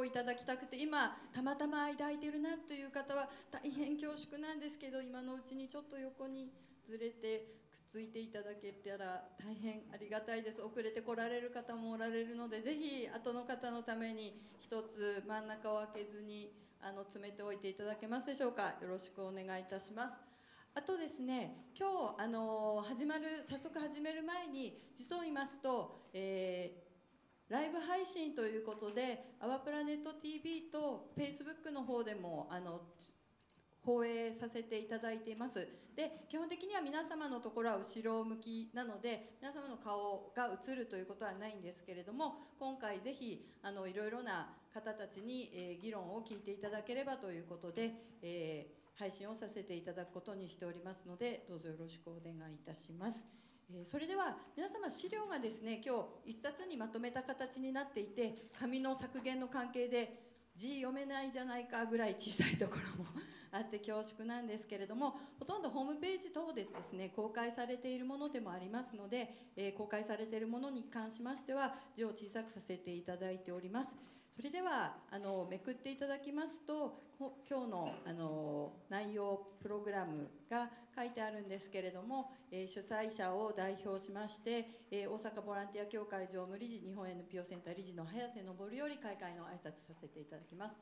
いただきたくて、今たまたま間空いてるなという方は大変恐縮なんですけど、今のうちにちょっと横にずれてくっついていただけたら大変ありがたいです。遅れて来られる方もおられるので、ぜひ後の方のために一つ真ん中を空けずに詰めておいていただけますでしょうか。よろしくお願いいたします。あとですね、今日早速始める前に実を言いますと、ライブ配信ということでアワプラネット TV と Facebook の方でも放映させていただいています。で、基本的には皆様のところは後ろ向きなので皆様の顔が映るということはないんですけれども、今回ぜひいろいろな方たちに、議論を聞いていただければということで、配信をさせていただくことにしておりますので、どうぞよろしくお願いいたします。それでは皆様、資料がですね、今日一冊にまとめた形になっていて、紙の削減の関係で字読めないじゃないかぐらい小さいところもあって恐縮なんですけれども、ほとんどホームページ等でですね公開されているものでもありますので、公開されているものに関しましては字を小さくさせていただいております。それではめくっていただきますと、今日の内容プログラムが書いてあるんですけれども、主催者を代表しまして、大阪ボランティア協会常務理事、日本 NPO センター理事の早瀬昇より開会の挨拶させていただきます。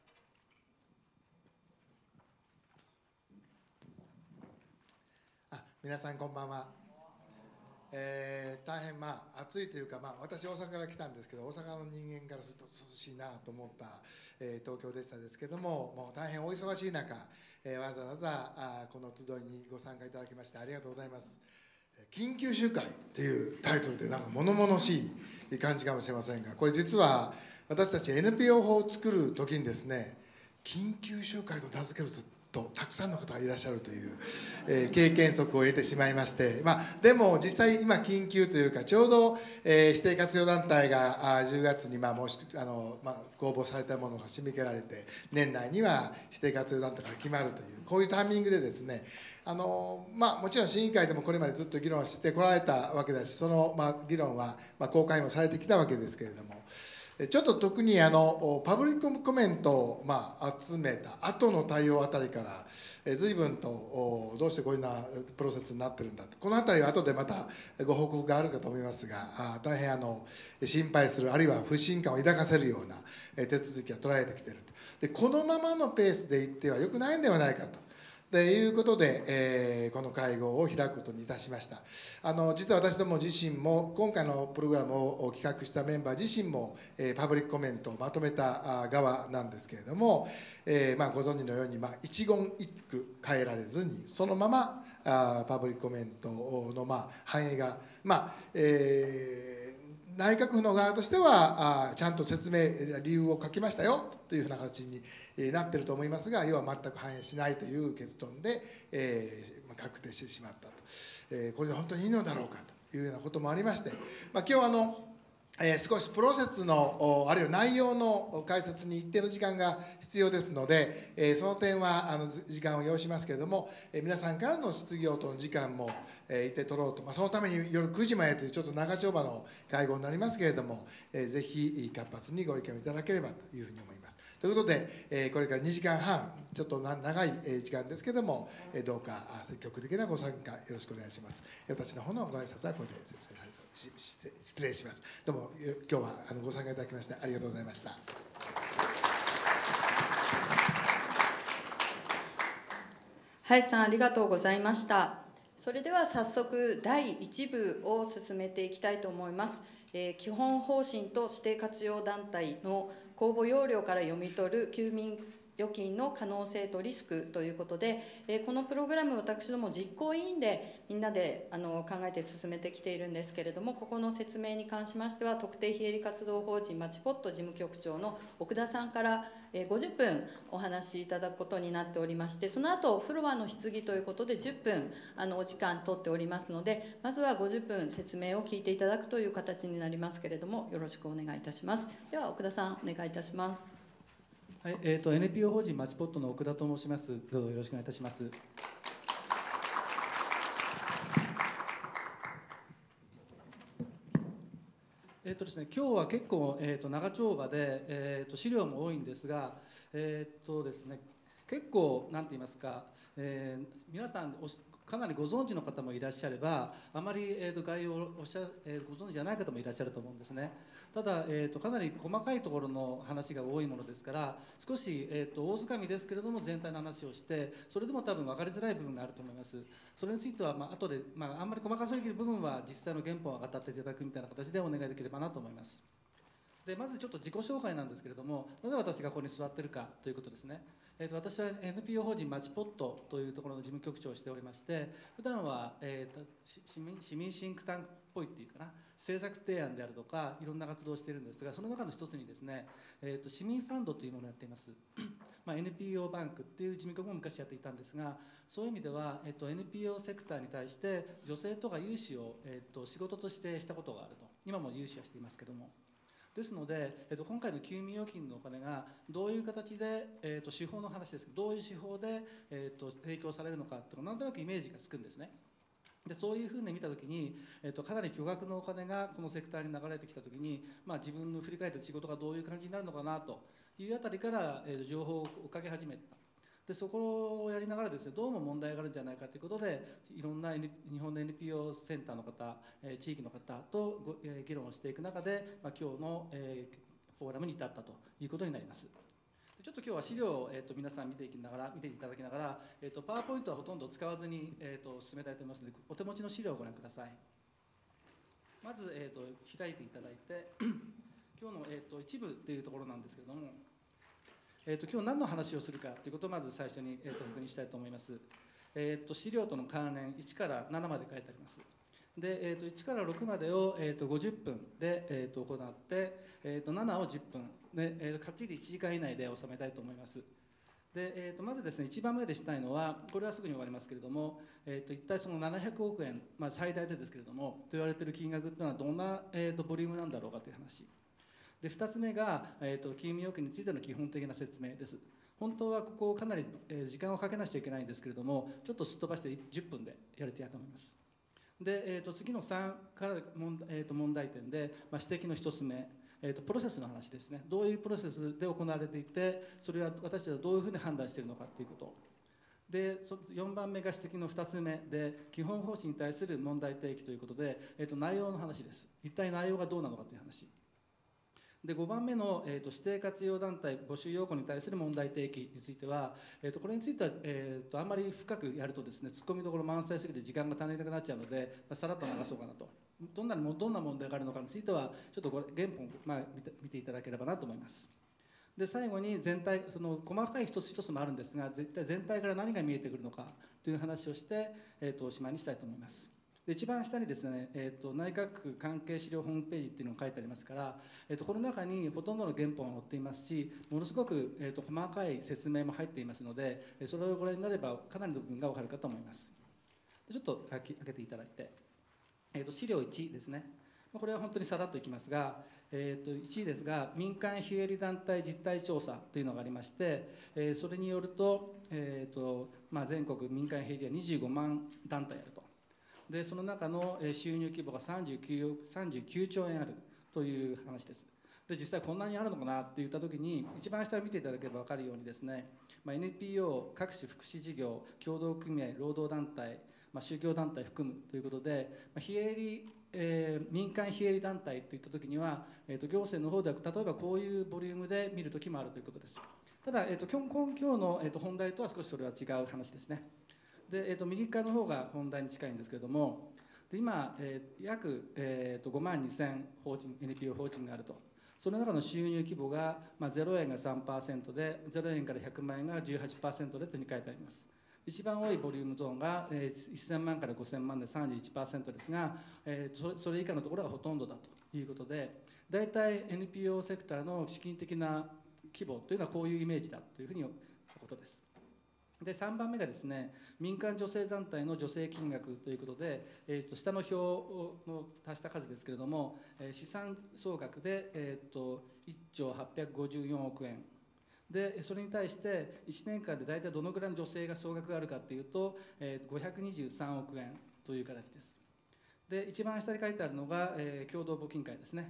皆さんこんばんは。大変暑いというか、私大阪から来たんですけど、大阪の人間からすると涼しいなと思った、東京でしたですけども、もう大変お忙しい中、わざわざこの集いにご参加いただきましてありがとうございます。緊急集会というタイトルでなんか物々しい感じかもしれませんが、これ実は私たち NPO 法を作る時にですね、緊急集会と名付けるとたくさんの方がいらっしゃるという、経験則を得てしまいまして、でも実際今緊急というか、ちょうど、指定活用団体が10月に公募されたものが締め切られて、年内には指定活用団体が決まるという、こういうタイミングでですね、もちろん審議会でもこれまでずっと議論してこられたわけだし、その議論は公開もされてきたわけですけれども、ちょっと特にパブリックコメントを集めた後の対応あたりから随分とどうしてこういうようなプロセスになってるんだと、このあたりは後でまたご報告があるかと思いますが、大変心配する、あるいは不信感を抱かせるような手続きが取られてきていると。でこのままのペースでいってはよくないんではないかということで、この会合を開くことにいたしました。実は私ども自身も今回のプログラムを企画したメンバー自身も、パブリックコメントをまとめた側なんですけれども、ご存知のように、一言一句変えられずにそのままパブリックコメントの反映が、内閣府の側としてはちゃんと説明理由を書きましたよというふうな形になっていると思いますが、要は全く反映しないという結論で、確定してしまったと、これで本当にいいのだろうかというようなこともありまして、今日少しプロセスのあるいは内容の解説に一定の時間が必要ですので、その点は時間を要しますけれども、皆さんからの質疑応答の時間も一定取ろうと、そのために夜9時までというちょっと長丁場の会合になりますけれども、ぜひ活発にご意見をいただければというふうに思います。ということで、これから2時間半、ちょっと長い時間ですけれども、どうか積極的なご参加よろしくお願いします。私の方のご挨拶はこれで失礼します。どうも今日はご参加いただきましてありがとうございました。 林さん、ありがとうございました。それでは早速第1部を進めていきたいと思います。基本方針と指定活用団体の公募要領から読み取る休眠預金の可能性とリスクということで、このプログラム、私ども実行委員でみんなで考えて進めてきているんですけれども、ここの説明に関しましては、特定非営利活動法人マチポット事務局長の奥田さんから50分お話しいただくことになっておりまして、その後フロアの質疑ということで10分お時間取っておりますので、まずは50分説明を聞いていただくという形になりますけれども、よろしくお願いいたします。では奥田さん、お願いいたします。 はい、NPO 法人マチポットの奥田と申します。どうぞよろしくお願いいたします。 ですね、今日は結構、長丁場で、資料も多いんですが、ですね、結構なんて言いますか、皆さんかなりご存知の方もいらっしゃれば、あまり、概要をご存知じゃない方もいらっしゃると思うんですね。ただ、かなり細かいところの話が多いものですから、少し、大掴みですけれども全体の話をして、それでも多分分かりづらい部分があると思います。それについては、後で、あんまり細かすぎる部分は実際の原本を語っていただくみたいな形でお願いできればなと思います。でまずちょっと自己紹介なんですけれども、なぜ私がここに座っているかということですね。私は NPO 法人マチポットというところの事務局長をしておりまして、普段は、市民シンクタンクっぽいっていうかな、政策提案であるとかいろんな活動をしているんですが、その中の一つにですね、市民ファンドというものをやっています。NPO バンクっていう事務局も昔やっていたんですが、そういう意味では、NPO セクターに対して女性とか融資を、仕事としてしたことがあると。今も融資はしていますけども、ですので、今回の休眠預金のお金がどういう形で、手法の話ですけど、どういう手法で、提供されるのかっていうのがなんとなくイメージがつくんですね。でそういうふうに見たときに、かなり巨額のお金がこのセクターに流れてきたときに、自分の振り返って仕事がどういう感じになるのかなというあたりから、情報を追っかけ始めた。でそこをやりながらですね、どうも問題があるんじゃないかということで、いろんな、日本の NPO センターの方、地域の方と議論をしていく中で、今日の、フォーラムに至ったということになります。ちょっと今日は資料を、皆さん見ていただきながら、パワーポイントはほとんど使わずに、進めたいと思いますので、お手持ちの資料をご覧ください。まず、開いていただいて今日の、一部というところなんですけれども、今日何の話をするかということをまず最初に、確認したいと思います。資料との関連1から7まで書いてあります。で、1から6までを、50分で、行って、7を10分で、かっちり1時間以内で収めたいと思います。で、まずですね、一番目でしたいのは、これはすぐに終わりますけれども、一体その700億円、最大でですけれどもと言われている金額というのはどんな、ボリュームなんだろうかという話で、2つ目が、休眠預金についての基本的な説明です。本当はここをかなり、時間をかけなきゃいけないんですけれども、ちょっとすっ飛ばして10分でやりたいと思います。で、次の3から問題点で、指摘の1つ目、プロセスの話ですね。どういうプロセスで行われていて、それは私たちはどういうふうに判断しているのかということ。で、4番目が指摘の2つ目で、基本方針に対する問題提起ということで、内容の話です。一体内容がどうなのかという話。で5番目の、指定活用団体募集要項に対する問題提起については、これについては、あんまり深くやるとですね、突っ込みどころ満載すぎて時間が足りなくなっちゃうので、さらっと流そうかなと。どんな問題があるのかについてはちょっと原本を、見ていただければなと思います。で最後に全体、その細かい一つ一つもあるんですが、絶対全体から何が見えてくるのかという話をして、おしまいにしたいと思います。で一番下にですね、内閣府関係資料ホームページっていうのが書いてありますから、この中にほとんどの原本が載っていますし、ものすごく、細かい説明も入っていますので、それをご覧になればかなりの部分が分かるかと思います。ちょっと開けていただいて、資料1ですね。これは本当にさらっといきますが、1ですが、民間非営利団体実態調査というのがありまして、それによると、全国民間非営利は25万団体あると。でその中の収入規模が39兆円あるという話です。で実際こんなにあるのかなって言った時に、一番下を見ていただければ分かるようにですね、NPO 各種福祉事業協同組合労働団体、宗教団体含むということで、非営利民間非営利団体といった時には、行政の方では例えばこういうボリュームで見る時もあるということです。ただ、今日の本題とは少しそれは違う話ですね。で右側の方が本題に近いんですけれども、で今、約、5万2000法人 NPO 法人があると。その中の収入規模が、0円が 3% で、0円から100万円が 18% でというふうに書いてあります。一番多いボリュームゾーンが、1000万から5000万で 31% ですが、それ以下のところがほとんどだということで、大体 NPO セクターの資金的な規模というのはこういうイメージだというふうにことです。で3番目がですね、民間女性団体の助成金額ということで、下の表の足した数ですけれども、資産総額で、1兆854億円で、それに対して1年間で大体どのぐらいの女性が総額があるかというと、523億円という形です。で一番下に書いてあるのが、共同募金会ですね。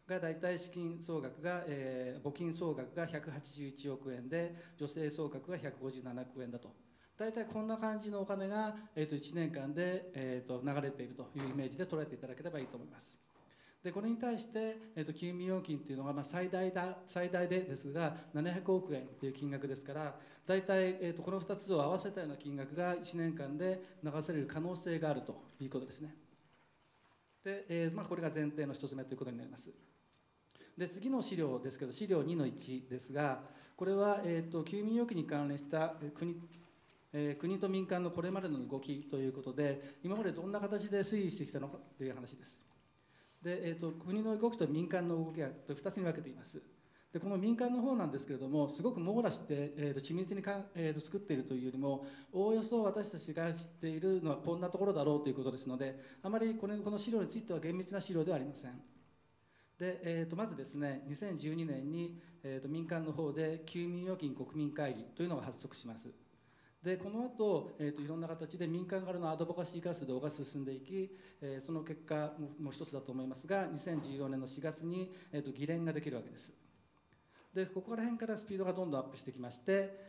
がだいたい資金総額が、募金総額が181億円で助成総額が157億円だと。大体こんな感じのお金が、1年間で、流れているというイメージで捉えていただければいいと思います。でこれに対して、休眠預金というのが、最大でですが700億円という金額ですから、大体、この2つを合わせたような金額が1年間で流される可能性があるということですね。で、これが前提の1つ目ということになります。で次の資料ですけど、資料2の1ですが、これは、休眠預金に関連した国と民間のこれまでの動きということで、今までどんな形で推移してきたのかという話です。で、国の動きと民間の動きが2つに分けています。でこの民間の方なんですけれども、すごく網羅して、緻密に作っているというよりも、おおよそ私たちが知っているのはこんなところだろうということですので、あまりこの資料については厳密な資料ではありません。で、まずですね、2012年に、民間の方で休眠預金国民会議というのが発足します。でこの後、いろんな形で民間からのアドボカシー活動が進んでいき、その結果も一つだと思いますが、2014年の4月に、議連ができるわけです。でここら辺からスピードがどんどんアップしてきまして、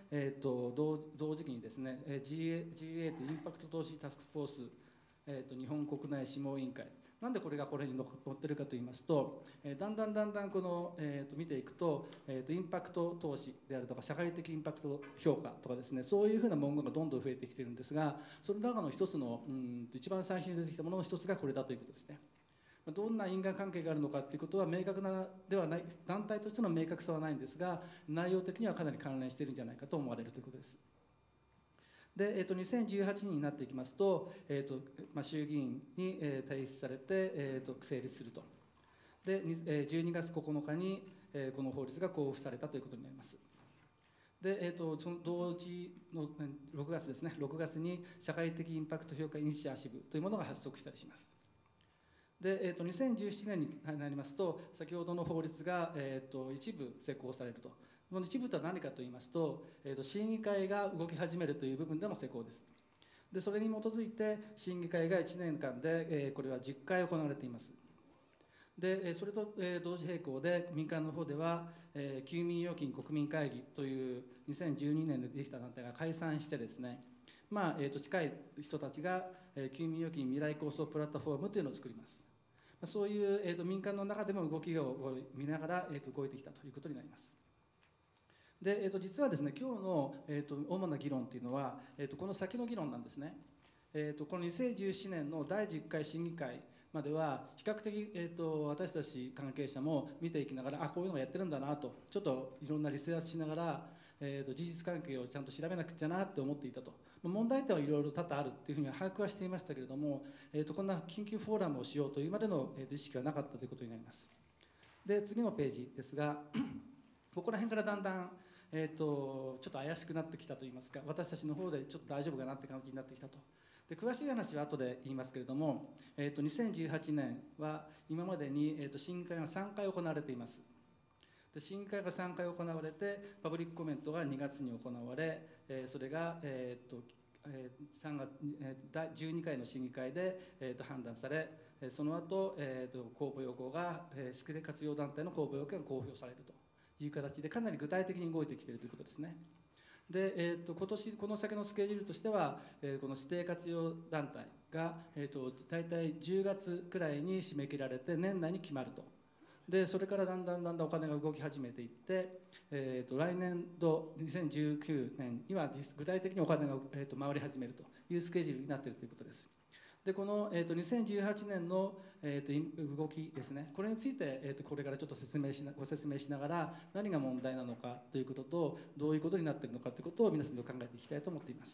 同時期にですね、GA というインパクト投資タスクフォース、日本国内諮問委員会、なんでこれがこれに載ってるかといいますと、だんだんこの、見ていくと、インパクト投資であるとか社会的インパクト評価とかですね、そういうふうな文言がどんどん増えてきているんですが、その中の一つの一番最初に出てきたものの一つがこれだということですね。どんな因果関係があるのかということは明確なではない、団体としての明確さはないんですが、内容的にはかなり関連しているんじゃないかと思われるということです。で、2018年になっていきますと、衆議院に提出されて、成立すると。で、12月9日にこの法律が公布されたということになります。で、その同時の6月ですね、6月に社会的インパクト評価イニシアチブというものが発足したりします。で、2017年になりますと、先ほどの法律が、一部施行されると。この一部とは何かといいますと、審議会が動き始めるという部分での施行です。でそれに基づいて審議会が1年間で、これは10回行われています。でそれと、同時並行で民間の方では、休眠預金国民会議という2012年でできた団体が解散してですね、近い人たちが、休眠預金未来構想プラットフォームというのを作ります。そういう、民間の中でも動きを見ながら、動いてきたということになります。で、実はですね、今日の、主な議論というのは、この先の議論なんですね。この2017年の第10回審議会までは比較的、私たち関係者も見ていきながら、こういうのがやってるんだなと、ちょっといろんなリサーチしながら、事実関係をちゃんと調べなくちゃなって思っていたと。問題点はいろいろ多々あるっていうふうには把握はしていましたけれども、こんな緊急フォーラムをしようというまでの意識はなかったということになります。で次のページですがここら辺からだんだん、ちょっと怪しくなってきたといいますか、私たちの方でちょっと大丈夫かなって感じになってきたと。で詳しい話は後で言いますけれども、2018年は今までに、審議会が3回行われています。で審議会が3回行われて、パブリックコメントが2月に行われ、それが、3月第12回の審議会で、判断され、その後、公募要項が、宿で活用団体の公募要項が公表されるという形で、かなり具体的に動いてきているということですね。で、今年この先のスケジュールとしては、この指定活用団体が、大体10月くらいに締め切られて年内に決まると。でそれからだんだんお金が動き始めていって、来年度2019年には具体的にお金が、回り始めるというスケジュールになっているということです。でこの、2018年の、動きですね、これについて、これからちょっとご説明しながら、何が問題なのかということと、どういうことになっているのかということを皆さんと考えていきたいと思っています。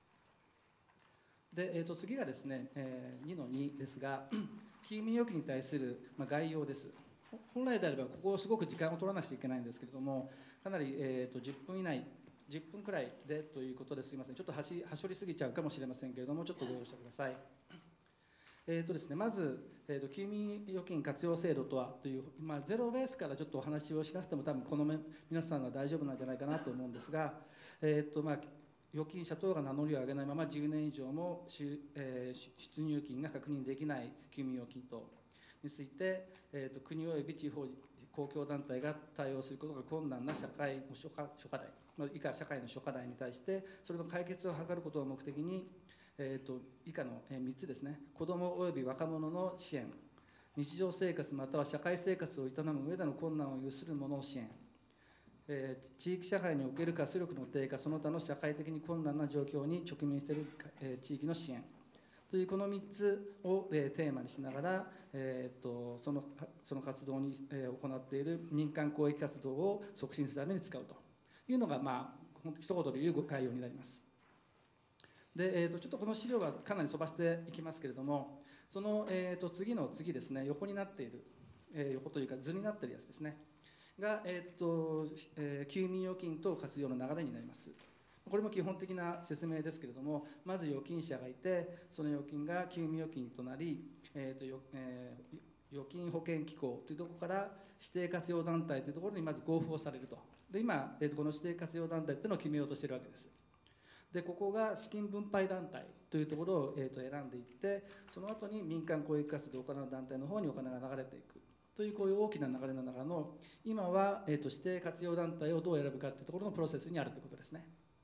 で、次がですね、2の2ですが、休眠預金に対する、概要です。本来であればここをすごく時間を取らなくちゃいけないんですけれども、かなり、10分以内10分くらいでということですいません、ちょっとはしょりすぎちゃうかもしれませんけれども、ちょっとご容赦ください。ですね、まず、休眠預金活用制度とはという、ゼロベースからちょっとお話をしなくても多分この皆さんは大丈夫なんじゃないかなと思うんですが、預金者等が名乗りを上げないまま10年以上も出入金が確認できない休眠預金等について、国及び地方公共団体が対応することが困難な社会の諸課題、以下社会の諸課題に対してそれの解決を図ることを目的に、以下の3つですね。子ども及び若者の支援、日常生活または社会生活を営む上での困難を有する者の支援、地域社会における活力の低下その他の社会的に困難な状況に直面している地域の支援というこの3つをテーマにしながら、その活動に行っている民間公益活動を促進するために使うというのが、一言で言う概要になります。で、ちょっとこの資料はかなり飛ばしていきますけれども、その、次の次ですね、横になっている、横というか図になっているやつですねが、休眠預金等活用の流れになります。これも基本的な説明ですけれども、まず預金者がいて、その預金が休眠預金となり、預金保険機構というところから指定活用団体というところにまず合符をされると。で今、この指定活用団体というのを決めようとしているわけです。でここが資金分配団体というところを、選んでいって、その後に民間公益活動を行う団体の方にお金が流れていくというこういう大きな流れの中の、今は、指定活用団体をどう選ぶかというところのプロセスにあるということですね。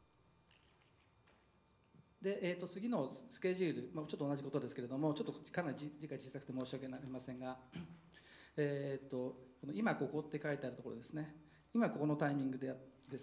で、次のスケジュール、ちょっと同じことですけれども、ちょっとかなり字が小さくて申し訳ありませんが、この今ここって書いてあるところですね。今ここのタイミングです。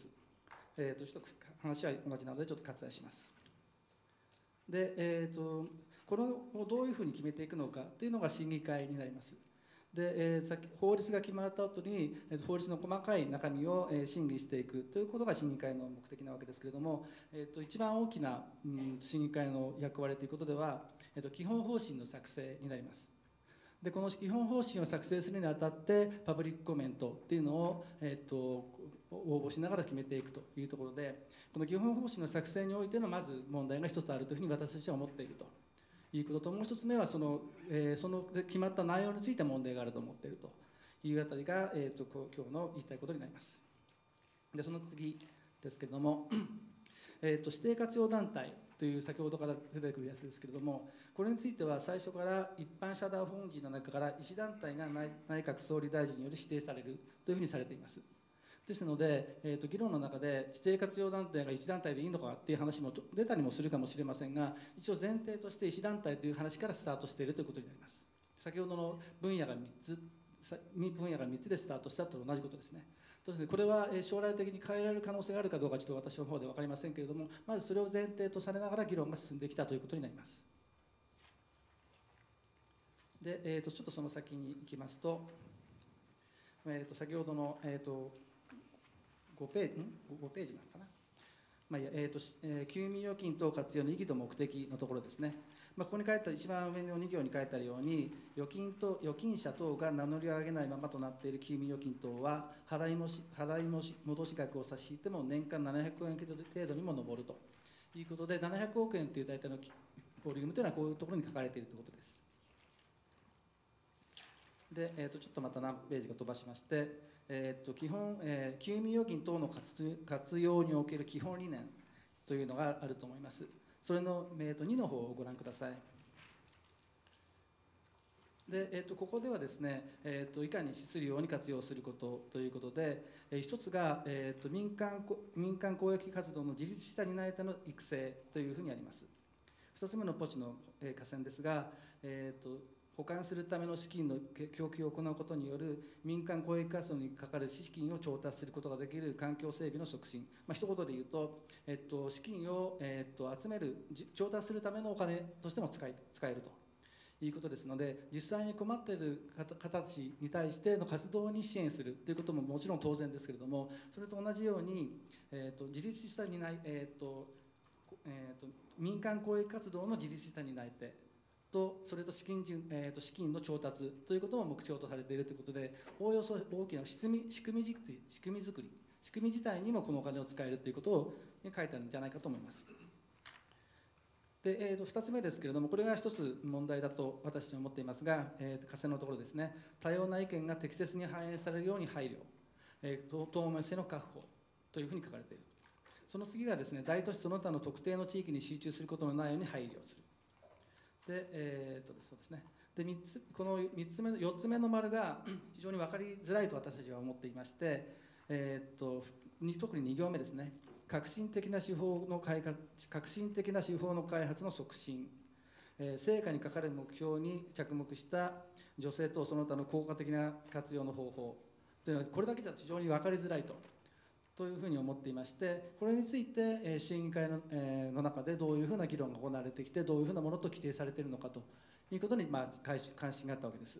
ちょっと話は同じなのでちょっと割愛します。で、これをどういうふうに決めていくのかというのが審議会になります。で、法律が決まった後に法律の細かい中身を審議していくということが審議会の目的なわけですけれども、一番大きな審議会の役割ということでは、基本方針の作成になります。でこの基本方針を作成するにあたってパブリックコメントっていうのを、応募しながら決めていくというところで、この基本方針の作成においてのまず問題が一つあるというふうに私たちは思っているということと、もう一つ目はその決まった内容について問題があると思っているというあたりが、今日の言いたいことになります。でその次ですけれども指定活用団体という先ほどから出てくるやつですけれども、これについては最初から一般社団法人の中から1団体が内閣総理大臣により指定されるというふうにされています。ですので、議論の中で指定活用団体が1団体でいいのかっていう話も出たりもするかもしれませんが、一応前提として1団体という話からスタートしているということになります。先ほどの分野が3つでスタートしたと同じことですね。これは将来的に変えられる可能性があるかどうかちょっと私の方で分かりませんけれども、まずそれを前提とされながら議論が進んできたということになります。で、ちょっとその先に行きますと、先ほどの、5ページなのかな、休眠預金等活用の意義と目的のところですね。ここに書いてある一番上の2行に書いてあるように、預金者等が名乗りを上げないままとなっている休眠預金等は払い戻し額を差し引いても年間700億円程度にも上るということで、700億円という大体のボリュームというのはこういうところに書かれているということです。で、ちょっとまた何ページか飛ばしまして、基本、休眠預金等の活用における基本理念というのがあると思います。それの、2の方をご覧ください。で、ここではですね、いかに資するように活用することということで、一つが、民間公益活動の自立した担い手の育成というふうにあります。2つ目のポチの下線ですが、保管するための資金の供給を行うことによる民間公益活動にかかる資金を調達することができる環境整備の促進、一言で言うと、資金を、集める調達するためのお金としても使えるということですので、実際に困っている方たちに対しての活動に支援するということももちろん当然ですけれども、それと同じように、自立した民間公益活動の自立した担い手と、それと資金の調達ということも目標とされているということで、おおよそ大きな仕組み自体にもこのお金を使えるということを書いてあるんじゃないかと思います。で、2つ目ですけれども、これが一つ問題だと私は思っていますが、下線のところですね、多様な意見が適切に反映されるように配慮、透明性の確保というふうに書かれている。その次がですね、大都市その他の特定の地域に集中することのないように配慮する。で、そうですね。 でこの4つ目の丸が非常に分かりづらいと私たちは思っていまして、特に2行目ですね、革新的な手法の開発の促進、成果にかかる目標に着目した女性とその他の効果的な活用の方法というのは、これだけでは非常に分かりづらいというふうに思っていまして、これについて審議会の中でどういうふうな議論が行われてきて、どういうふうなものと規定されているのかということに関心があったわけです。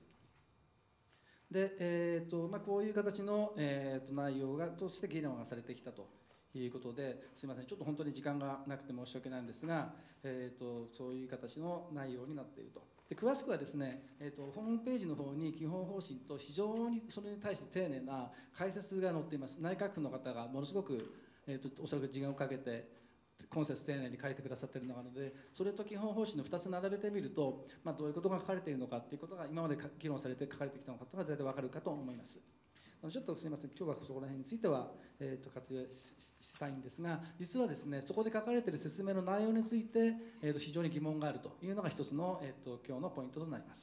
で、こういう形の、内容として議論がされてきたということで、すみません、ちょっと本当に時間がなくて申し訳ないんですが、そういう形の内容になっていると。で詳しくはですね、ホームページの方に基本方針と非常にそれに対して丁寧な解説が載っています。内閣府の方がものすごく、おそらく時間をかけて今節丁寧に書いてくださっているので、それと基本方針の2つ並べてみると、どういうことが書かれているのかということが今まで議論されて書かれてきたのかというのが大体分かるかと思います。ちょっとすみません、今日はそこら辺については、活用したいんですが、実はですね、そこで書かれている説明の内容について、非常に疑問があるというのが一つの、今日のポイントとなります。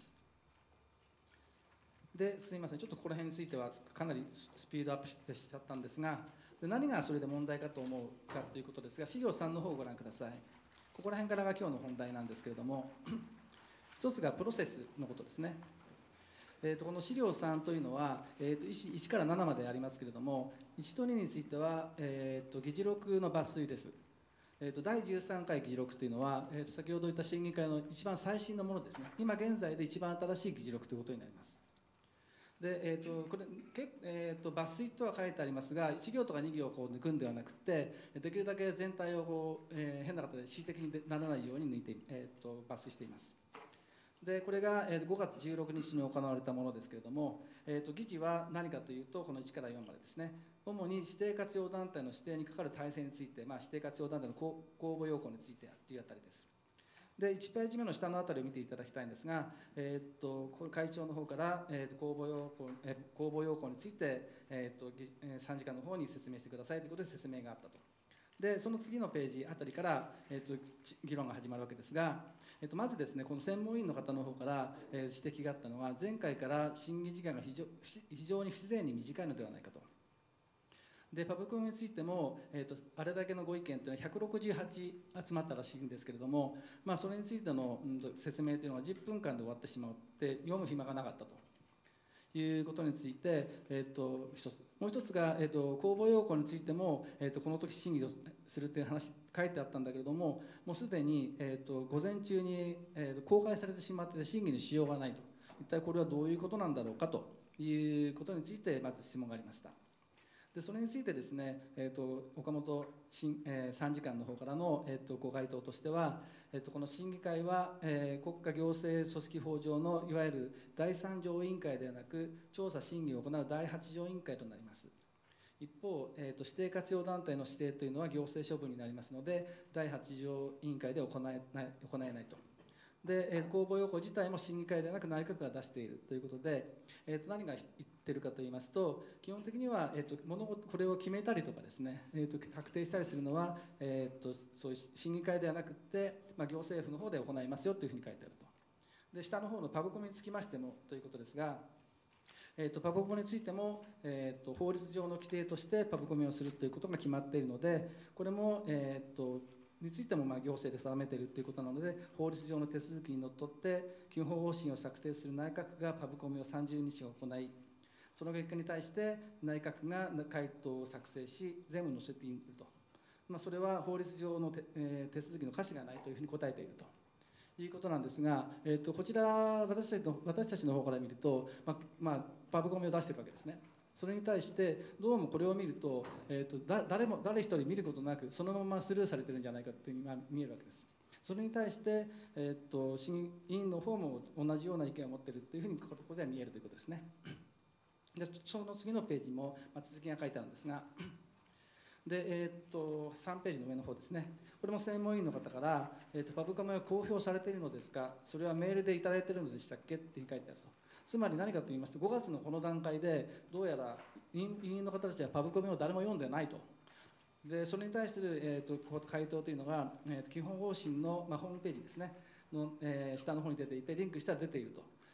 ですみません、ちょっとここら辺についてはかなりスピードアップしてしちゃったんですが、何がそれで問題かと思うかということですが、資料3の方をご覧ください。ここら辺からが今日の本題なんですけれども、一つがプロセスのことですね。この資料3というのは、1から7までありますけれども、1と2については、議事録の抜粋です。第13回議事録というのは、先ほど言った審議会の一番最新のものですね。今現在で一番新しい議事録ということになります。で、これ、抜粋とは書いてありますが、1行とか2行をこう抜くんではなくて、できるだけ全体をこう、変な形で恣意的にならないように抜いて、抜粋しています。でこれが5月16日に行われたものですけれども、議事は何かというと、この1から4までですね、主に指定活用団体の指定にかかる体制について、指定活用団体の公募要項についてというあたりです。で1ページ目の下のあたりを見ていただきたいんですが、会長の方から、公募要項について、参事官の方に説明してくださいということで説明があったと。でその次のページあたりから、議論が始まるわけですが、まずですね、この専門委員の方の方から、指摘があったのは、前回から審議時間が非常に不自然に短いのではないかと。でパブコメについても、あれだけのご意見というのは168集まったらしいんですけれども、それについての、説明というのは10分間で終わってしまって読む暇がなかったということについて、一つもう一つが、公募要項についても、この時審議をするという話書いてあったんだけれども、もうすでに、午前中に、公開されてしまって審議にしようがないと。一体これはどういうことなんだろうかということについてまず質問がありました。でそれについてですね、岡本参事官の方からの、ご回答としては、この審議会は、国家行政組織法上のいわゆる第3条委員会ではなく、調査審議を行う第8条委員会となります。一方、指定活用団体の指定というのは行政処分になりますので、第8条委員会で行えないと。で、公募要項自体も審議会ではなく内閣が出しているということで、何が言ってるかといいますと、基本的には、これを決めたりとかですね、確定したりするのは、そういう審議会ではなくて、行政府の方で行いますよというふうに書いてあると。で下の方のパブコメにつきましてもということですが、パブコメについても、法律上の規定としてパブコメをするということが決まっているので、これも、についても行政で定めているということなので、法律上の手続きにのっとって基本方針を策定する内閣がパブコメを30日行い、その結果に対して内閣が回答を作成し全部載せていると、それは法律上の手続きの可視がないというふうに答えているということなんですが、こちら私たちの方から見ると、パブコメを出しているわけですね。それに対してどうもこれを見ると、誰一人見ることなくそのままスルーされてるんじゃないかって見えるわけです。それに対して、審議員の方も同じような意見を持っているというふうにここでは見えるということですね。でその次のページも、続きが書いてあるんですが、で、3ページの上の方ですね、これも専門委員の方から、パブコメは公表されているのですか、それはメールでいただいているのでしたっけって書いてあると。つまり何かと言いますと、5月のこの段階でどうやら委員の方たちはパブコメを誰も読んでないと。でそれに対する、回答というのが、基本方針の、ホームページですねの、下の方に出ていてリンクしたら出ていると。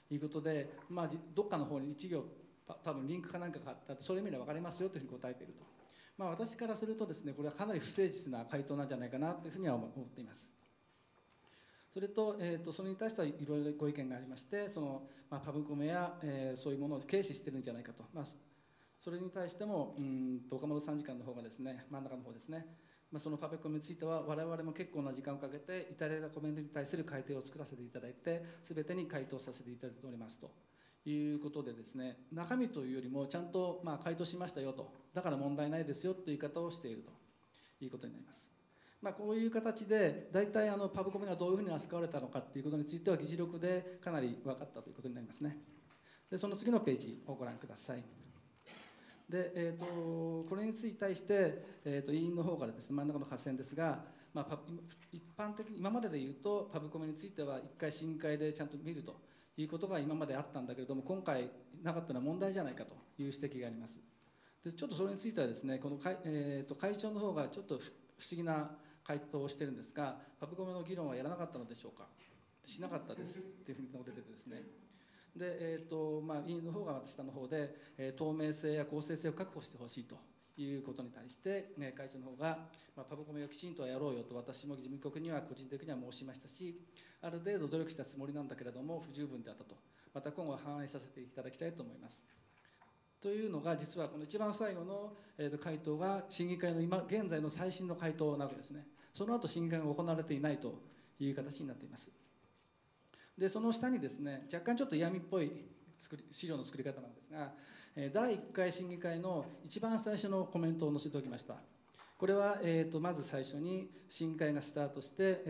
いうことで、どっかの方に1行多分リンクかなんかがあったらそれ見れば分かりますよというふうに答えていると。私からするとですね、これはかなり不誠実な回答なんじゃないかなというふうには思っています。それと、それに対してはいろいろご意見がありまして、パブコメや、そういうものを軽視してるんじゃないかと、それに対しても岡本参事官の方がですね、真ん中の方ですね、そのパブコメについては我々も結構な時間をかけていただいたコメントに対する改定を作らせていただいて、全てに回答させていただいておりますということでですね、中身というよりもちゃんと回答しましたよと、だから問題ないですよという言い方をしているということになります。こういう形で大体パブコメがどういうふうに扱われたのかということについては議事録でかなり分かったということになりますね。でその次のページをご覧ください。で、これについて対して、委員の方からですね、真ん中の合戦ですが、一般的に今までで言うとパブコメについては1回審議会でちゃんと見るということが今まであったんだけれども、今回なかったのは問題じゃないかという指摘があります。でちょっとそれについてはですね、この会長の方がちょっと不思議な回答をしているんですが、パブコメの議論はやらなかったのでしょうか、しなかったですっていうふうに述べててですね、で、委員の方が下の方で、透明性や公正性を確保してほしいということに対して、会長の方が、パブコメをきちんとやろうよと私も事務局には個人的には申しましたし、ある程度努力したつもりなんだけれども不十分であったと、また今後反映させていただきたいと思います。というのが、実はこの一番最後の回答が審議会の現在の最新の回答なわけですね。その後審議会が行われていないという形になっています。でその下にですね、若干ちょっと嫌味っぽい資料の作り方なんですが、第1回審議会の一番最初のコメントを載せておきました。これは、まず最初に審議会がスタートして、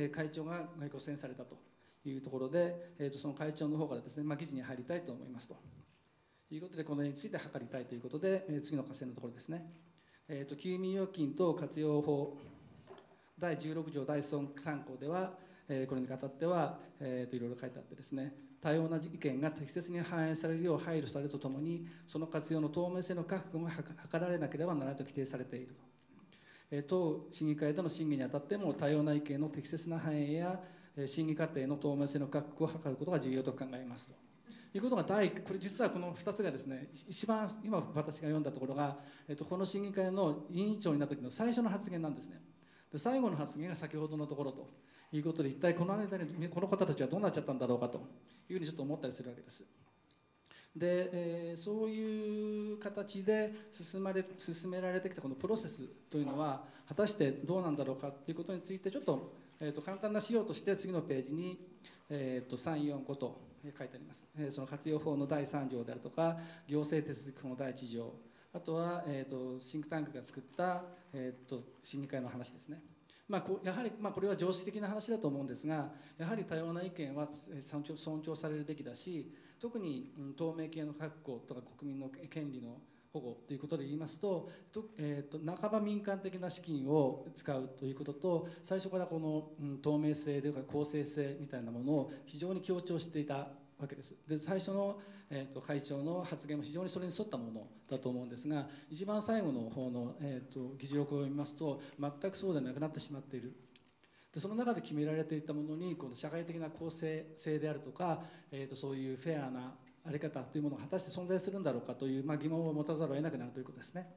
会長がご選されたというところで、その会長の方からですね、議事に入りたいと思いますということで、このについて諮りたいということで、次の下遷のところですね、休眠預金等活用法第16条第3項では、これにあたっては、いろいろ書いてあってですね、多様な意見が適切に反映されるよう配慮されるとともに、その活用の透明性の確保が図られなければならないと規定されていると。当審議会での審議にあたっても多様な意見の適切な反映や審議過程の透明性の確保を図ることが重要と考えますということがこれ実はこの2つがですね、一番今私が読んだところが、この審議会の委員長になった時の最初の発言なんですね。で最後の発言が先ほどのところということで、一体この間にこの方たちはどうなっちゃったんだろうかというふうにちょっと思ったりするわけです。で、そういう形で進められてきたこのプロセスというのは果たしてどうなんだろうかということについて、ちょっと、簡単な資料として次のページに、345と書いてあります。その活用法の第3条であるとか、行政手続き法の第1条、あとは、シンクタンクが作った、審議会の話ですね。やはりこれは常識的な話だと思うんですが、やはり多様な意見は尊重されるべきだし、特に透明系の確保とか国民の権利の保護ということで言いますと、半ば民間的な資金を使うということと、最初からこの透明性というか公正性みたいなものを非常に強調していたわけです。で最初の、会長の発言も非常にそれに沿ったものだと思うんですが、一番最後の方の、議事録を読みますと全くそうでなくなってしまっている。でその中で決められていたものに、この社会的な公正性であるとか、そういうフェアなあり方というものが果たして存在するんだろうかという、疑問を持たざるを得なくなるということですね。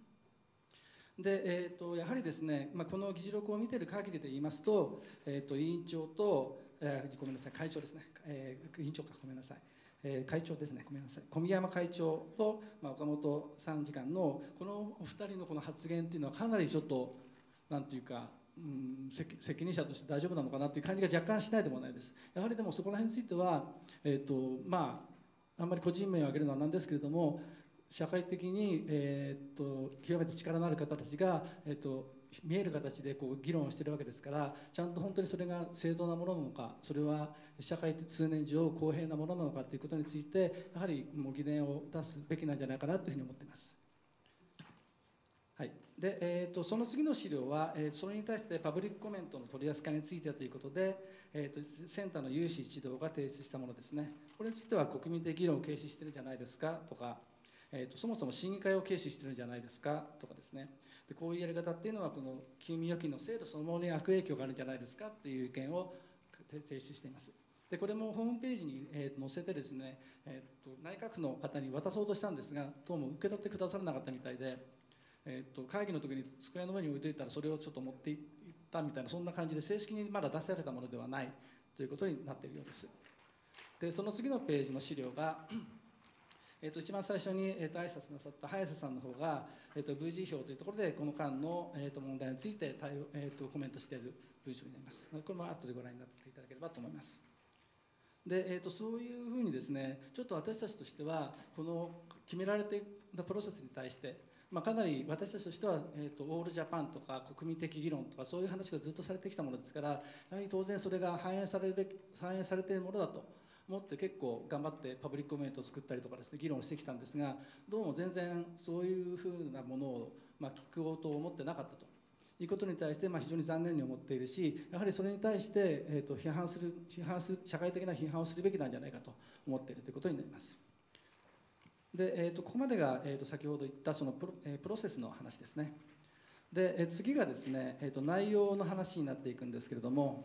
でやはりですね、この議事録を見ている限りで言いますと、委員長と、ごめんなさい、会長ですね、委員長か、ごめんなさい、会長ですね、ごめんなさい、小宮山会長と、岡本参事官のこのお二人のこの発言というのはかなりちょっとなんていうか、責任者として大丈夫なのかなという感じが若干しないでもないです。やはりでもそこら辺については、あんまり個人名を挙げるのはなんですけれども、社会的に、極めて力のある方たちが、見える形でこう議論をしているわけですから、ちゃんと本当にそれが正当なものなのか、それは社会通念上公平なものなのかということについて、やはりもう疑念を出すべきなんじゃないかなというふうに思っています。はい。でその次の資料は、それに対してパブリックコメントの取り扱いについてということで、センターの有志一同が提出したものですね。これについては国民的議論を軽視してるんじゃないですかとか、そもそも審議会を軽視してるんじゃないですかとかですね。でこういうやり方っていうのはこの休眠預金の制度そのものに悪影響があるんじゃないですかという意見を提出しています。 でこれもホームページに、載せてですね、内閣府の方に渡そうとしたんですが、どうも受け取ってくださらなかったみたいで、会議の時に机の上に置いといたらそれをちょっと持っていったみたいな、そんな感じで正式にまだ出されたものではないということになっているようです。でその次のページの資料が一番最初に、挨拶なさった早瀬さんの方が、VG 表というところでこの間の、問題についてコメントしている文章になります。これも後でご覧になっていただければと思います。でそういうふうにですね、ちょっと私たちとしてはこの決められていたプロセスに対して、かなり私たちとしては、オールジャパンとか国民的議論とかそういう話がずっとされてきたものですから、やはり当然それが反映されているものだと思って結構頑張ってパブリックコメントを作ったりとかですね、議論してきたんですが、どうも全然そういうふうなものを、聞こうと思ってなかったということに対して、非常に残念に思っているし、やはりそれに対して、社会的な批判をするべきなんじゃないかと思っているということになります。で、ここまでが、先ほど言ったそのプロセスの話ですね。で、次がですね、内容の話になっていくんですけれども、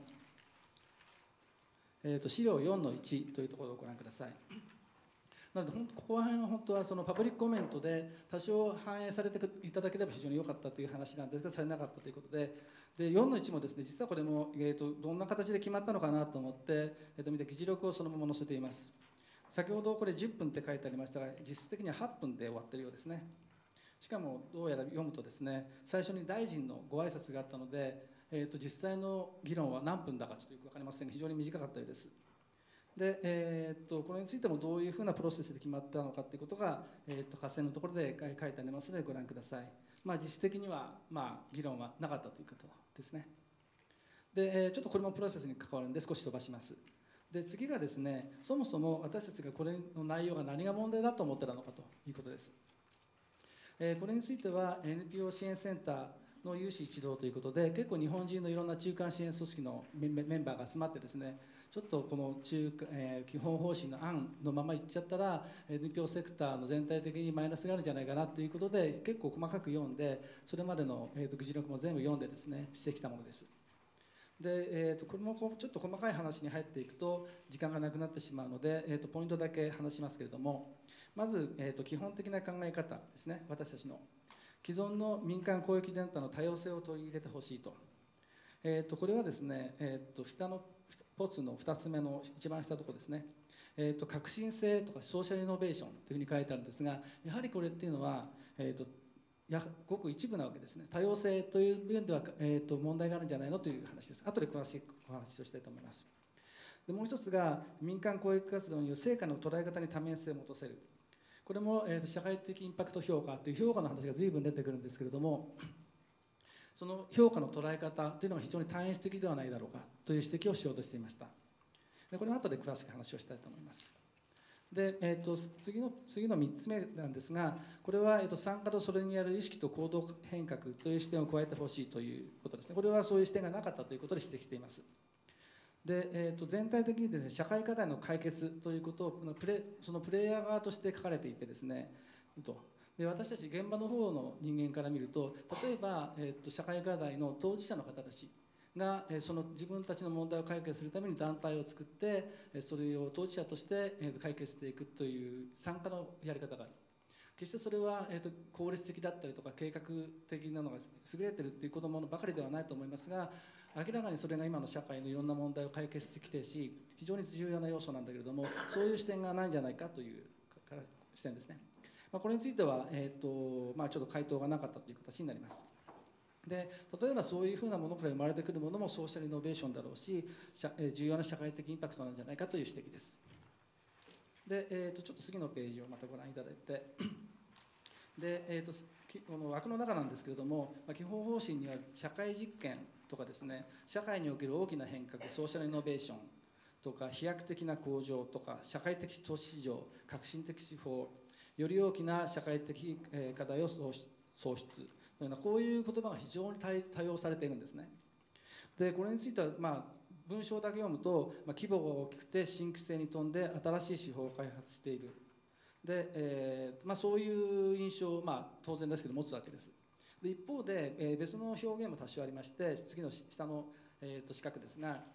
資料4の1というところをご覧ください。なのでここら辺は本当はそのパブリックコメントで多少反映されていただければ非常に良かったという話なんですが、されなかったということで、4の1もですね、実はこれも、どんな形で決まったのかなと思って、見て議事録をそのまま載せています。先ほどこれ10分って書いてありましたが、実質的には8分で終わっているようですね。しかもどうやら読むとですね、最初に大臣のご挨拶があったので、実際の議論は何分だかちょっとよく分かりませんが、非常に短かったようです。で、これについてもどういうふうなプロセスで決まったのかということが、下線のところで書いてありますのでご覧ください。実質的には、議論はなかったということですね。で、ちょっとこれもプロセスに関わるので少し飛ばします。で、次がですね、そもそも私たちがこれの内容が何が問題だと思ってたのかということです。これについては NPO 支援センターの有志一同ということで、結構日本人のいろんな中間支援組織のメンバーが集まってですね、ちょっとこの基本方針の案のままいっちゃったら NPO セクターの全体的にマイナスがあるんじゃないかなということで、結構細かく読んで、それまでの議事録も全部読んでですねしてきたものです。で、これもちょっと細かい話に入っていくと時間がなくなってしまうので、ポイントだけ話しますけれども、まず、基本的な考え方ですね。私たちの既存の民間公益電波の多様性を取り入れてほしいと。これはですね、下のポツの2つ目の一番下のところですね。革新性とかソーシャルイノベーションというふうに書いてあるんですが、やはりこれっていうのは、ごく一部なわけですね。多様性という面では、問題があるんじゃないのという話です。後で詳しいお話をしたいと思います。で、もう一つが民間公益活動による成果の捉え方に多面性を持たせる。これも、社会的インパクト評価という評価の話が随分出てくるんですけれども、その評価の捉え方というのが非常に単一的ではないだろうかという指摘をしようとしていました。で、これは後で詳しく話をしたいと思います。で、次の3つ目なんですが、これは、参加とそれによる意識と行動変革という視点を加えてほしいということですね。これはそういう視点がなかったということで指摘しています。で、全体的にですね、社会課題の解決ということをそのプレイヤー側として書かれていてですね、で、私たち現場の方の人間から見ると、例えば、社会課題の当事者の方たちがその自分たちの問題を解決するために団体を作ってそれを当事者として解決していくという参加のやり方がある。決してそれは効率的だったりとか計画的なのが優れているということものばかりではないと思いますが、明らかにそれが今の社会のいろんな問題を解決してきてし、非常に重要な要素なんだけれども、そういう視点がないんじゃないかという視点ですね。これについては、ちょっと回答がなかったという形になります。で、例えばそういうふうなものから生まれてくるものもソーシャルイノベーションだろうし、重要な社会的インパクトなんじゃないかという指摘です。で、ちょっと次のページをまたご覧いただいて、で、この枠の中なんですけれども、基本方針には社会実験とかですね、社会における大きな変革、ソーシャルイノベーションとか飛躍的な向上とか社会的投資市場、革新的手法、より大きな社会的課題を創出というような、こういう言葉が非常に多用されているんですね。で、これについては、文章だけ読むと、規模が大きくて新規性に富んで新しい手法を開発している。で、そういう印象を、当然ですけど持つわけです。で、一方で、別の表現も多少ありまして、次の下の、四角ですが、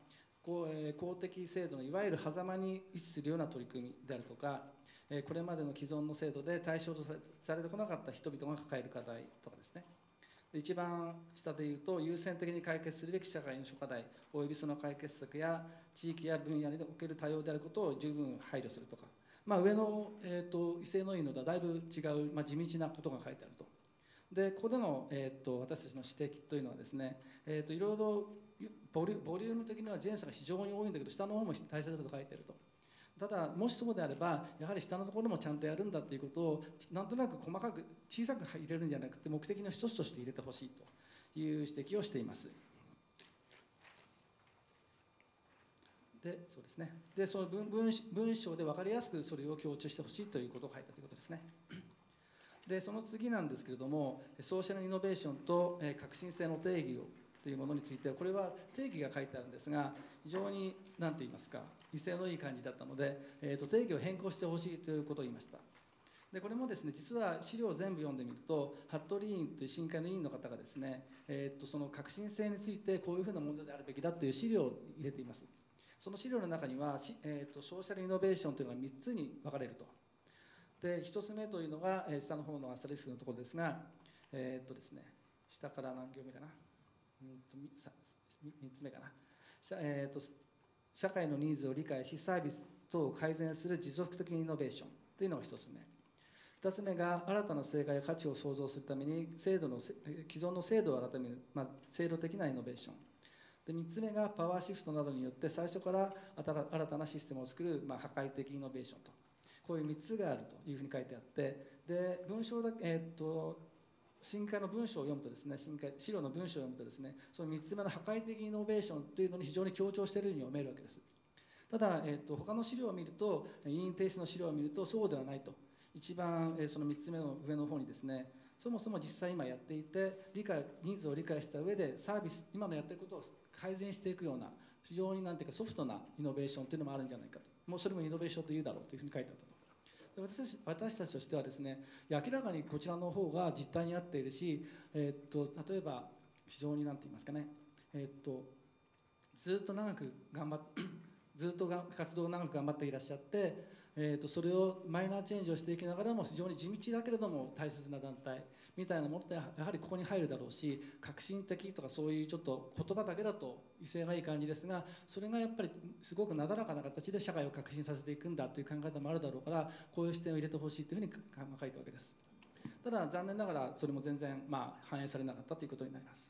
公的制度のいわゆる狭間に位置するような取り組みであるとか、これまでの既存の制度で対象とされてこなかった人々が抱える課題とかですね。一番下でいうと、優先的に解決するべき社会の諸課題およびその解決策や地域や分野における多様であることを十分配慮するとか、上の、威勢のいいのとはだいぶ違う、地道なことが書いてあると。でここでの、私たちの指摘というのはですね、いろいろボリューム的には前者が非常に多いんだけど、下の方も大切だと書いてあると。ただもしそうであれば、やはり下のところもちゃんとやるんだということをなんとなく細かく小さく入れるんじゃなくて、目的の一つとして入れてほしいという指摘をしています。でそうですね、でその文章で分かりやすくそれを強調してほしいということを書いたということですね。でその次なんですけれども、ソーシャルイノベーションと革新性の定義をというものについては、これは定義が書いてあるんですが、非常に何て言いますか、威勢のいい感じだったので、定義を変更してほしいということを言いました。でこれもですね、実は資料を全部読んでみると、服部委員という審議会の委員の方がですね、その革新性についてこういうふうな問題であるべきだという資料を入れています。その資料の中には、ソーシャルイノベーションというのが3つに分かれると。で1つ目というのが、下の方のアスタリスクのところですが、ですね、下から何行目かな、3つ目かな、社会のニーズを理解しサービス等を改善する持続的なイノベーションというのが1つ目。2つ目が新たな成果や価値を創造するために既存の制度を改める、制度的なイノベーションで、3つ目がパワーシフトなどによって最初から新たなシステムを作る、破壊的イノベーションと、こういう3つがあるというふうに書いてあって、で文章だ審議会の文章を読むとですね、資料の文章を読むとですね、その3つ目の破壊的イノベーションというのに非常に強調しているように読めるわけです。ただ、他の資料を見ると、委員提出の資料を見るとそうではないと。一番、その3つ目の上の方にですね、そもそも実際今やっていてニーズを理解した上でサービス、今のやってることを改善していくような、非常にソフトなイノベーションというのもあるんじゃないかと。もうそれもイノベーションというだろうというふうに書いてあったと。私たちとしてはですね、明らかにこちらの方が実態に合っているし、例えば非常に何て言いますかね、ずっと長く頑張ってずっと活動を長く頑張っていらっしゃって、それをマイナーチェンジをしていきながらも非常に地道だけれども大切な団体みたいなものってやはりここに入るだろうし、革新的とかそういうちょっと言葉だけだと威勢がいい感じですが、それがやっぱりすごくなだらかな形で社会を革新させていくんだという考え方もあるだろうから、こういう視点を入れてほしいというふうに書いたわけです。ただ残念ながらそれも全然反映されなかったということになります。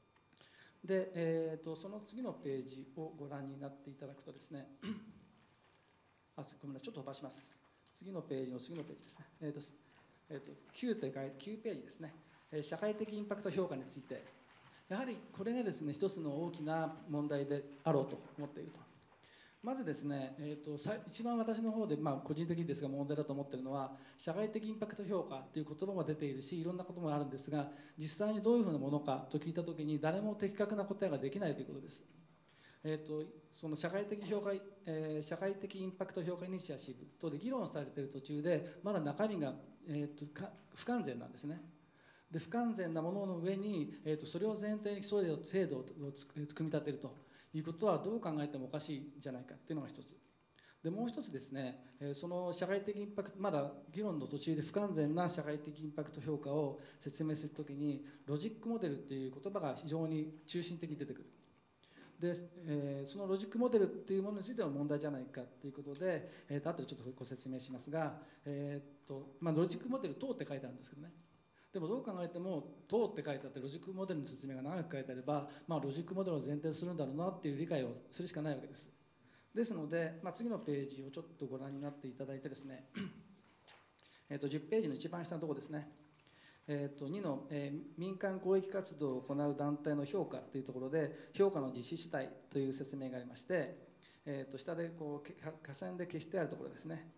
で、その次のページをご覧になっていただくとですねごめんなさい、ちょっと飛ばします。次のページの次のページですね。9ページですね。社会的インパクト評価について、やはりこれがですね、一つの大きな問題であろうと思っていると。まずですね、一番私の方で、個人的にですが問題だと思っているのは、社会的インパクト評価という言葉も出ているし、いろんなこともあるんですが、実際にどういうふうなものかと聞いたときに誰も的確な答えができないということです。その社会的インパクト評価イニシアチブ等で議論されている途中で、まだ中身が、不完全なんですね。で不完全なものの上に、それを前提に制度を組み立てるということはどう考えてもおかしいんじゃないかというのが一つで、もう一つですね、その社会的インパクト、まだ議論の途中で不完全な社会的インパクト評価を説明するときに、ロジックモデルという言葉が非常に中心的に出てくる。でそのロジックモデルっていうものについては問題じゃないかということで、後でちょっとご説明しますが、ロジックモデル等って書いてあるんですけどね、でもどう考えても等って書いてあってロジックモデルの説明が長く書いてあれば、ロジックモデルを前提とするんだろうなっていう理解をするしかないわけです。ですので、次のページをちょっとご覧になっていただいてですね10ページの一番下のところですね、2の、民間公益活動を行う団体の評価というところで、評価の実施主体という説明がありまして、下で下線で消してあるところですね、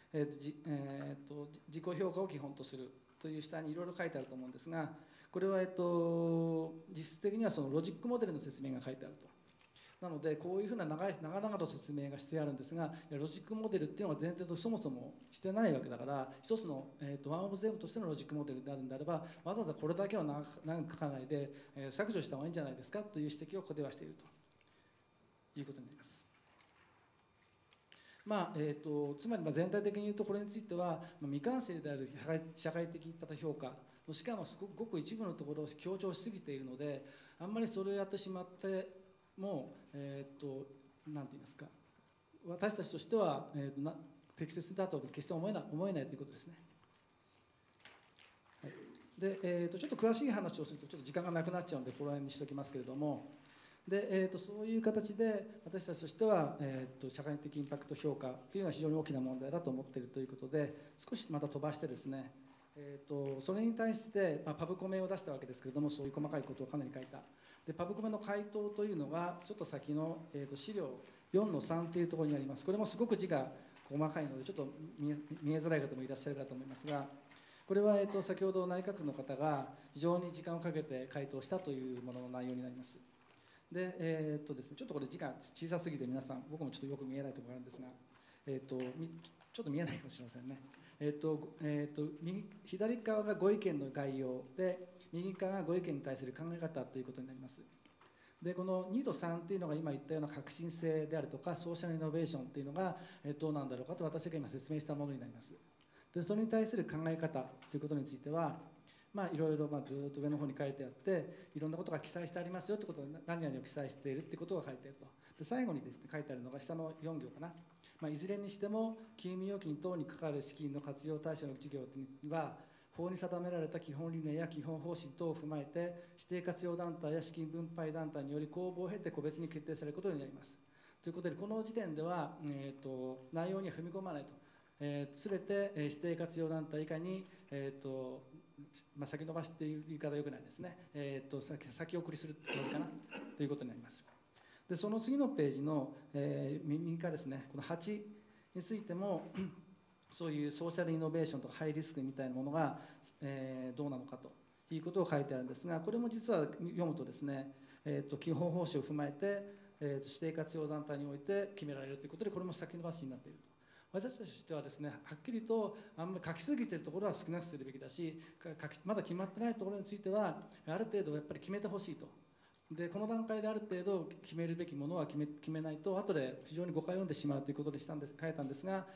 自己評価を基本とするという下にいろいろ書いてあると思うんですが、これは、実質的にはそのロジックモデルの説明が書いてあると。なのでこういうふうな長々と説明がしてあるんですが、ロジックモデルっていうのは前提とそもそもしてないわけだから、一つの、ワンオブゼムとしてのロジックモデルであるんであれば、わざわざこれだけは長く書かないで、削除した方がいいんじゃないですかという指摘をここではしていると。で、次のページですね。次のページですね。社会的インパクト評価について、やはりこれがですね、一つの大きな問題であろうと思っていると。まずですね、その社会的インパクト評価という言葉が出ているし、いろんなこともあるんですが、実際にどういうふうなものかと聞いたときに誰も的確な答えができないということです。 いうことになります。つまり全体的に言うと、これについては未完成である社会的評価、しかもごく一部のところを強調しすぎているので、あんまりそれをやってしまっても、なんて言いますか、私たちとしては、適切だと決して思えないということですね。はい、で、ちょっと詳しい話をするとちょっと時間がなくなっちゃうのでこの辺にしておきますけれども、で、そういう形で私たちとしては、社会的インパクト評価というのは非常に大きな問題だと思っているということで、少しまた飛ばしてですね、それに対して、パブコメを出したわけですけれども、そういう細かいことをかなり書いた。で、パブコメの回答というのがちょっと先の、資料4-3というところにあります。これもすごく字が細かいのでちょっと見えづらい方もいらっしゃるかと思いますが、これは、先ほど内閣府の方が非常に時間をかけて回答したというものの内容になります。で、ですね、ちょっとこれ字が小さすぎて皆さん、僕もちょっとよく見えないところがあるんですが、ちょっと見えないかもしれませんね。左側がご意見の概要で、右側がご意見に対する考え方ということになります。で、この2と3というのが今言ったような革新性であるとかソーシャルイノベーションというのがどうなんだろうかと私が今説明したものになります。で、それに対する考え方ということについては、いろいろずっと上の方に書いてあって、いろんなことが記載してありますよということで、何々を記載しているということが書いてあると。で、最後にですね、書いてあるのが下の4行かな。いずれにしても休眠預金等にかかる資金の活用対象の事業には法に定められた基本理念や基本方針等を踏まえて指定活用団体や資金分配団体により公募を経て個別に決定されることになります。ということで、この時点では、内容には踏み込まないと。全て指定活用団体以下に、先延ばしっていう言い方はよくないですね。先送りする感じかなということになります。で、その次のページの、右側ですね、この8についてもそういうソーシャルイノベーションとかハイリスクみたいなものが、どうなのかということを書いてあるんですが、これも実は読むとですね、基本方針を踏まえて、指定活用団体において決められるということで、これも先延ばしになっていると。私たちとしてはですね、はっきりとあんまり書きすぎているところは少なくするべきだし、まだ決まってないところについてはある程度やっぱり決めてほしいと。で、この段階である程度決めるべきものは決めないと後で非常に誤解を読んでしまうということで書いたんですが、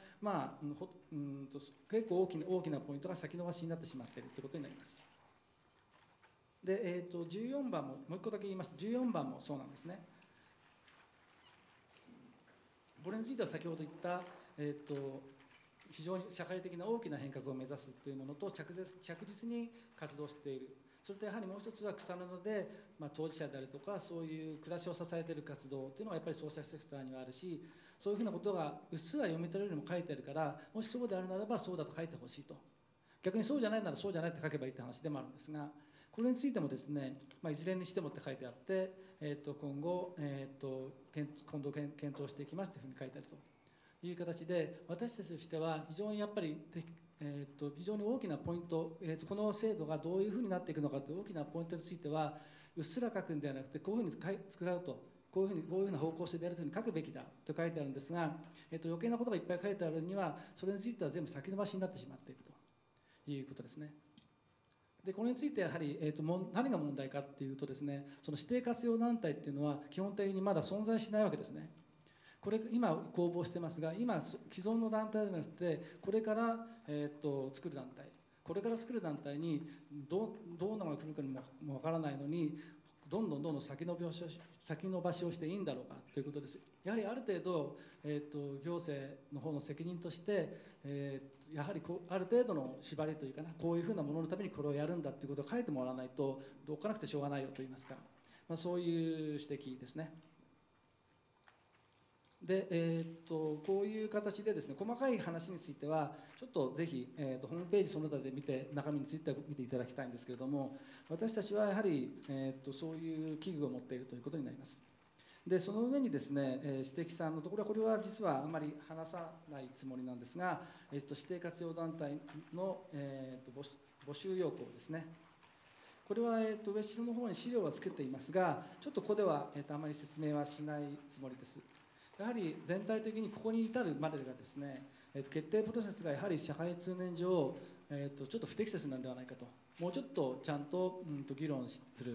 結構大きなポイントが先延ばしになってしまっているということになります。で、14番もう一個だけ言いますと、14番もそうなんですね。これについては先ほど言った非常に社会的な大きな変革を目指すというものと着実に活動している。それとやはりもう一つは草の根で、当事者であるとかそういう暮らしを支えている活動というのがやっぱりソーシャルセクターにはあるし、そういうふうなことがうっすら読み取れるようにも書いてあるから、もしそうであるならばそうだと書いてほしいと。逆にそうじゃないならそうじゃないって書けばいいって話でもあるんですが、これについてもですね、いずれにしてもって書いてあって、今後、今度検討していきますというふうに書いてあるという形で、私たちとしては非常にやっぱり非常に大きなポイント、この制度がどういうふうになっていくのかという大きなポイントについてはうっすら書くんではなくて、こういうふうに使うと、こういうふうな方向性でやるというふうに書くべきだと書いてあるんですが、余計なことがいっぱい書いてあるにはそれについては全部先延ばしになってしまっているということですね。で、これについてやはり、何が問題かっていうとですね、その指定活用団体っていうのは基本的にまだ存在しないわけですね。これ今公募してますが、今既存の団体じゃなくてこれから、作る団体、これから作る団体にどうのが来るかもわからないのにどんどん先延ばしをしていいんだろうかということです。やはりある程度、行政の方の責任として、やはりある程度の縛りというかな、こういうふうなもののためにこれをやるんだということを書いてもらわないとおっかなくてしょうがないよといいますか、そういう指摘ですね。で、こういう形でですね、細かい話についてはちょっとぜひ、ホームページその他で見て中身について見ていただきたいんですけれども、私たちはやはり、そういう危惧を持っているということになります。で、その上にですね、指摘さんのところはこれは実はあまり話さないつもりなんですが、指定活用団体の、募集要項ですね。これは、上後ろの方に資料はつけていますが、ちょっとここでは、あまり説明はしないつもりです。やはり全体的にここに至るまでがですね、決定プロセスがやはり社会通念上、ちょっと不適切なんではないかと、もうちょっとちゃんと、議論する、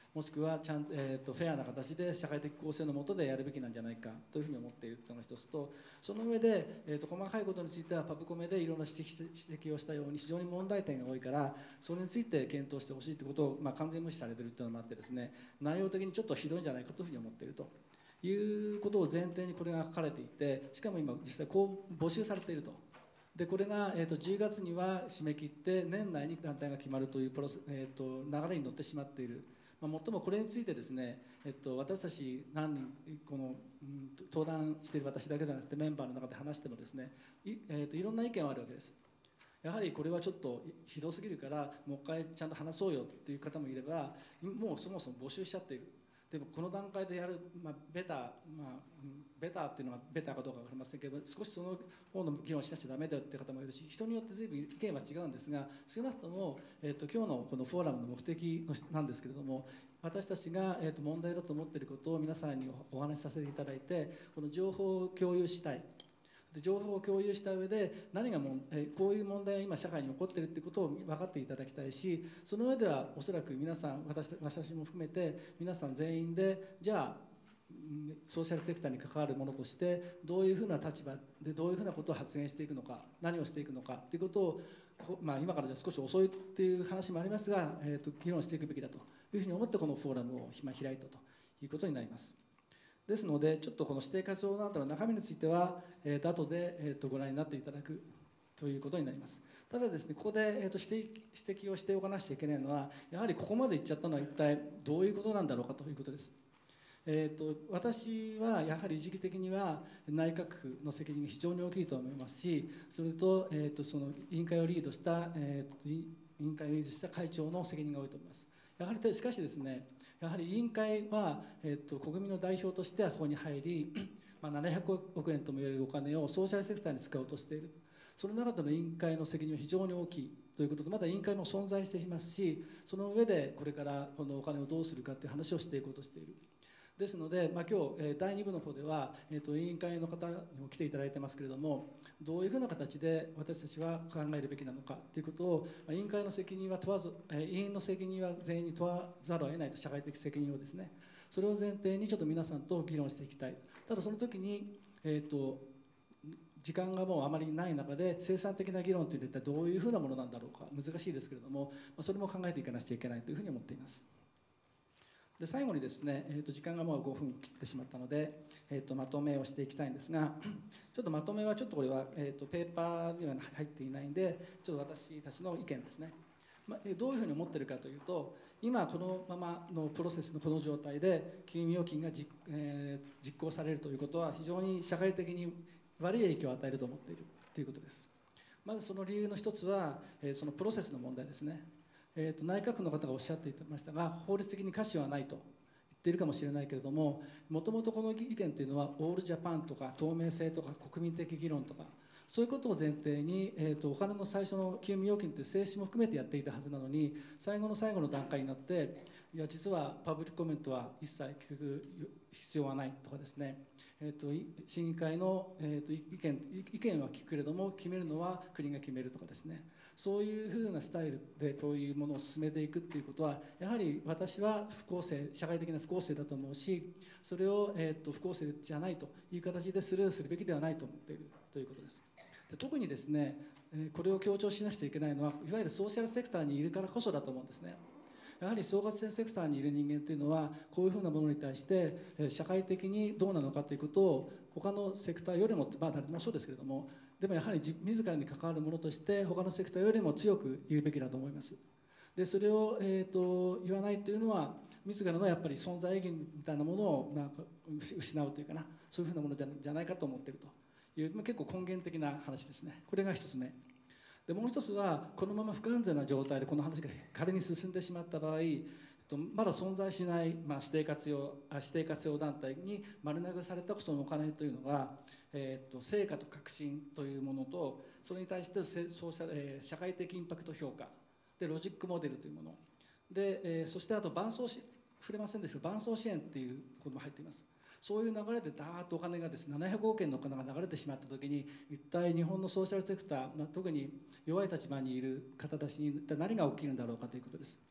もしくはちゃんと、フェアな形で社会的公正の下でやるべきなんじゃないかというふうに思っているというのが一つと、その上で、細かいことについてはパブコメでいろんな指摘をしたように非常に問題点が多いから、それについて検討してほしいということを、完全無視されているというのもあってですね、内容的にちょっとひどいんじゃないかというふうに思っているということを前提にこれが書かれていて、しかも今実際こう募集されていると。でこれが、10月には締め切って年内に団体が決まるという流れに乗ってしまっている。もっともこれについてですね、私たち何人この、登壇している私だけではなくてメンバーの中で話してもですね、いろんな意見はあるわけです。やはりこれはちょっとひどすぎるからもう一回ちゃんと話そうよっていう方もいれば、もうそもそも募集しちゃっている。でもこの段階でやる、ベタっていうのはベタかどうか分かりませんけど、少しその方の議論しなくちゃダメだよっていう方もいるし、人によって随分意見は違うんですが、少なくとも、今日のこのフォーラムの目的なんですけれども、私たちが、問題だと思っていることを皆さんにお話しさせていただいて、この情報を共有したい。で情報を共有した上で何がこういう問題が今社会に起こっているということを分かっていただきたいし、その上ではおそらく皆さん、私も含めて皆さん全員で、じゃあソーシャルセクターに関わるものとしてどういうふうな立場でどういうふうなことを発言していくのか、何をしていくのかということを、今からじゃ少し遅いという話もありますが、議論していくべきだというふうに思ってこのフォーラムを今開いたということになります。ですのでちょっとこの指定活動などの中身については、後で、ご覧になっていただくということになります。ただですね、ここで、指摘をしておかなくちゃいけないのは、やはりここまでいっちゃったのは一体どういうことなんだろうかということです。私はやはり時期的には内閣府の責任が非常に大きいと思いますし、それと、その委員会をリードした、会長の責任が多いと思います。やはりしかしですね、やはり委員会は、国民の代表としてはそこに入り、700億円ともいわれるお金をソーシャルセクターに使おうとしている。その中での委員会の責任は非常に大きいということで、まだ委員会も存在していますし、その上でこれからこのお金をどうするかという話をしていこうとしている。ですので、今日第2部の方では、委員会の方にも来ていただいてますけれども、どういうふうな形で私たちは考えるべきなのかということを、委員会の責任は問わず、委員の責任は全員に問わざるを得ないと、社会的責任をですね、それを前提にちょっと皆さんと議論していきたい。ただその時に、時間がもうあまりない中で生産的な議論というのは一体どういうふうなものなんだろうか、難しいですけれども、それも考えていかなくちゃいけないというふうに思っています。で最後にですね、時間がもう5分切ってしまったので、まとめをしていきたいんですが、ちょっとまとめはちょっとこれは、ペーパーには入っていないんで、ちょっと私たちの意見ですね、どういうふうに思っているかというと、今このままのプロセスのこの状態で休眠預金が実行されるということは非常に社会的に悪い影響を与えると思っているということです。まずその理由の一つは、そのプロセスの問題ですね。内閣府の方がおっしゃっていましたが、法律的に可視はないと言っているかもしれないけれども、もともとこの意見というのはオールジャパンとか透明性とか国民的議論とか、そういうことを前提に、お金の最初の休眠預金という静止も含めてやっていたはずなのに、最後の最後の段階になって、いや実はパブリックコメントは一切聞く必要はないとかですね、審議会の、意見は聞くけれども決めるのは国が決めるとかですね、そういうふうなスタイルでこういうものを進めていくっていうことは、やはり私は不公正、社会的な不公正だと思うし、それを、不公正じゃないという形でスルーするべきではないと思っているということです。で特にですね、これを強調しなくちゃいけないのは、いわゆるソーシャルセクターにいるからこそだと思うんですね。やはりソーシャルセクターにいる人間というのは、こういうふうなものに対して社会的にどうなのかということを他のセクターよりも、誰もそうですけれども、でもやはり自らに関わるものとして他のセクターよりも強く言うべきだと思います。でそれを、言わないというのは、自らのやっぱり存在意義みたいなものを失うというかな、そういうふうなものじゃないかと思っているという、結構根源的な話ですね。これが一つ目で、もう一つは、このまま不完全な状態でこの話が仮に進んでしまった場合、まだ存在しない、指定活用団体に丸投げされたそのお金というのが、成果と革新というものと、それに対して社会的インパクト評価で、ロジックモデルというもので、そしてあと触れませんでしたが、伴走支援っていうことも入っています。そういう流れでダーッとお金がですね、700億円のお金が流れてしまったときに、一体日本のソーシャルセクター、特に弱い立場にいる方たちに一体何が起きるんだろうかということです。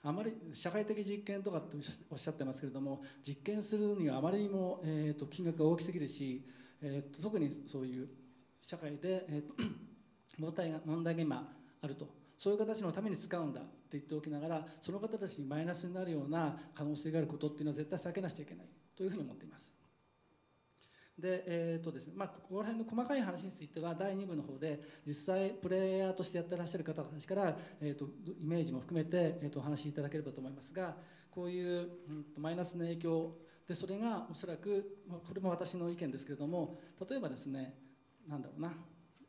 あまり社会的実験とかっておっしゃってますけれども、実験するにはあまりにも、金額が大きすぎるし、特にそういう社会で、問題が今あると、そういう形のために使うんだって言っておきながら、その方たちにマイナスになるような可能性があることっていうのは絶対避けなくちゃいけないというふうに思っています。でですね、ここら辺の細かい話については第2部の方で実際プレイヤーとしてやってらっしゃる方たちから、イメージも含めて、お話しいただければと思いますが、こういう、マイナスの影響で、それがおそらく、これも私の意見ですけれども、例えばですね、なんだろうな、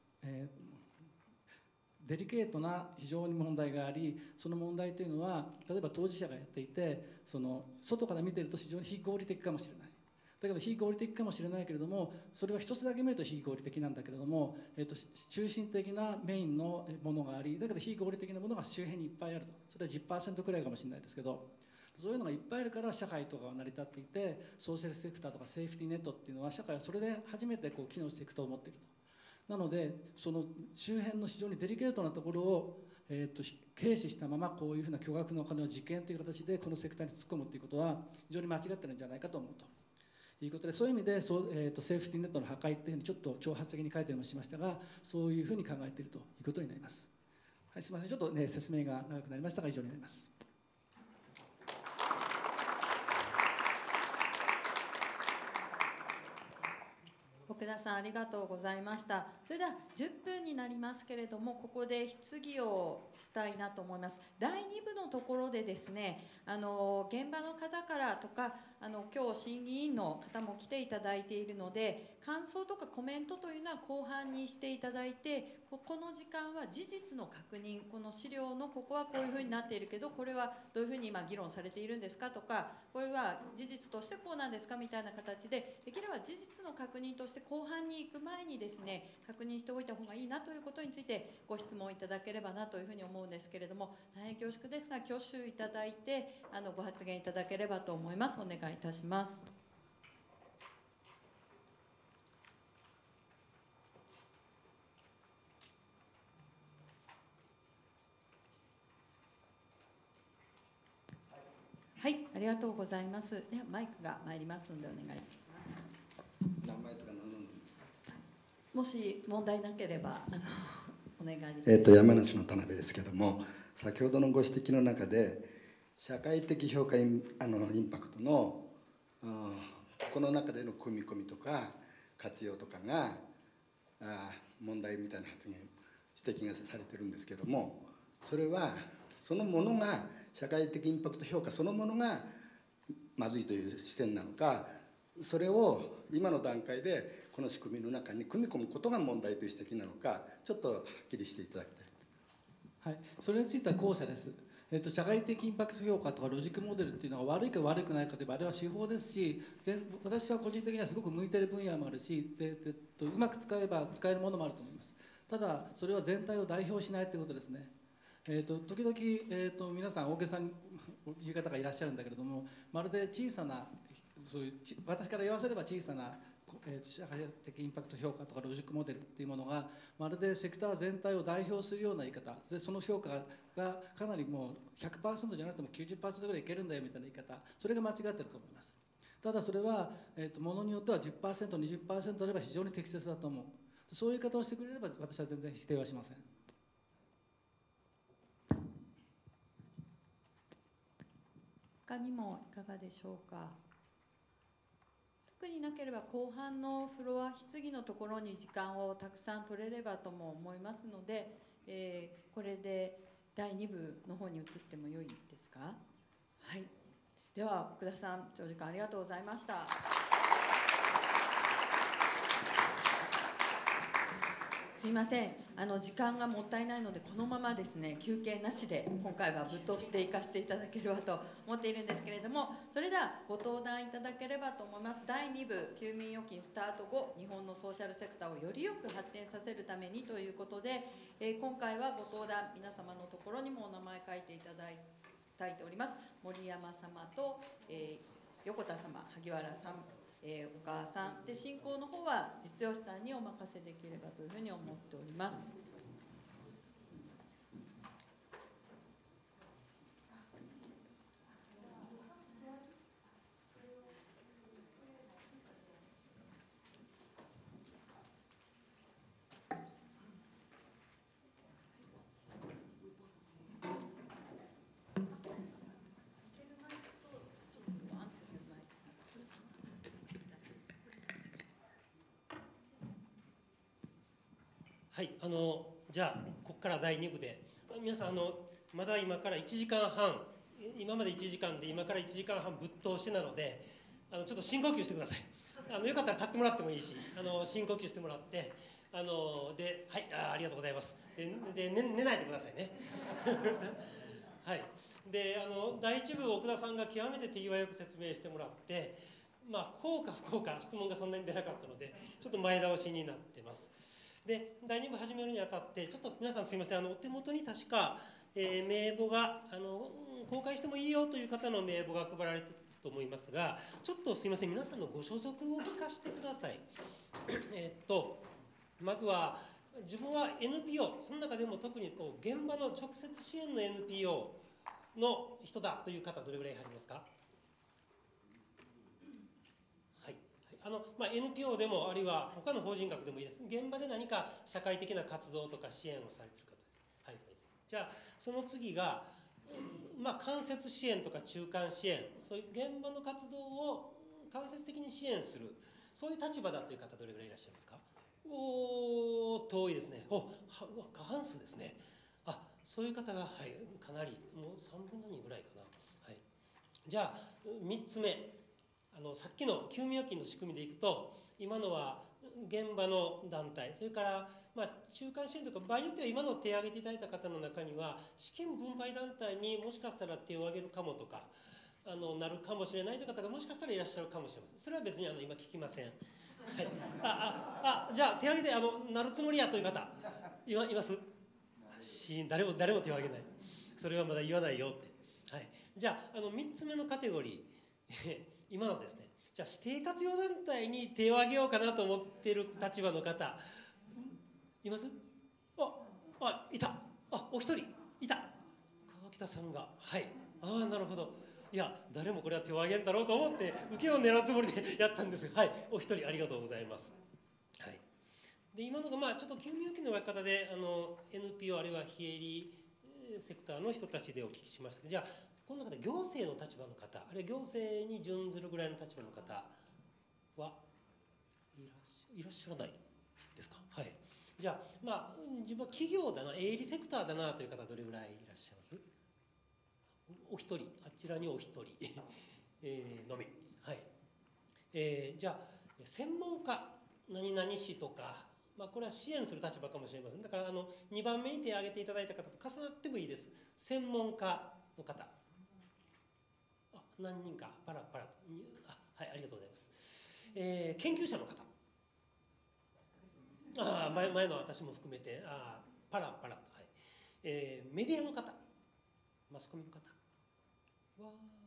デリケートな非常に問題があり、その問題というのは例えば当事者がやっていて、その外から見ていると非常に非合理的かもしれない。だけど非合理的かもしれないけれども、それは一つだけ見ると非合理的なんだけれども、中心的なメインのものがあり、だけど非合理的なものが周辺にいっぱいあると。それは 10% くらいかもしれないですけど、そういうのがいっぱいあるから社会とかは成り立っていて、ソーシャルセクターとかセーフティーネットっていうのは社会はそれで初めてこう機能していくと思っていると。なのでその周辺の非常にデリケートなところを、軽視したままこういうふうな巨額のお金を実験という形でこのセクターに突っ込むということは非常に間違ってるんじゃないかと思うということで、そういう意味でセーフティーネットの破壊っていうふうにちょっと挑発的に書いたりもしましたが、そういうふうに考えているということになります。はい、すみません、ちょっとね説明が長くなりましたが以上になります。 奥田さんありがとうございました。それでは10分になりますけれども、ここで質疑をしたいなと思います。第2部のところでですね、現場の方からとか今日審議員の方も来ていただいているので、感想とかコメントというのは後半にしていただいて、この時間は事実の確認、この資料のここはこういうふうになっているけど、これはどういうふうに今議論されているんですかとか、これは事実としてこうなんですかみたいな形で、できれば事実の確認として後半に行く前にですね、確認しておいた方がいいなということについてご質問いただければなというふうに思うんですけれども、大変恐縮ですが挙手いただいてご発言いただければと思います。お願いいたします。はい、ありがとうございます。ではマイクが参りますのでお願いします。 名前とか何なんですか。 もし問題なければお願いします。 山梨の田辺ですけども、先ほどのご指摘の中で社会的評価インパクトのこの中での組み込みとか活用とかが問題みたいな発言指摘がされてるんですけども、それはそのものが社会的インパクト評価そのものがまずいという視点なのか、それを今の段階でこの仕組みの中に組み込むことが問題という指摘なのか、ちょっとはっきりしていただきたい。 はい、それについては後者です。社会的インパクト評価とかロジックモデルっていうのが悪いか悪くないかといえばあれは手法ですし、私は個人的にはすごく向いている分野もあるし、うまく使えば使えるものもあると思います。ただそれは全体を代表しないということですね。時々、皆さん大げさに言う方がいらっしゃるんだけれども、まるで小さなそういう私から言わせれば小さな社会的インパクト評価とかロジックモデルっていうものがまるでセクター全体を代表するような言い方で、その評価がかなりもう 100% じゃなくても 90% ぐらいいけるんだよみたいな言い方、それが間違ってると思います。ただそれは、ものによっては 10%、20% あれば非常に適切だと思う。そういう言い方をしてくれれば私は全然否定はしません。 他にもいかがでしょうか。特になければ後半のフロア質疑のところに時間をたくさん取れればとも思いますので、これで第2部の方に移ってもよいですか。はい、では奥田さん長時間ありがとうございました。すいません、時間がもったいないのでこのままですね休憩なしで今回はぶっ通していかせていただければと思っているんですけれども、それではご登壇いただければと思います。第2部休眠預金スタート後、日本のソーシャルセクターをよりよく発展させるためにということで、今回はご登壇皆様のところにもお名前書いていただいております。森山様と、横田様、萩原さん、お母さんで、進行の方は実用士さんにお任せできればというふうに思っております。 はい、じゃあここから第2部で皆さんまだ今から1時間半、今まで1時間で今から1時間半ぶっ通しなのでちょっと深呼吸してください。よかったら立ってもらってもいいし深呼吸してもらってで、はい、ありがとうございます。で、寝ないでくださいね。はい、で第1部奥田さんが極めて手際よく説明してもらって、まあ幸か不幸か質問がそんなに出なかったのでちょっと前倒しになってます。で第2部始めるにあたってちょっと皆さんすいません、お手元に確か、名簿が公開してもいいよという方の名簿が配られていると思いますが、ちょっとすいません、皆さんのご所属を聞かせてください。まずは自分は NPO、その中でも特に現場の直接支援の NPO の人だという方どれぐらいありますか？NPO でもあるいは他の法人格でもいいです。現場で何か社会的な活動とか支援をされている方です。はい、じゃあその次が、間接支援とか中間支援、そういう現場の活動を間接的に支援する、そういう立場だという方どれぐらいいらっしゃいますか？遠いですね。過半数ですね。そういう方が、はい、かなりもう3分の2ぐらいかな。はい、じゃあ3つ目。さっきの休眠預金の仕組みでいくと今のは現場の団体、それから、中間支援とか場合によっては今の手を挙げていただいた方の中には資金分配団体にもしかしたら手を挙げるかもとかなるかもしれないという方がもしかしたらいらっしゃるかもしれません。それは別に今聞きません。はい、じゃあ手を挙げてなるつもりやという方います？誰も手を挙げない。それはまだ言わないよって。はい、じゃあ3つ目のカテゴリー今のですね、じゃあ指定活用団体に手を挙げようかなと思っている立場の方います？いた。お一人いた。川北さんが、はい、なるほど。いや誰もこれは手を挙げんだろうと思って受けを狙うつもりでやったんですが、はい、お一人ありがとうございます。はい、で今のがちょっと休眠預金の分け方でNPO あるいは非営利セクターの人たちでお聞きしましたが、じゃあこの中で行政の立場の方、あるいは行政に準ずるぐらいの立場の方はいらっしゃらないですか？はい。じゃあ自分は企業だな、営利セクターだなという方どれぐらいいらっしゃいます？お一人、あちらにお一人のみ。はい。じゃあ専門家何々氏とか、これは支援する立場かもしれません。だから2番目に手を挙げていただいた方と重なってもいいです。専門家の方。何人かパラと。はい、ありがとうございます。研究者の方。前の私も含めてパラと。はい、メディアの方、マスコミの方は、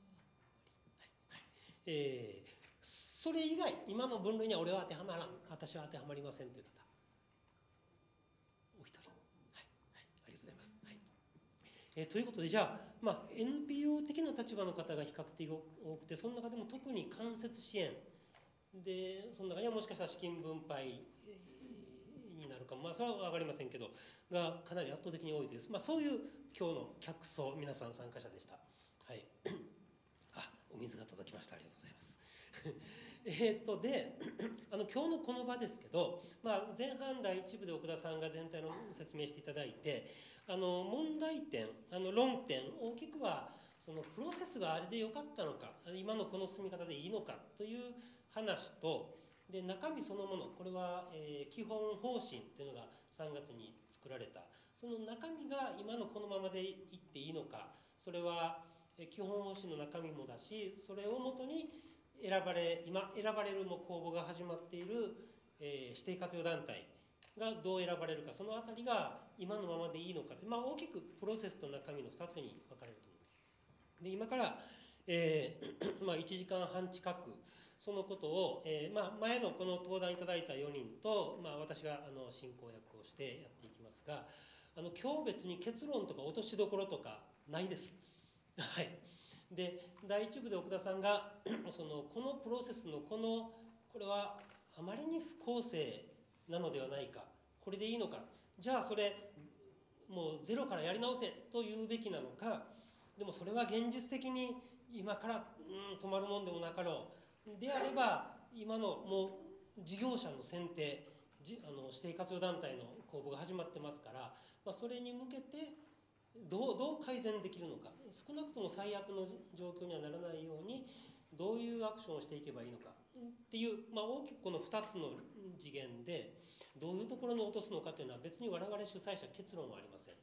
それ以外今の分類には私は当てはまりませんという方お一人。はい、ありがとうございます。はい、ということでじゃあNPO 的な立場の方が比較的多くて、その中でも特に間接支援で、その中にはもしかしたら資金分配になるかも、それは分かりませんけどがかなり圧倒的に多いです。そういう今日の客層皆さん参加者でした。はい、お水が届きました。ありがとうございます。で今日のこの場ですけど、前半第1部で奥田さんが全体の説明していただいて、問題点論点大きくはそのプロセスがあれでよかったのか、今のこの進み方でいいのかという話と、で中身そのもの、これは、基本方針というのが3月に作られた、その中身が今のこのままでいっていいのか、それは基本方針の中身もだし、それをもとに今選ばれるも公募が始まっている、指定活用団体がどう選ばれるか、そのあたりが今のままでいいのかって、大きくプロセスと中身の2つに分かれると思います。で今から、1時間半近くそのことを、前のこの登壇いただいた4人と、私が進行役をしてやっていきますが、今日別に結論とか落としどころとかないです。はい。で第1部で奥田さんがこのプロセスのこれはあまりに不公正なのではないか、これでいいのか、じゃあそれもうゼロからやり直せと言うべきなのか、でもそれは現実的に今から止まるもんでもなかろうであれば、今のもう事業者の選定、 指定活用団体の公募が始まってますから、それに向けてどう改善できるのか、少なくとも最悪の状況にはならないようにどういうアクションをしていけばいいのかっていう、大きくこの2つの次元でどういうところに落とすのかというのは別に我々主催者結論はありません。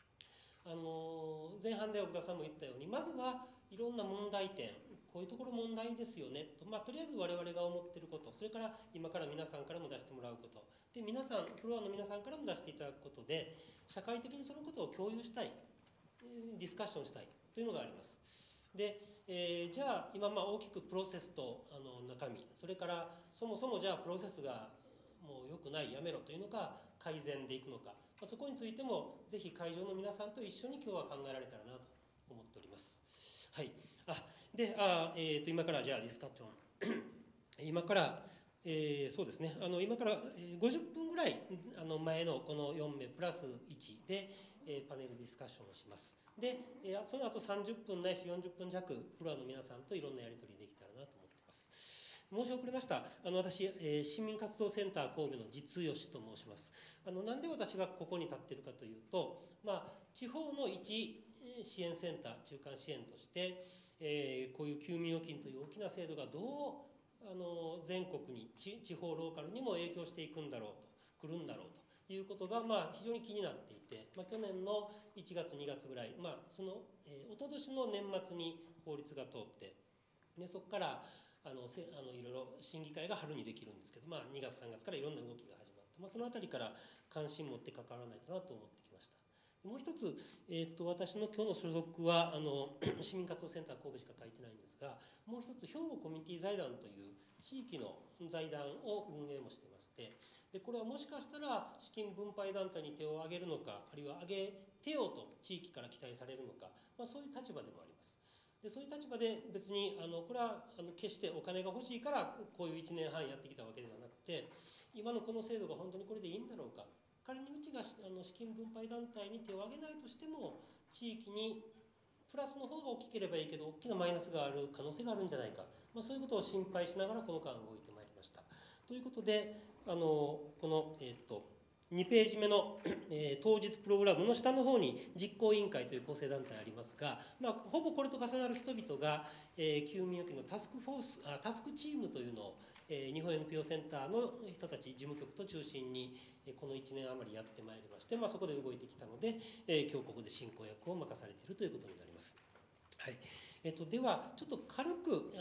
前半で奥田さんも言ったように、まずはいろんな問題点、こういうところ問題ですよねと、とりあえず我々が思っていること、それから今から皆さんからも出してもらうことで、フロアの皆さんからも出していただくことで、社会的にそのことを共有したい、ディスカッションしたいというのがあります。で、じゃあ今大きくプロセスと中身、それからそもそもじゃあプロセスがもう良くない、やめろというのか改善でいくのか、そこについてもぜひ会場の皆さんと一緒に今日は考えられたらなと思っております。はい。今からじゃあディスカッション今からそうですね、今から50分ぐらい前のこの4名プラス1でパネルディスカッションをします。で、その後30分ないし40分弱フロアの皆さんといろんなやり取りできたらなと思っています。申し遅れました。私、市民活動センター神戸の実吉と申します。なんで私がここに立っているかというと、地方の一支援センター、中間支援として、こういう休眠預金という大きな制度がどう全国に地方ローカルにも影響していくんだろうと、来るんだろうということが非常に気になっていて、去年の1月2月ぐらい、その一昨年の年末に法律が通って、でそこからいろいろ審議会が春にできるんですけど、2月3月からいろんな動きが始まって、そのあたりから関心持って関わらないとなと思ってきました。もう一つ、私の今日の所属は市民活動センター神戸しか書いてないんですが、もう一つ兵庫コミュニティ財団という地域の財団を運営もしていまして、でこれはもしかしたら資金分配団体に手を挙げるのか、あるいは挙げてよと地域から期待されるのか、そういう立場でもあります。でそういう立場で別にこれは決してお金が欲しいからこういう1年半やってきたわけではなくて、今のこの制度が本当にこれでいいんだろうか、仮にうちが資金分配団体に手を挙げないとしても地域にプラスの方が大きければいいけど大きなマイナスがある可能性があるんじゃないか、そういうことを心配しながらこの間動いてまいりました。ということでこの、2ページ目の、当日プログラムの下の方に実行委員会という構成団体ありますが、ほぼこれと重なる人々が、休眠預金のタスクチームというのを、日本 NPO センターの人たち事務局と中心にこの1年余りやってまいりまして、そこで動いてきたので、今日ここで進行役を任されているということになります。はい。ではちょっと軽く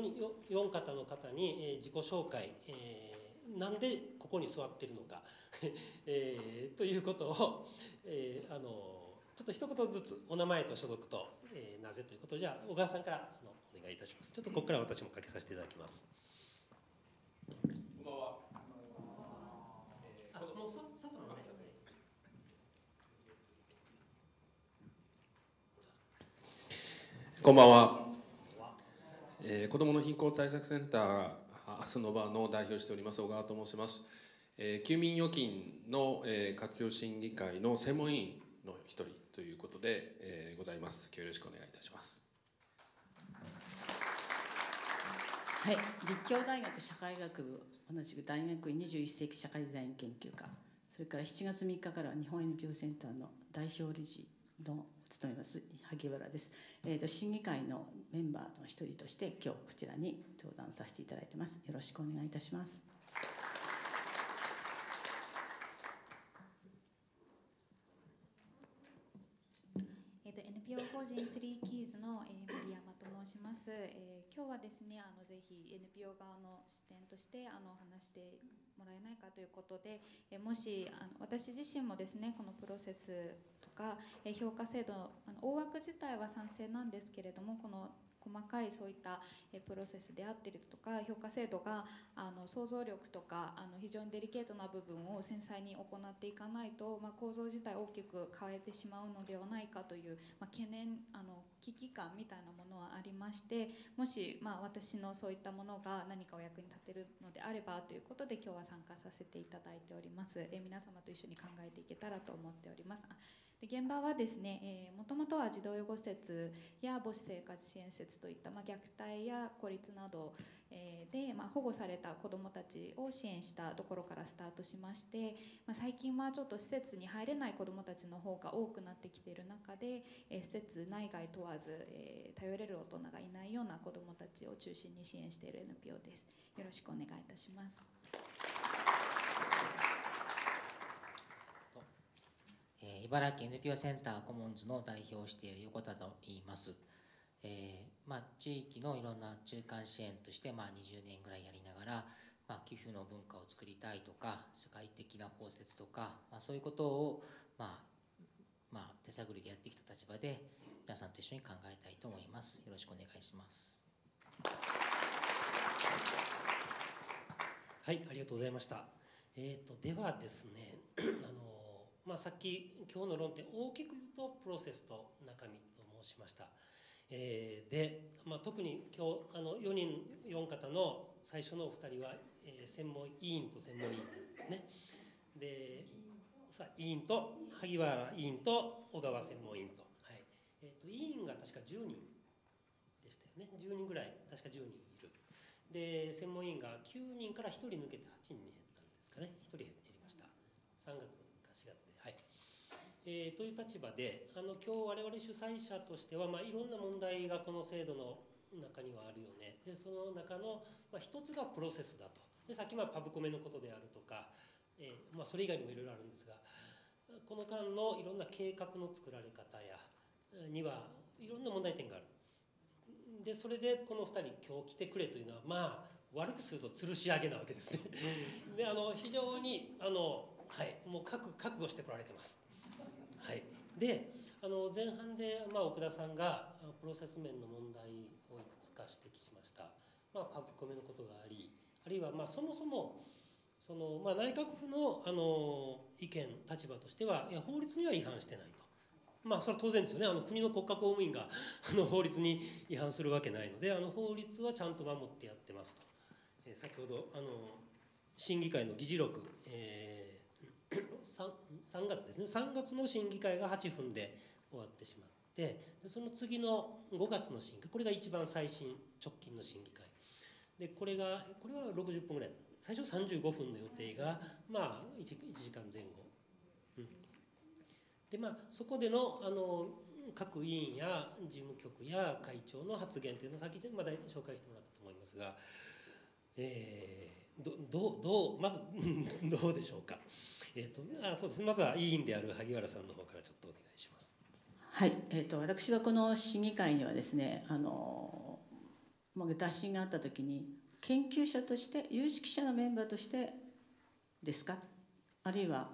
4方の方に自己紹介、なんでここに座っているのかということを、ちょっと一言ずつお名前と所属と、なぜということをじゃあ小川さんからお願いいたします。ちょっとここから私もかけさせていただきます。 こんばんは。 もう佐藤のね。 こんばんは。子どもの貧困対策センター明日の場の代表をしております小川と申します。休眠預金の活用審議会の専門委員の一人ということでございます。今日よろしくお願いいたします。 はい、立教大学社会学部、同じく大学院21世紀社会デザイン研究科、それから7月3日からは日本 NPO センターの代表理事の務めます萩原です。審議会のメンバーの一人として今日こちらに登壇させていただいてます。よろしくお願いいたします。 NPO 法人スリーキーズの森山と申します。今日はですね、ぜひ NPO 側の視点として話してもらえないかということで、もし私自身もですね、このプロセスとか評価制度大枠自体は賛成なんですけれども、この細かいそういったプロセスであったりとか評価制度が想像力とか非常にデリケートな部分を繊細に行っていかないと、構造自体を大きく変えてしまうのではないかという、懸念危機感みたいなものはありまして、もし、私のそういったものが何かお役に立てるのであればということで今日は参加させていただいております。皆様と一緒に考えていけたらと思っております。 で現場はですね、もともとは児童養護施設や母子生活支援施設といった、虐待や孤立など、で、保護された子どもたちを支援したところからスタートしまして、最近はちょっと施設に入れない子どもたちの方が多くなってきている中で、施設内外問わず、頼れる大人がいないような子どもたちを中心に支援している NPO です。よろしくお願いいたします。 茨城 NPO センターコモンズの代表をしている横田と言います。地域のいろんな中間支援として、20年ぐらいやりながら、寄付の文化を作りたいとか、社会的な包摂とか、そういうことを、手探りでやってきた立場で皆さんと一緒に考えたいと思います。よろしくお願いします。 はい、ありがとうございました。ではですね、さっき今日の論点大きく言うとプロセスと中身と申しました。で、特に今日4人4方の最初のお二人は、専門委員と専門委員ですね。で、委員と萩原委員と小川専門委員と、委員が確か10人でしたよね。10人ぐらい、確か10人いる。で、専門委員が9人から1人抜けて8人に減ったんですかね。1人減りました。3月か4月で。はい。という立場で、今日我々主催者としては、いろんな問題がこの制度の中にはあるよね。で、その中の、一つがプロセスだと。で、さっきパブコメのことであるとか、それ以外にもいろいろあるんですが、この間のいろんな計画の作られ方やにはいろんな問題点がある。で、それでこの2人今日来てくれというのは、悪くすると吊るし上げなわけですね。で、非常にもう覚悟してこられてます。はい、で前半で、奥田さんがプロセス面の問題をいくつか指摘しました。パブコメのことがあり、あるいはそもそも内閣府の意見立場としては、法律には違反してないと。それは当然ですよね。国の国家公務員が法律に違反するわけないので、法律はちゃんと守ってやってますと。先ほど審議会の議事録、3月ですね。3月の審議会が8分で終わってしまって、でその次の5月の審議会、これが一番最新直近の審議会で、これは60分ぐらい、最初35分の予定が1時間前後、でそこでの各委員や事務局や会長の発言というのを先ほど紹介してもらったと思いますが、まずどうでしょうか。そうですね、まずは委員である萩原さんの方からちょっとお願いします。 はい、私はこの審議会にはですね、打診があった時に研究者として有識者のメンバーとしてですか、あるいは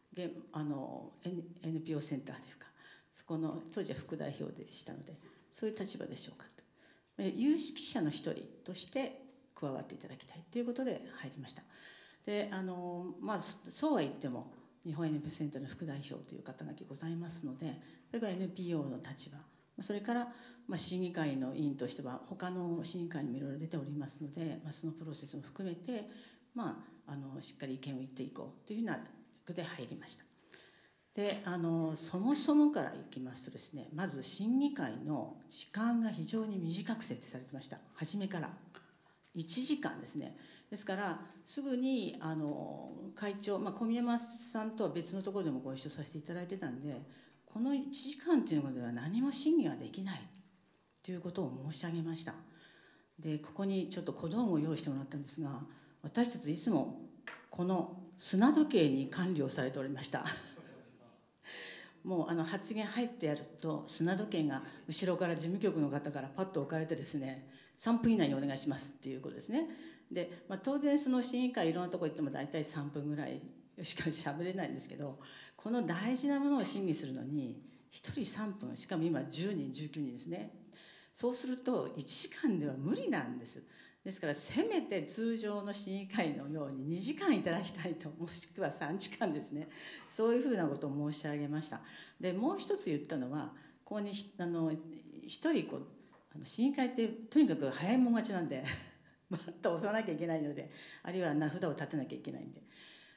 NPO センターというか、そこの当時は副代表でしたので、そういう立場でしょうかと、有識者の一人として加わっていただきたいということで入りました。でそうは言っても日本 NPO センターの副代表という肩書きございますので、それから NPO の立場、それから審議会の委員としては他の審議会にもいろいろ出ておりますので、そのプロセスも含めて、しっかり意見を言っていこうというふうな役で入りました。でそもそもからいきますとですね、まず審議会の時間が非常に短く設定されてました。初めから1時間ですね。ですからすぐに会長、小宮山さんとは別のところでもご一緒させていただいてたんで、この1時間ということでは何も審議はできないということを申し上げました。でここにちょっと小道具を用意してもらったんですが、私たちいつもこの砂時計に管理をされておりましたもう発言入ってやると砂時計が後ろから事務局の方からパッと置かれてですね、3分以内にお願いしますっていうことですね。で、当然その審議会いろんなとこ行っても大体3分ぐらいしか喋れないんですけど、この大事なものを審議するのに1人3分、しかも今10人19人ですね。そうすると1時間では無理なんです。ですからせめて通常の審議会のように2時間いただきたいと、もしくは3時間ですね。そういうふうなことを申し上げました。でもう一つ言ったのは、ここに一人審議会ってとにかく早いもん勝ちなんでバッと押さなきゃいけないので、あるいは名札を立てなきゃいけないんで、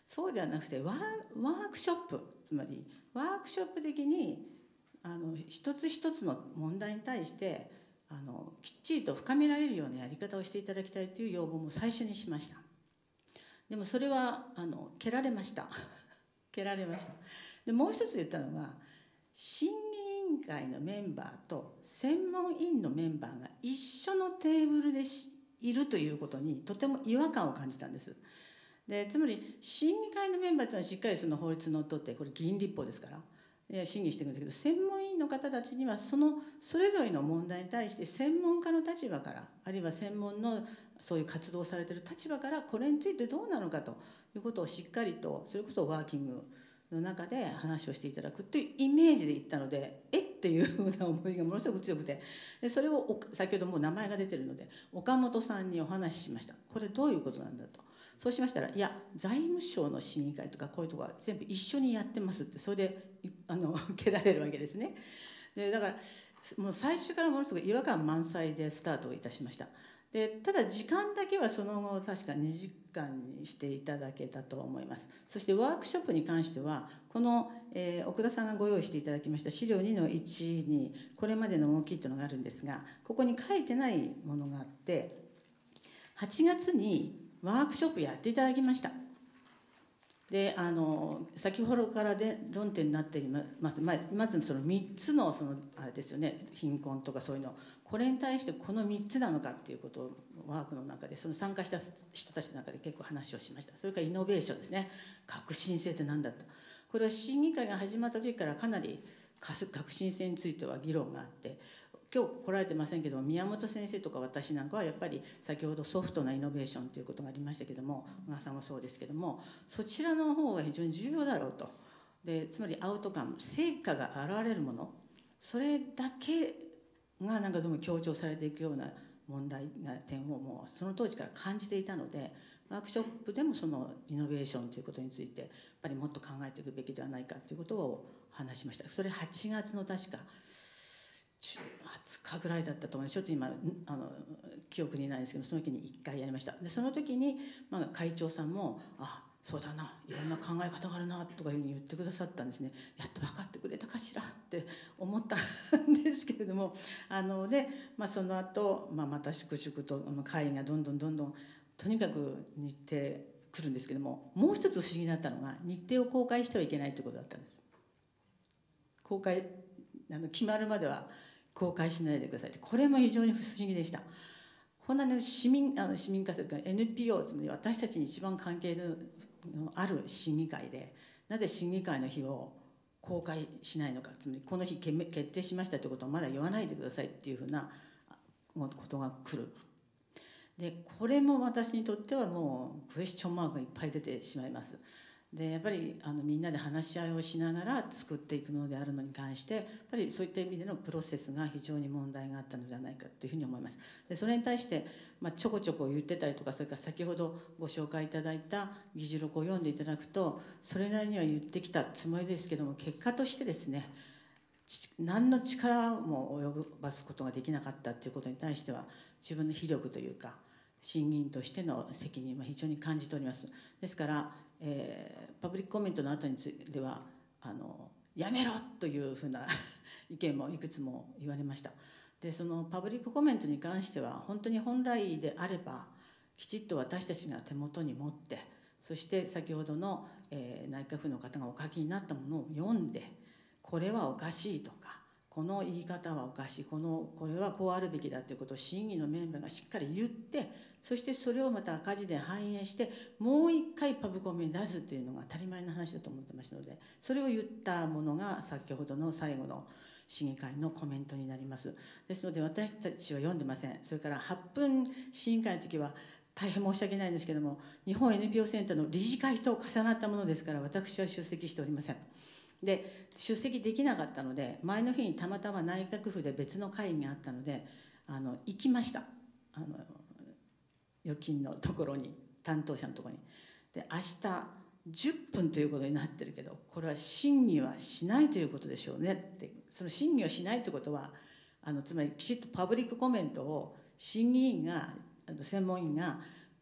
そうではなくてワークショップ、つまりワークショップ的に一つ一つの問題に対してきっちりと深められるようなやり方をしていただきたいという要望も最初にしました。でもそれは蹴られました蹴られました。でもう一つ言ったのが、審議委員会のメンバーと専門委員のメンバーが一緒のテーブルでいるということにとても違和感を感じたんです。でつまり審議会のメンバーというのはしっかりその法律にのっとって、これ議員立法ですから審議していくんですけど、専門委員の方たちにはそれぞれの問題に対して専門家の立場から、あるいは専門のそういう活動をされている立場からこれについてどうなのかということをしっかりと、それこそワーキングの中で話をしていただくというイメージで言ったので、っていうふうな思いがものすごく強くて、でそれを先ほどもう名前が出てるので岡本さんにお話ししました。これどういうことなんだと。そうしましたら、いや財務省の審議会とかこういうところは全部一緒にやってますって、それで蹴られるわけですね。でだからもう最初からものすごく違和感満載でスタートをいたしました。でただ時間だけはその後確か2時間にしていただけたと思います。そしてワークショップに関してはこの、奥田さんがご用意していただきました資料2の1にこれまでの動きというのがあるんですが、ここに書いてないものがあって、8月にワークショップやっていただきました。で先ほどからで論点になっています、まずその3つのあれですよね、貧困とかそういうの、これに対してこの3つなのかっていうことをワークの中でその参加した人たちの中で結構話をしました。それからイノベーションですね、革新性って何だった、これは審議会が始まった時からかなり革新性については議論があって、今日来られてませんけども、宮本先生とか私なんかはやっぱり先ほどソフトなイノベーションということがありましたけども、小川さんもそうですけども、そちらの方が非常に重要だろうと。でつまりアウトカム、成果が現れるもの、それだけがなんかどうも強調されていくような問題な点をもうその当時から感じていたので、ワークショップでもそのイノベーションということについてやっぱりもっと考えていくべきではないかということを話しました。それ8月の確か20日ぐらいだったと思います。ちょっと今記憶にないんですけど、その時に1回やりました。でその時に、会長さんも「あそうだな、いろんな考え方があるな」とかいうふうに言ってくださったんですね。やっと分かってくれたかしらって思ったんですけれども、で、その後、また粛々と会議がどんどんとにかく日程来るんですけども、もう一つ不思議だったのが日程を公開してはいけないということだったんです。公開決まるまでは公開しないでくださいって、これも非常に不思議でした。こんなね市民活動というか NPO、 つまり私たちに一番関係のある審議会で、なぜ審議会の日を公開しないのか、つまりこの日決定しましたということをまだ言わないでくださいっていうふうなことが来る。でこれも私にとってはもうクエスチョンマークがいっぱい出てしまいます。でやっぱりみんなで話し合いをしながら作っていくのであるのに関して、やっぱりそういった意味でのプロセスが非常に問題があったのではないかというふうに思います。でそれに対して、ちょこちょこ言ってたりとか、それから先ほどご紹介いただいた議事録を読んでいただくと、それなりには言ってきたつもりですけども、結果としてですね、何の力も及ばすことができなかったということに対しては、自分の非力というか審議員としての責任は非常に感じております。ですからパブリックコメントの後についてはやめろというふうな意見もいくつも言われました。でそのパブリックコメントに関しては本当に本来であればきちっと私たちが手元に持って、そして先ほどの、内閣府の方がお書きになったものを読んで、これはおかしいとか、この言い方はおかしい、これはこうあるべきだということを審議のメンバーがしっかり言って、そしてそれをまた赤字で反映してもう一回パブコメに出すというのが当たり前の話だと思ってましたので、それを言ったものが先ほどの最後の審議会のコメントになります。ですので私たちは読んでません。それから8分審議会の時は大変申し訳ないんですけども、日本 NPO センターの理事会と重なったものですから、私は出席しておりません。で出席できなかったので、前の日にたまたま内閣府で別の会議があったので行きました。預金のところに、担当者のところに。で明日10分ということになってるけど、これは審議はしないということでしょうねって。その審議をしないということはつまりきちっとパブリックコメントを審議員が専門員が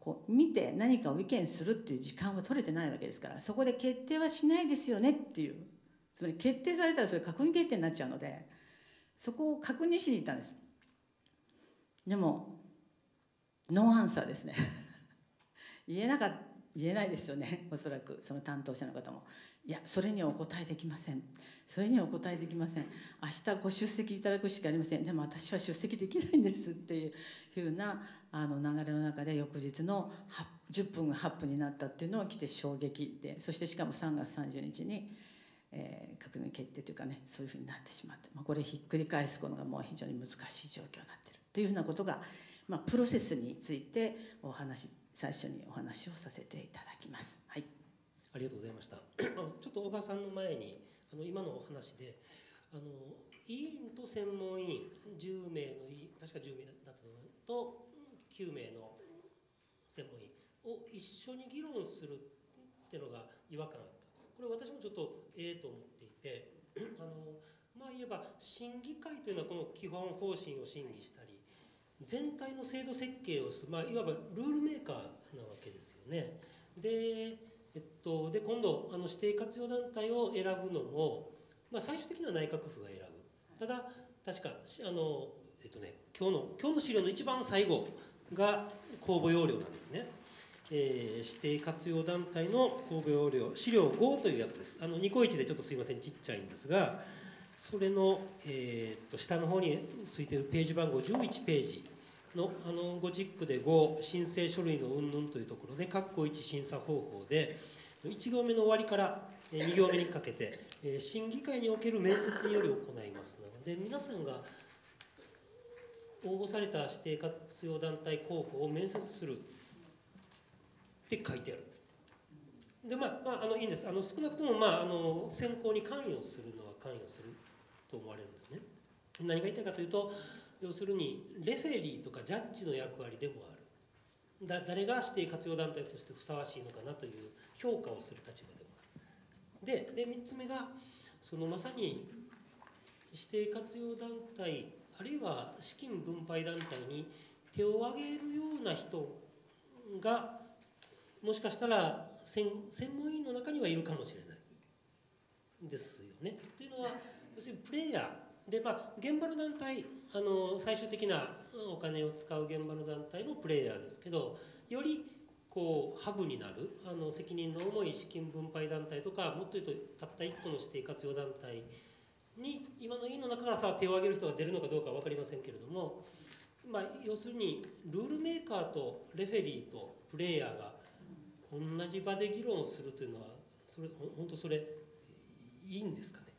こう見て何かを意見するっていう時間は取れてないわけですから、そこで決定はしないですよねっていう、つまり決定されたらそれ閣議決定になっちゃうので、そこを確認しに行ったんです。でもノーアンサーですね言えないですよね、おそらくその担当者の方も。いや、それにはお答えできません、それにはお答えできません、明日ご出席いただくしかありません、でも私は出席できないんですっていうふうな流れの中で、翌日の10分が8分になったっていうのは来て衝撃で、そしてしかも3月30日に、閣議決定というかね、そういうふうになってしまって、これひっくり返すことがもう非常に難しい状況になっているというふうなことが、プロセスについて最初にお話をさせていただきます。はい、 ありがとうございました。ちょっと小川さんの前に今のお話で委員と専門委員10名の確か10名だったと思うと9名の専門委員を一緒に議論するっていうのが違和感あった。これ私もちょっとと思っていて、言えば審議会というのはこの基本方針を審議したり全体の制度設計をする、いわばルールメーカーなわけですよね。で今度指定活用団体を選ぶのも、最終的には内閣府が選ぶ。ただ確か今日の資料の一番最後が公募要領なんですね。指定活用団体の公募要領資料5というやつです。ニコイチでちょっとすいませんちっちゃいんですが、それの、下の方についているページ番号11ページのごチックで5申請書類の云々というところで括弧1審査方法で1行目の終わりから2行目にかけて審議会における面接により行いますので、皆さんが応募された指定活用団体候補を面接するって書いてある。でいいんです。少なくとも選考に関与するのは関与すると思われるんですね。何が言いたいかというと、要するにレフェリーとかジャッジの役割でもある。誰が指定活用団体としてふさわしいのかなという評価をする立場でもある。で3つ目がまさに指定活用団体あるいは資金分配団体に手を挙げるような人がもしかしたら専門委員の中にはいるかもしれないですよね。というのは要するにプレイヤーで、現場の団体最終的なお金を使う現場の団体もプレイヤーですけど、よりハブになる責任の重い資金分配団体とか、もっと言うとたった1個の指定活用団体に今の委員の中から手を挙げる人が出るのかどうかは分かりませんけれども、要するにルールメーカーとレフェリーとプレイヤーが同じ場で議論するというのは本当それいいんですかね。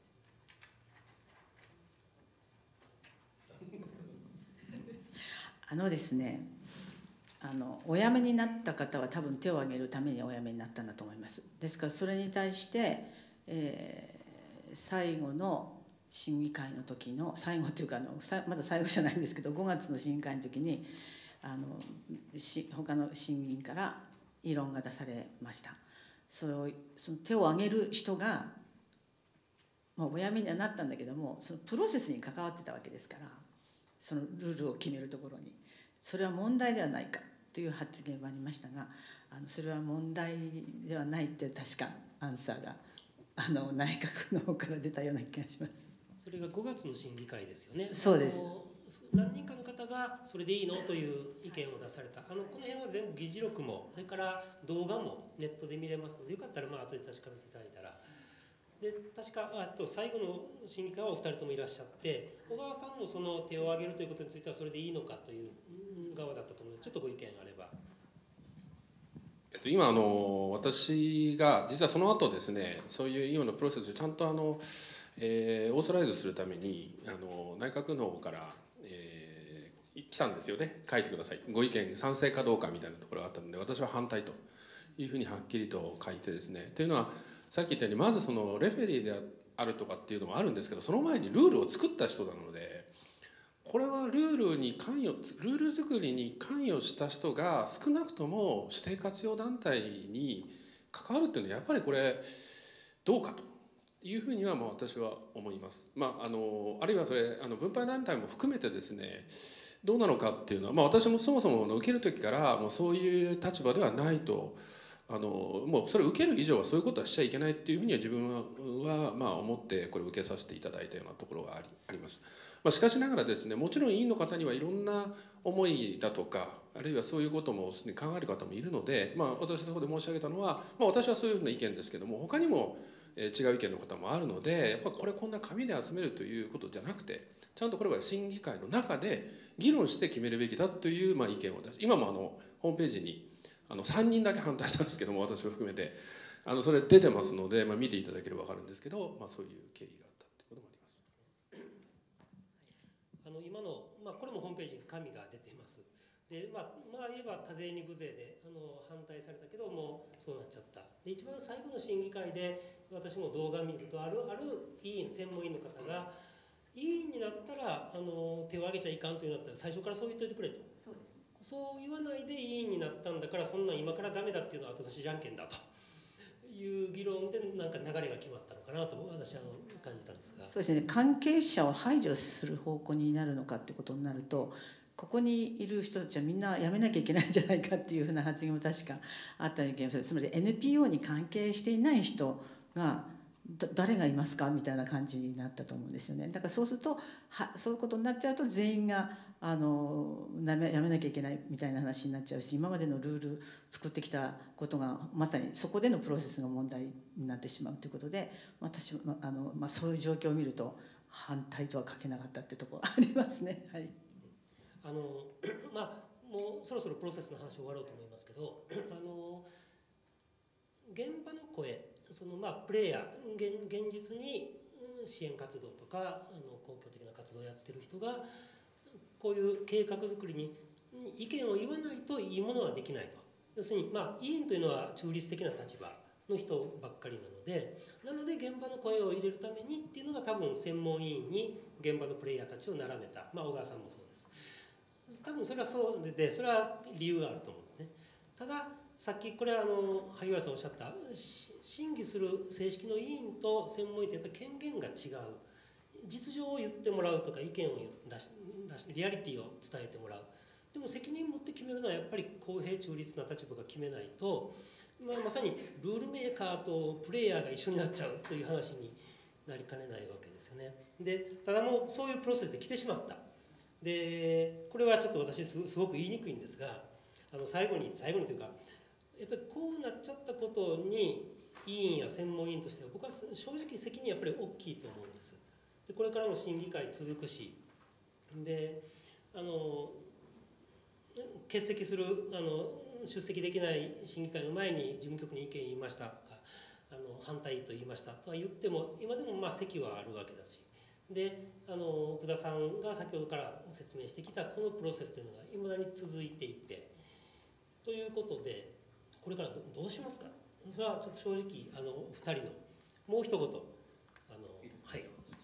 ですね、お辞めになった方は多分手を挙げるためにお辞めになったんだと思います。ですからそれに対して、最後の審議会の時の最後というかまだ最後じゃないんですけど、5月の審議会の時に他の審議員から異論が出されました。その手を挙げる人がお辞めにはなったんだけども、そのプロセスに関わってたわけですから、そのルールを決めるところにそれは問題ではないかという発言がありましたが、それは問題ではないという確かアンサーが内閣の方から出たような気がします。 それが5月の審議会ですよね。 そうです。 何人かの方がそれでいいのという意見を出された。この辺は全部議事録もそれから動画もネットで見れますので、よかったら後で確かめていただいたら。で確か最後の審議会はお二人ともいらっしゃって、小川さんもその手を挙げるということについてはそれでいいのかという側だったと思うので、ちょっとご意見あれば。 今私が実はその後ですね、そういう今のプロセスをちゃんとオーソライズするために内閣の方から、来たんですよね。書いてください、ご意見賛成かどうかみたいなところがあったので、私は反対というふうにはっきりと書いてですね。というのはさっき言ったように、まずそのレフェリーであるとかっていうのもあるんですけど、その前にルールを作った人なので、これはルール作りに関与した人が少なくとも指定活用団体に関わるっていうのはやっぱりこれどうかというふうには私は思います。あるいはそれ分配団体も含めてですね、 どうなのかっていうのは、私もそもそも受ける時からもうそういう立場ではないと、もうそれを受ける以上はそういうことはしちゃいけないっていうふうには自分は思ってこれを受けさせていただいたようなところがあります。しかしながらですね、もちろん委員の方にはいろんな思いだとか、あるいはそういうことも考える方もいるので、私そこで申し上げたのは、私はそういうふうな意見ですけども、他にも違う意見の方もあるので、やっぱこれこんな紙で集めるということじゃなくて、ちゃんとこれは審議会の中で議論して決めるべきだという意見を出し、今もホームページに3人だけ反対したんですけども、私を含めてそれ出てますので、見ていただければ分かるんですけど、そういう経緯があったということもあります。 今の、これもホームページに紙が出ています。で、言えば多勢に無勢で反対されたけどもそうなっちゃった。で、一番最後の審議会で私も動画見るとある委員、専門委員の方が委員になったら手を挙げちゃいかんというのだったら最初からそう言っといてくれと。そう言わないで委員になったんだから、そんなん今からダメだっていうのは後出しじゃんけんだという議論でなんか流れが決まったのかなと私は感じたんですが。 そうですね、関係者を排除する方向になるのかってことになると、ここにいる人たちはみんな辞めなきゃいけないんじゃないかっていうふうな発言も確かあったような気がする。つまり NPO に関係していない人が誰がいますかみたいな感じになったと思うんですよね。だからそうするとそういうことになっちゃうと全員がやめなきゃいけないみたいな話になっちゃうし、今までのルール作ってきたことがまさにそこでのプロセスが問題になってしまうということで、私はそういう状況を見ると反対とは書けなかったっていうところがありますね。はい。 もうそろそろプロセスの話終わろうと思いますけど、現場の声、プレイヤー、現実に支援活動とか公共的な活動をやってる人がこういう計画作りに意見を言わないといいものはできないと。要するに委員というのは中立的な立場の人ばっかりなので現場の声を入れるためにっていうのが多分専門委員に現場のプレイヤーたちを並べた、小川さんもそうです。多分それはそうで、それは理由があると思うんですね。たださっきこれ萩原さんおっしゃった審議する正式の委員と専門委員ってやっぱり権限が違う。実情を言ってもらうとか意見を出しリアリティを伝えてもらう。でも責任を持って決めるのはやっぱり公平中立な立場が決めないと、まさにルールメーカーとプレイヤーが一緒になっちゃうという話になりかねないわけですよね。でただもうそういうプロセスで来てしまった。でこれはちょっと私すごく言いにくいんですが、最後にというかやっぱりこうなっちゃったことに委員や専門委員としては僕は正直責任やっぱり大きいと思うんです。でこれからも審議会続くし、で欠席する出席できない審議会の前に事務局に意見言いましたか、反対と言いましたとは言っても今でも席はあるわけだし、で奥田さんが先ほどから説明してきたこのプロセスというのがいまだに続いていて、ということでこれからどうしますか。それはちょっと正直お二人のもう一言はい。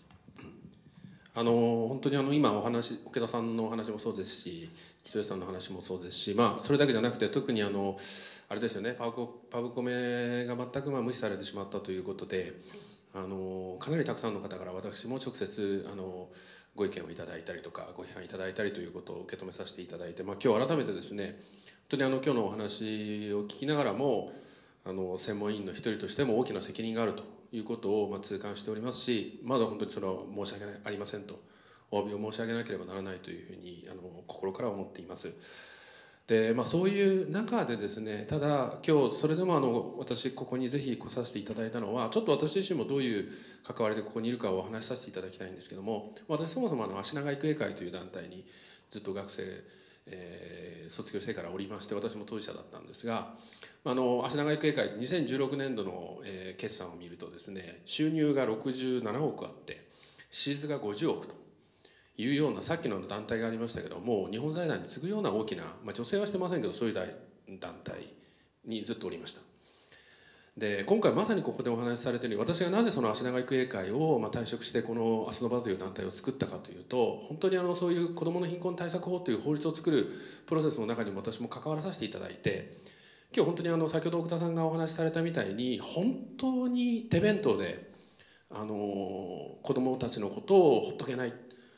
本当に今桶田さんのお話もそうですし木曽さんの話もそうですし、それだけじゃなくて特にあれですよね、パブコメが全く無視されてしまったということで、かなりたくさんの方から私も直接ご意見をいただいたりとかご批判いただいたりということを受け止めさせていただいて、今日改めてですね、本当に今日のお話を聞きながらも専門委員の一人としても大きな責任があるということを痛感しておりますし、まだ本当にそれは申し訳ありませんとお詫びを申し上げなければならないというふうに心から思っています。でそういう中でですね、ただ今日それでも私ここにぜひ来させていただいたのは、ちょっと私自身もどういう関わりでここにいるかをお話しさせていただきたいんですけども、私そもそも足長育英会という団体にずっと学生、卒業してからおりまして、私も当事者だったんですが、足長育英会2016年度の決算を見るとですね、収入が67億あって支出が50億というような、さっきの団体がありましたけども、日本財団に次ぐような大きな、女性はしてませんけどそういう団体にずっとおりました。で今回まさにここでお話しされているように、私がなぜその足長育英会を退職してこの明日の場という団体を作ったかというと、本当にそういう子どもの貧困対策法という法律を作るプロセスの中にも私も関わらさせていただいて、今日本当に先ほど奥田さんがお話しされたみたいに本当に手弁当で子どもたちのことをほっとけない、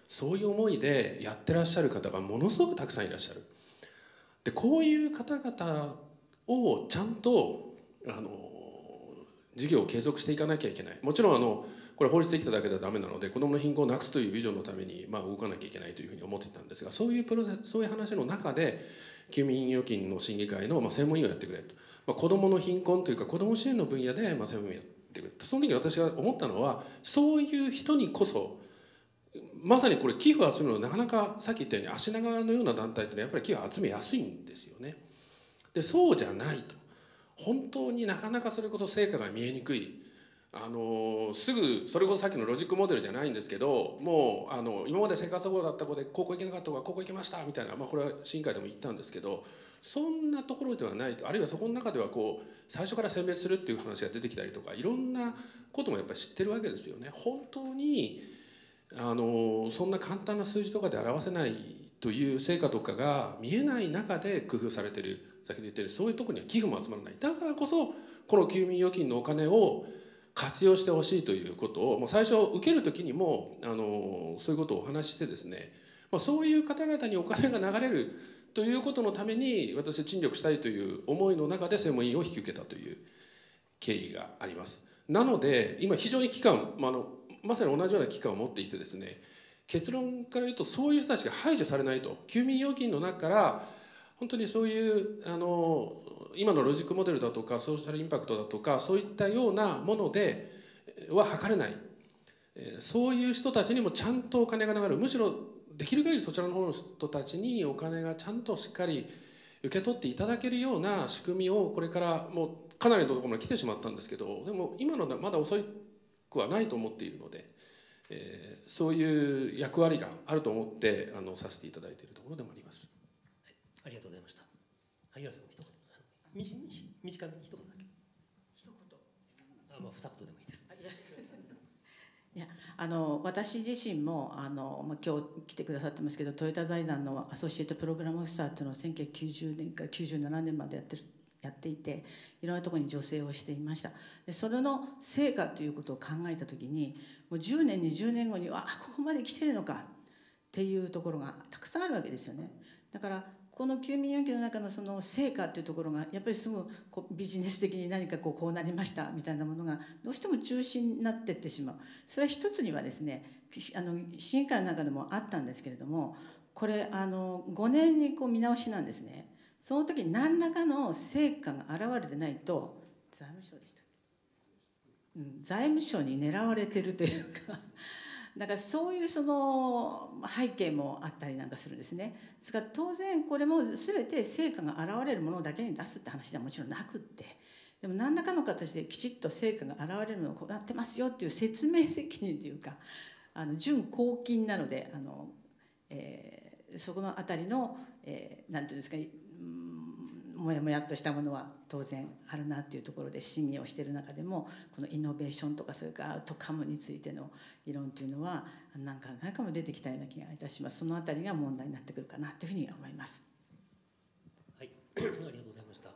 そういう思いでやってらっしゃる方がものすごくたくさんいらっしゃる。でこういう方々をちゃんと事業を継続していかなきゃいけない。もちろんこれ法律できただけではダメなので、子どもの貧困をなくすというビジョンのために動かなきゃいけないというふうに思っていたんですが、そういうプロセス、そういう話の中で休眠預金の審議会の専門委員をやってくれと、子どもの貧困というか子ども支援の分野で専門委員をやってくれと。その時私が思ったのは、そういう人にこそまさにこれ寄付を集めるのはなかなかさっき言ったように足長のような団体ってのはやっぱり寄付を集めやすいんですよね。でそうじゃないと、本当になかなかそれこそ成果が見えにくい、すぐそれこそさっきのロジックモデルじゃないんですけど、もう今まで生活保護だった子で高校行けなかった子が高校行けましたみたいな、これは審議会でも言ったんですけど、そんなところではないと。あるいはそこの中では最初から選別するっていう話が出てきたりとか、いろんなこともやっぱり知ってるわけですよね。本当にそんな簡単な数字とかで表せないという成果とかが見えない中で工夫されてる。先ほど言ったようにそういうところには寄付も集まらない。だからこそこの休眠預金のお金を活用してほしいということをもう最初受ける時にもそういうことをお話ししてですね、そういう方々にお金が流れるということのために私は尽力したいという思いの中で専門委員を引き受けたという経緯があります。なので今非常に危機感、まさに同じような危機感を持っていてですね、結論から言うとそういう人たちが排除されないと。休眠預金の中から本当にそういう今のロジックモデルだとかソーシャルインパクトだとかそういったようなものでは測れない、そういう人たちにもちゃんとお金が流れる。むしろできる限りそちらの方の人たちにお金がちゃんとしっかり受け取っていただけるような仕組みをこれからもうかなりのところまで来てしまったんですけど、でも今のまだ遅くはないと思っているので、そういう役割があると思ってさせていただいているところでもあります。 はい、ありがとうございました。萩原さんも一言。短めに一言だけ。 一言。 二言でもいいです。 いや私自身も今日来てくださってますけど、トヨタ財団のアソシエイトプログラムオフィサーというのを1990年から97年までやっていて、いろんなところに助成をしていました。でそれの成果ということを考えた時に、もう10年20年後にここまで来てるのかっていうところがたくさんあるわけですよね。だからこの休眠預金の中のその成果っていうところがやっぱりすぐビジネス的に何かこうなりましたみたいなものがどうしても中心になっていってしまう。それは一つにはですね、審議会の中でもあったんですけれども、これ5年に見直しなんですね。その時に何らかの成果が現れてないと財務省でしたっけ、財務省に狙われてるというかだからそういうその背景もあったりなんかするんですね。ですから当然これも全て成果が現れるものだけに出すって話ではもちろんなくって、でも何らかの形できちっと成果が現れるのをこうなってますよっていう説明責任というか、準公金なのでそこのあたりのなんていうんですか、もやもやっとしたものは当然あるなっていうところで審議をしている中でも、このイノベーションとかそれからアウトカムについての議論というのは何かも出てきたような気がいたします。そのあたりが問題になってくるかなというふうに思います。 はい、ありがとうございました。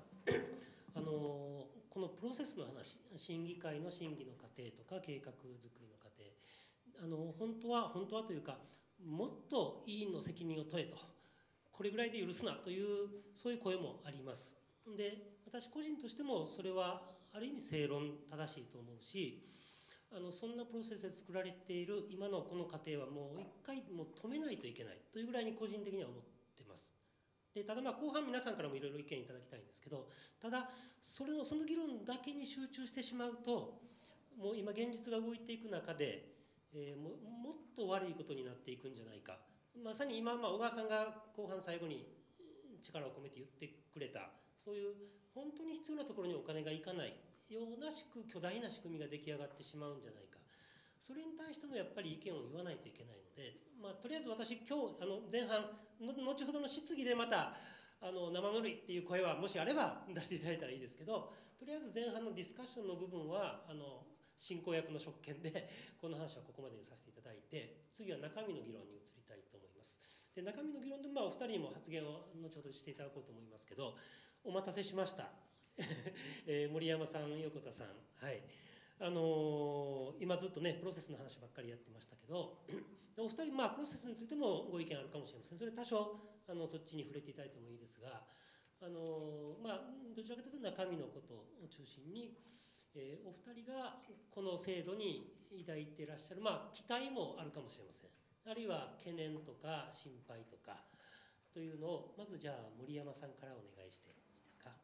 このプロセスの話、審議会の審議の過程とか計画作りの過程、本当はというか、もっと委員の責任を問えと、これぐらいで許すなというそういう声もあります。で、私個人としてもそれはある意味正論正しいと思うし、そんなプロセスで作られている今のこの過程はもう一回もう止めないといけないというぐらいに個人的には思ってます。で、ただ後半皆さんからもいろいろ意見いただきたいんですけど、ただその議論だけに集中してしまうと、もう今現実が動いていく中で、もっと悪いことになっていくんじゃないか。まさに今、小川さんが後半最後に力を込めて言ってくれた、そういう本当に必要なところにお金がいかないような巨大な仕組みが出来上がってしまうんじゃないか。それに対してもやっぱり意見を言わないといけないので、とりあえず私今日前半後ほどの質疑でまた生ぬるいっていう声はもしあれば出していただいたらいいですけど、とりあえず前半のディスカッションの部分は進行役の職権でこの話はここまでにさせていただいて、次は中身の議論に移りたいと思います。で、中身の議論でお二人にも発言を後ほどしていただこうと思いますけど、お待たせしました森山さん、横田さん、はい、 今ずっとねプロセスの話ばっかりやってましたけどお二人プロセスについてもご意見あるかもしれません。それ多少そっちに触れていただいてもいいですがどちらかというと中身のことを中心に、お二人がこの制度に抱いていらっしゃる期待もあるかもしれません。あるいは懸念とか心配とかというのをまずじゃあ森山さんからお願いしていいですか。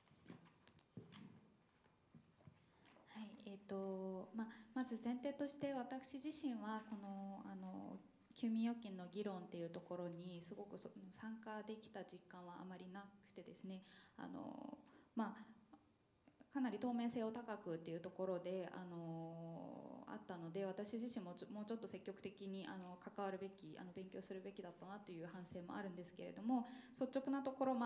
はい、まず前提として私自身はこの休眠預金の議論っていうところにすごく参加できた実感はあまりなくてですね、かなり透明性を高くっていうところであったので、私自身ももうちょっと積極的に関わるべき勉強するべきだったなという反省もあるんですけれども、率直なところ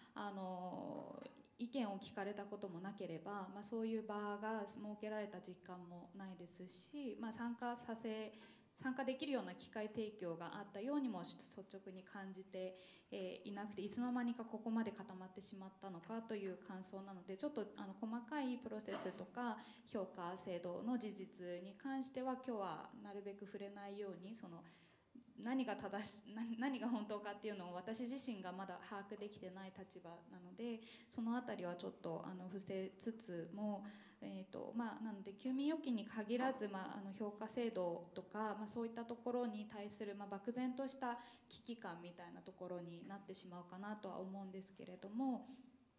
意見を聞かれたこともなければ、そういう場が設けられた実感もないですし、参加できるような機会提供があったようにも率直に感じていなくて、いつの間にかここまで固まってしまったのかという感想なので、ちょっと細かいプロセスとか評価制度の事実に関しては今日はなるべく触れないように、何が本当かっていうのを私自身がまだ把握できてない立場なので、そのあたりはちょっと伏せつつも、なので休眠預金に限らず、評価制度とか、そういったところに対する、漠然とした危機感みたいなところになってしまうかなとは思うんですけれども、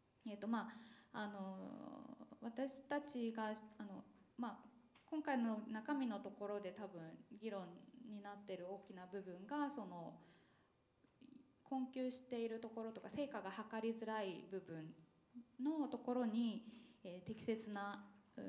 私たちが今回の中身のところで多分議論になっている大きな部分が困窮しているところとか成果が図りづらい部分のところに、適切な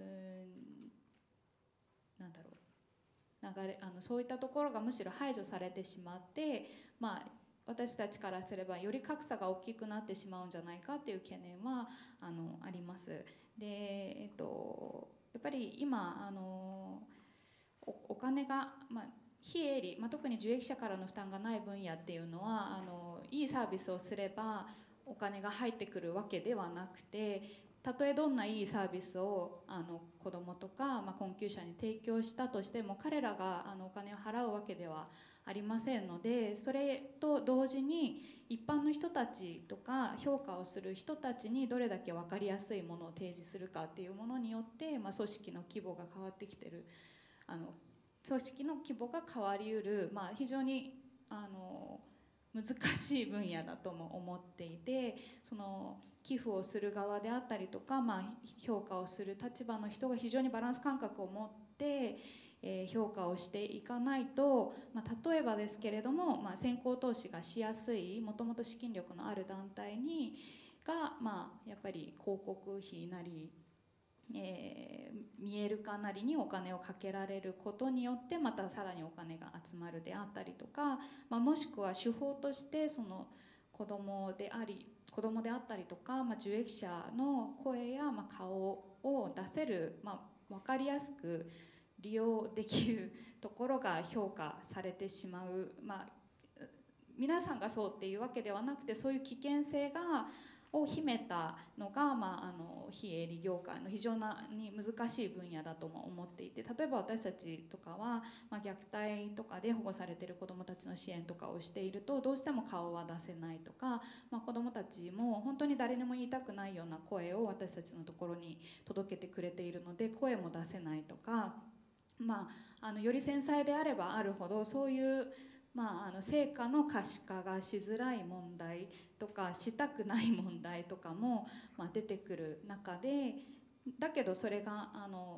流れそういったところがむしろ排除されてしまって、私たちからすればより格差が大きくなってしまうんじゃないかっていう懸念はあります。で、やっぱり今お金が、非営利、特に受益者からの負担がない分野っていうのはいいサービスをすればお金が入ってくるわけではなくて、たとえどんないいサービスを子どもとか、困窮者に提供したとしても、彼らがお金を払うわけではありませんので、それと同時に一般の人たちとか評価をする人たちにどれだけ分かりやすいものを提示するかっていうものによって、組織の規模が変わってきてる組織の規模が変わりうる、非常に難しい分野だとも思っていて、寄付をする側であったりとか、評価をする立場の人が非常にバランス感覚を持って評価をしていかないと、例えばですけれども、先行投資がしやすいもともと資金力のある団体がやっぱり広告費なり、見える化なりにお金をかけられることによってまたさらにお金が集まるであったりとか、もしくは手法として子どもであったりとか、受益者の声や顔を出せる、分かりやすく利用できるところが評価されてしまう、皆さんがそうっていうわけではなくて、そういう危険性を秘めたのが、非営利業界の非常に難しい分野だとも思っていて、例えば私たちとかは、虐待とかで保護されている子どもたちの支援とかをしていると、どうしても顔は出せないとか、子どもたちも本当に誰にも言いたくないような声を私たちのところに届けてくれているので声も出せないとか、より繊細であればあるほどそういう成果の可視化がしづらい問題とかしたくない問題とかも出てくる中で、だけどそれが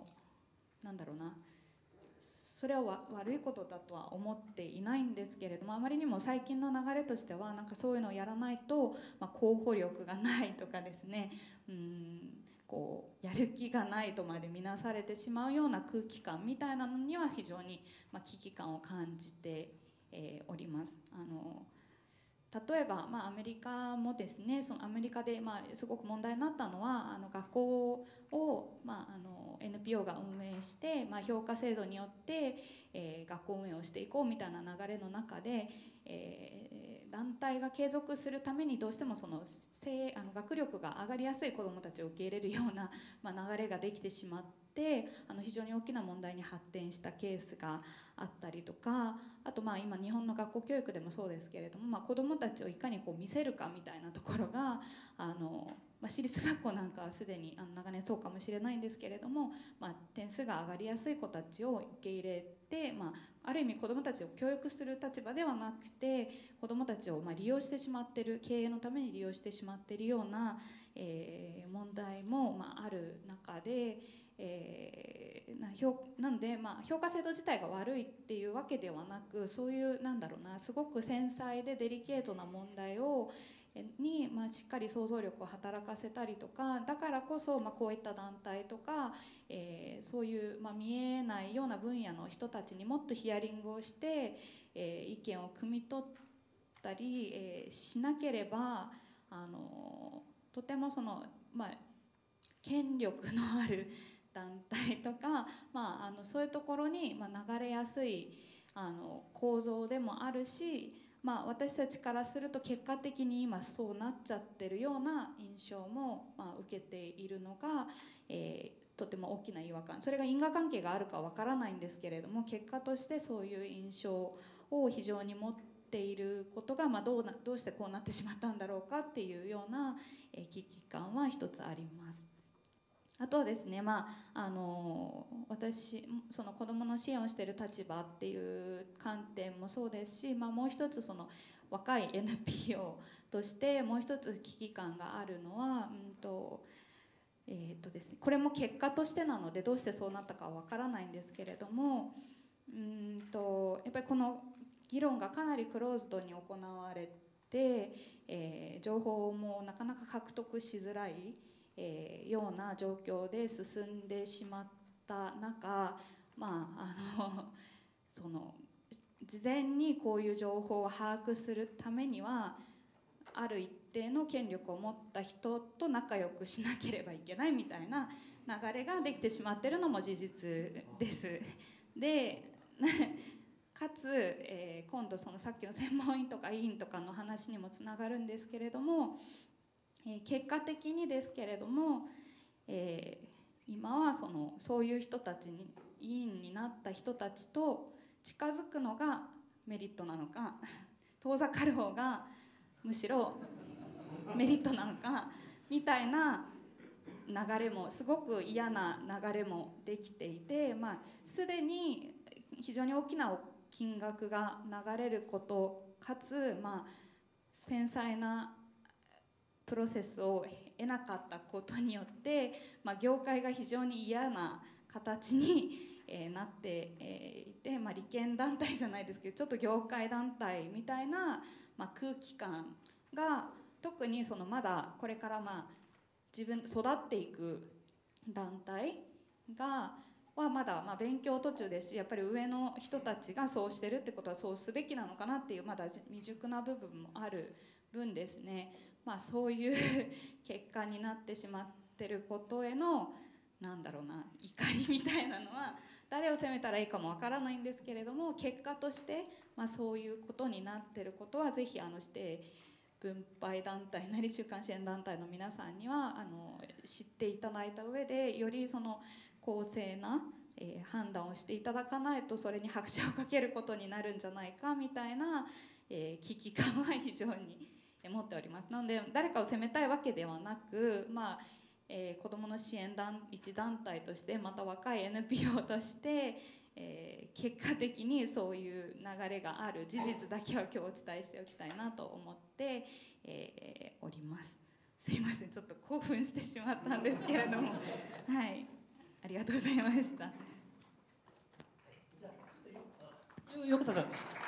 それは悪いことだとは思っていないんですけれども、あまりにも最近の流れとしてはそういうのをやらないと、候補力がないとかですね、やる気がないとまで見なされてしまうような空気感みたいなのには非常に危機感を感じております。例えば、アメリカもですね、アメリカですごく問題になったのは学校を、NPO が運営して、評価制度によって、学校運営をしていこうみたいな流れの中で、 団体が継続するためにどうしてもその学力が上がりやすい子どもたちを受け入れるような、流れができてしまって、非常に大きな問題に発展したケースがあったりとか、あと今日本の学校教育でもそうですけれども、子どもたちをいかに見せるかみたいなところが私立学校なんかはすでに長年そうかもしれないんですけれども、点数が上がりやすい子たちを受け入れて、ある意味子どもたちを教育する立場ではなくて、子どもたちを利用してしまっている、経営のために利用してしまっているような、問題もある中で、なんで評価制度自体が悪いっていうわけではなく、そういうすごく繊細でデリケートな問題にしっかり想像力を働かせたりとか、だからこそこういった団体とか、そういう見えないような分野の人たちにもっとヒアリングをして、意見を汲み取ったり、しなければとても権力のある団体とか、そういうところに流れやすい構造でもあるし、私たちからすると結果的に今そうなっちゃってるような印象も受けているのが、とても大きな違和感、それが因果関係があるかわからないんですけれども、結果としてそういう印象を非常に持っていることが、どうしてこうなってしまったんだろうかっていうような危機感は一つあります。あとはですね、私その子どもの支援をしている立場っていう観点もそうですし、もう一つその若い NPO としてもう一つ危機感があるのは、ですね、これも結果としてなのでどうしてそうなったかはわからないんですけれども、やっぱりこの議論がかなりクローズドに行われて、情報もなかなか獲得しづらいような状況で進んでしまった中、その事前にこういう情報を把握するためにはある一定の権力を持った人と仲良くしなければいけないみたいな流れができてしまっているのも事実です。でかつ、今度そのさっきの専門医とか医院とかの話にもつながるんですけれども、結果的にですけれども、今はそういう人たちに委員になった人たちと近づくのがメリットなのか、遠ざかる方がむしろメリットなのかみたいな流れも、すごく嫌な流れもできていて、すでに非常に大きな金額が流れることかつ、繊細なプロセスを得なかったことによって、業界が非常に嫌な形になっていて、利権団体じゃないですけどちょっと業界団体みたいな空気感が、特にまだこれから自分育っていく団体はまだ勉強途中ですし、やっぱり上の人たちがそうしてるってことはそうすべきなのかなっていうまだ未熟な部分もある分ですね、そういう結果になってしまってることへの怒りみたいなのは誰を責めたらいいかもわからないんですけれども、結果として、そういうことになってることはぜひ指定分配団体なり中間支援団体の皆さんには知っていただいた上で、より公正な判断をしていただかないとそれに拍車をかけることになるんじゃないかみたいな危機感は非常に持っております。なので誰かを責めたいわけではなく、子どもの支援一団体として、また若い NPO として、結果的にそういう流れがある事実だけは今日お伝えしておきたいなと思って、おります。すいません、ちょっと興奮してしまったんですけれどもはい、ありがとうございました。 横田さん、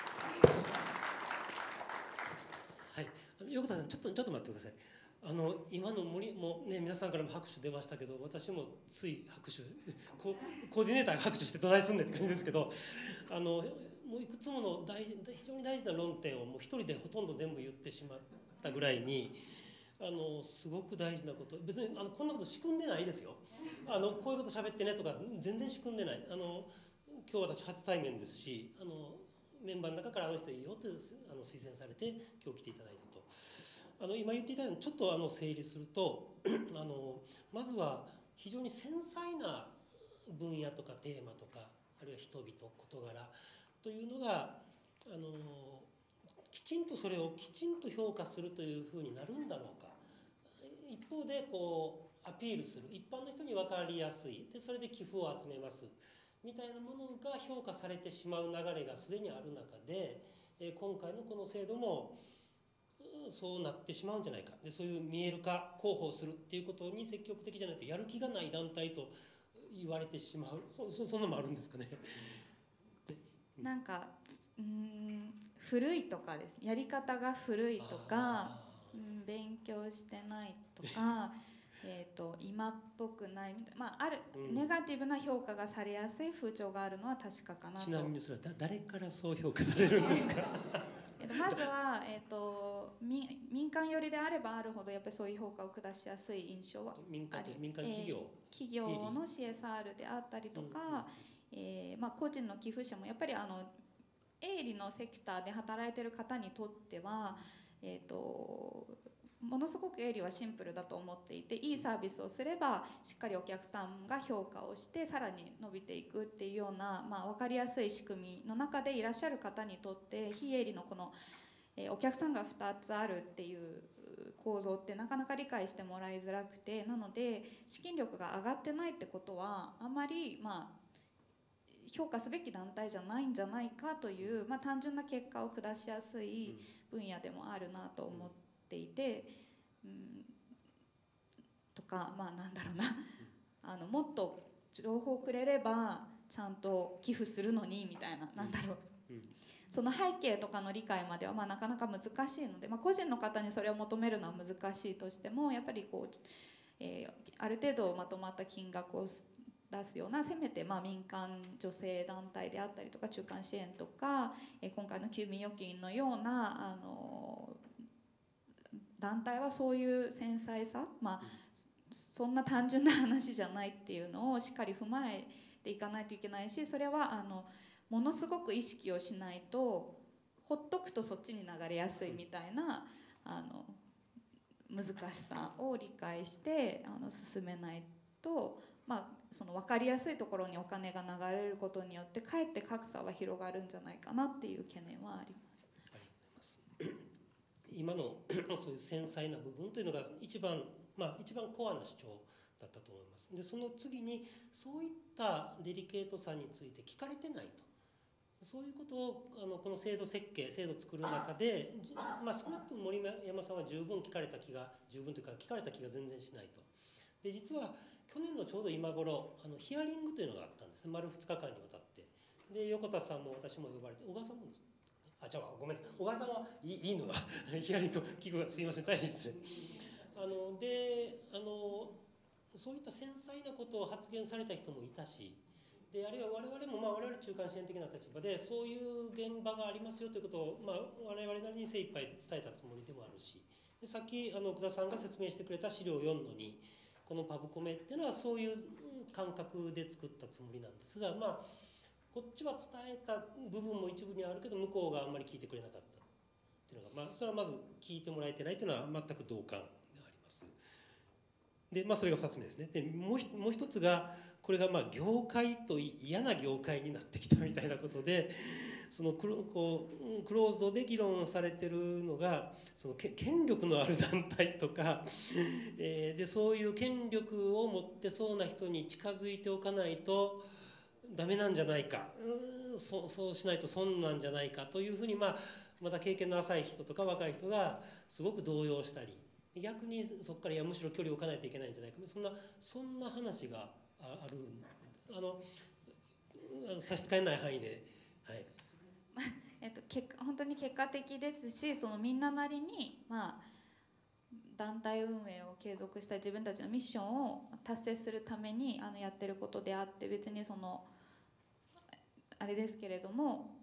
横田さん、ちょっと待ってください。今のもね、皆さんからも拍手出ましたけど、私もつい拍手コーディネーターが拍手してどないすんねんって感じですけど、もういくつもの非常に大事な論点をもう一人でほとんど全部言ってしまったぐらいに、すごく大事なこと、別にこんなこと仕組んでないですよ。こういうこと喋ってねとか全然仕組んでない。今日私初対面ですし、 メンバーの中からあの人いいよと推薦されて今日来ていただいたと。今言っていたようにちょっと整理するとまずは非常に繊細な分野とかテーマとかあるいは人々事柄というのがきちんとそれをきちんと評価するというふうになるんだろうか。一方でこうアピールする、一般の人に分かりやすいでそれで寄付を集めますみたいなものが評価されてしまう流れがすでにある中で今回のこの制度もそうなってしまうんじゃないか。でそういう見える化広報するっていうことに積極的じゃないとやる気がない団体と言われてしまう、そんなのもあるんですかね。 なんか古いとかです、やり方が古いとか、勉強してないとか今っぽくないみたいな、あるネガティブな評価がされやすい風潮があるのは確かかなと。 ちなみにそれは誰からそう評価されるんですか？ まずは、民間寄りであればあるほどやっぱりそういう評価を下しやすい印象は民間企業、 企業の CSR であったりとか、個人の寄付者もやっぱり営利のセクターで働いている方にとっては、ものすごく営利はシンプルだと思っていて、いいサービスをすればしっかりお客さんが評価をしてさらに伸びていくっていうような、分かりやすい仕組みの中でいらっしゃる方にとって非営利のこの、お客さんが2つあるっていう構造ってなかなか理解してもらいづらくて、なので資金力が上がってないってことはあんまり評価すべき団体じゃないんじゃないかという、単純な結果を下しやすい分野でもあるなと思っていて、とかなんだろうな、もっと情報をくれればちゃんと寄付するのにみたいな、なんだろう、その背景とかの理解まではなかなか難しいので、個人の方にそれを求めるのは難しいとしても、やっぱりこう、ある程度まとまった金額を出すような、せめて民間女性団体であったりとか中間支援とか、今回の休眠預金のような団体はそういう繊細さ、そんな単純な話じゃないっていうのをしっかり踏まえていかないといけないし、それはものすごく意識をしないとほっとくとそっちに流れやすいみたいな難しさを理解して進めないと、その分かりやすいところにお金が流れることによってかえって格差は広がるんじゃないかなっていう懸念はあります。 ありがとうございます。今のそういう繊細な部分というのが一番コアな主張だったと思います。でその次にそういったデリケートさについて聞かれてないと、そういうことをこの制度設計制度を作る中で、少なくとも森山さんは十分聞かれた気が全然しないと。で実は去年のちょうど今頃ヒアリングというのがあったんですね。丸2日間にわたって。で横田さんも私も呼ばれて、小川さんもです。ごめんなさい、小川さんはいいのがヒアリング聞くがすいません、大変失礼。そういった繊細なことを発言された人もいたし、であるいは我々も我々中間支援的な立場でそういう現場がありますよということを、我々なりに精一杯伝えたつもりでもあるし、でさっき奥田さんが説明してくれた資料4の2、このパブコメっていうのはそういう感覚で作ったつもりなんですが、こっちは伝えた部分も一部にあるけど向こうがあんまり聞いてくれなかったっていうのが、それはまず聞いてもらえてないというのは全く同感であります。でそれが2つ目ですね。でもう一つがこれが業界と嫌な業界になってきたみたいなことで、そのクローズドで議論されてるのがその権力のある団体とか、でそういう権力を持ってそうな人に近づいておかないとダメなんじゃないか、そうしないと損なんじゃないかというふうに、まだ経験の浅い人とか若い人がすごく動揺したり、逆にそこからむしろ距離を置かないといけないんじゃないか、そんな話がある、差し支えない範囲で、はい。 本当に結果的ですし、そのみんななりに団体運営を継続した自分たちのミッションを達成するためにやってることであって、別にあれですけれども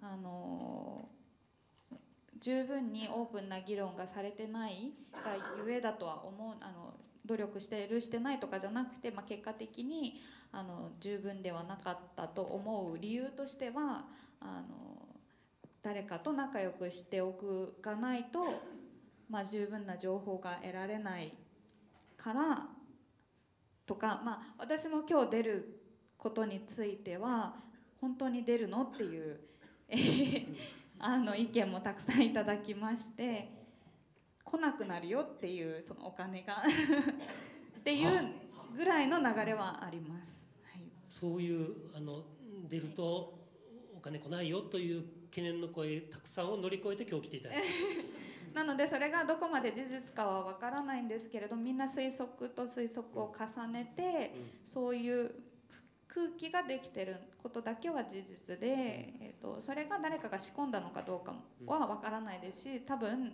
十分にオープンな議論がされてないがゆえだとは思う。努力してるしてないとかじゃなくて、結果的に十分ではなかったと思う理由としては誰かと仲良くしておくがないと、十分な情報が得られないからとか、私も今日出ることについては本当に出るのっていう意見もたくさんいただきまして、来なくなるよっていう、そのお金がっていうぐらいの流れはあります。はい、 そういう出るとお金来ないよという懸念の声たくさんを乗り越えて今日来ていただいてなのでそれがどこまで事実かは分からないんですけれど、みんな推測と推測を重ねて、そういう空気ができてることだけは事実で、それが誰かが仕込んだのかどうかは分からないですし、多分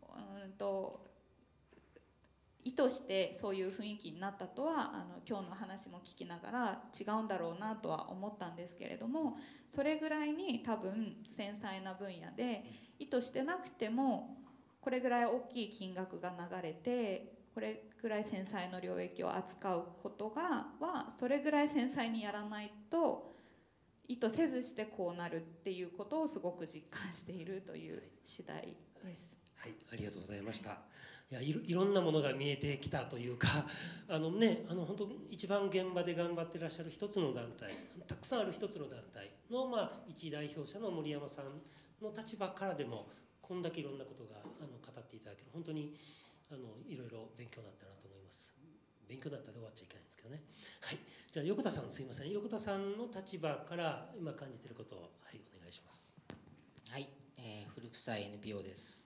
意図してそういう雰囲気になったとは今日の話も聞きながら違うんだろうなとは思ったんですけれども、それぐらいに多分繊細な分野で、意図してなくてもこれぐらい大きい金額が流れて、これぐらい繊細の領域を扱うことはそれぐらい繊細にやらないと意図せずしてこうなるっていうことをすごく実感しているという次第です。 はい、ありがとうございました。いろんなものが見えてきたというか、本当一番現場で頑張っていらっしゃる一つの団体、たくさんある一つの団体の一代表者の森山さんの立場からでもこんだけいろんなことが語っていただける、本当にいろいろ勉強になったなと思います。勉強だったら終わっちゃいけないんですけどね。はい、じゃあ横田さん、すいません、横田さんの立場から今感じていることを、はい、お願いします。 はい、古臭い NPO です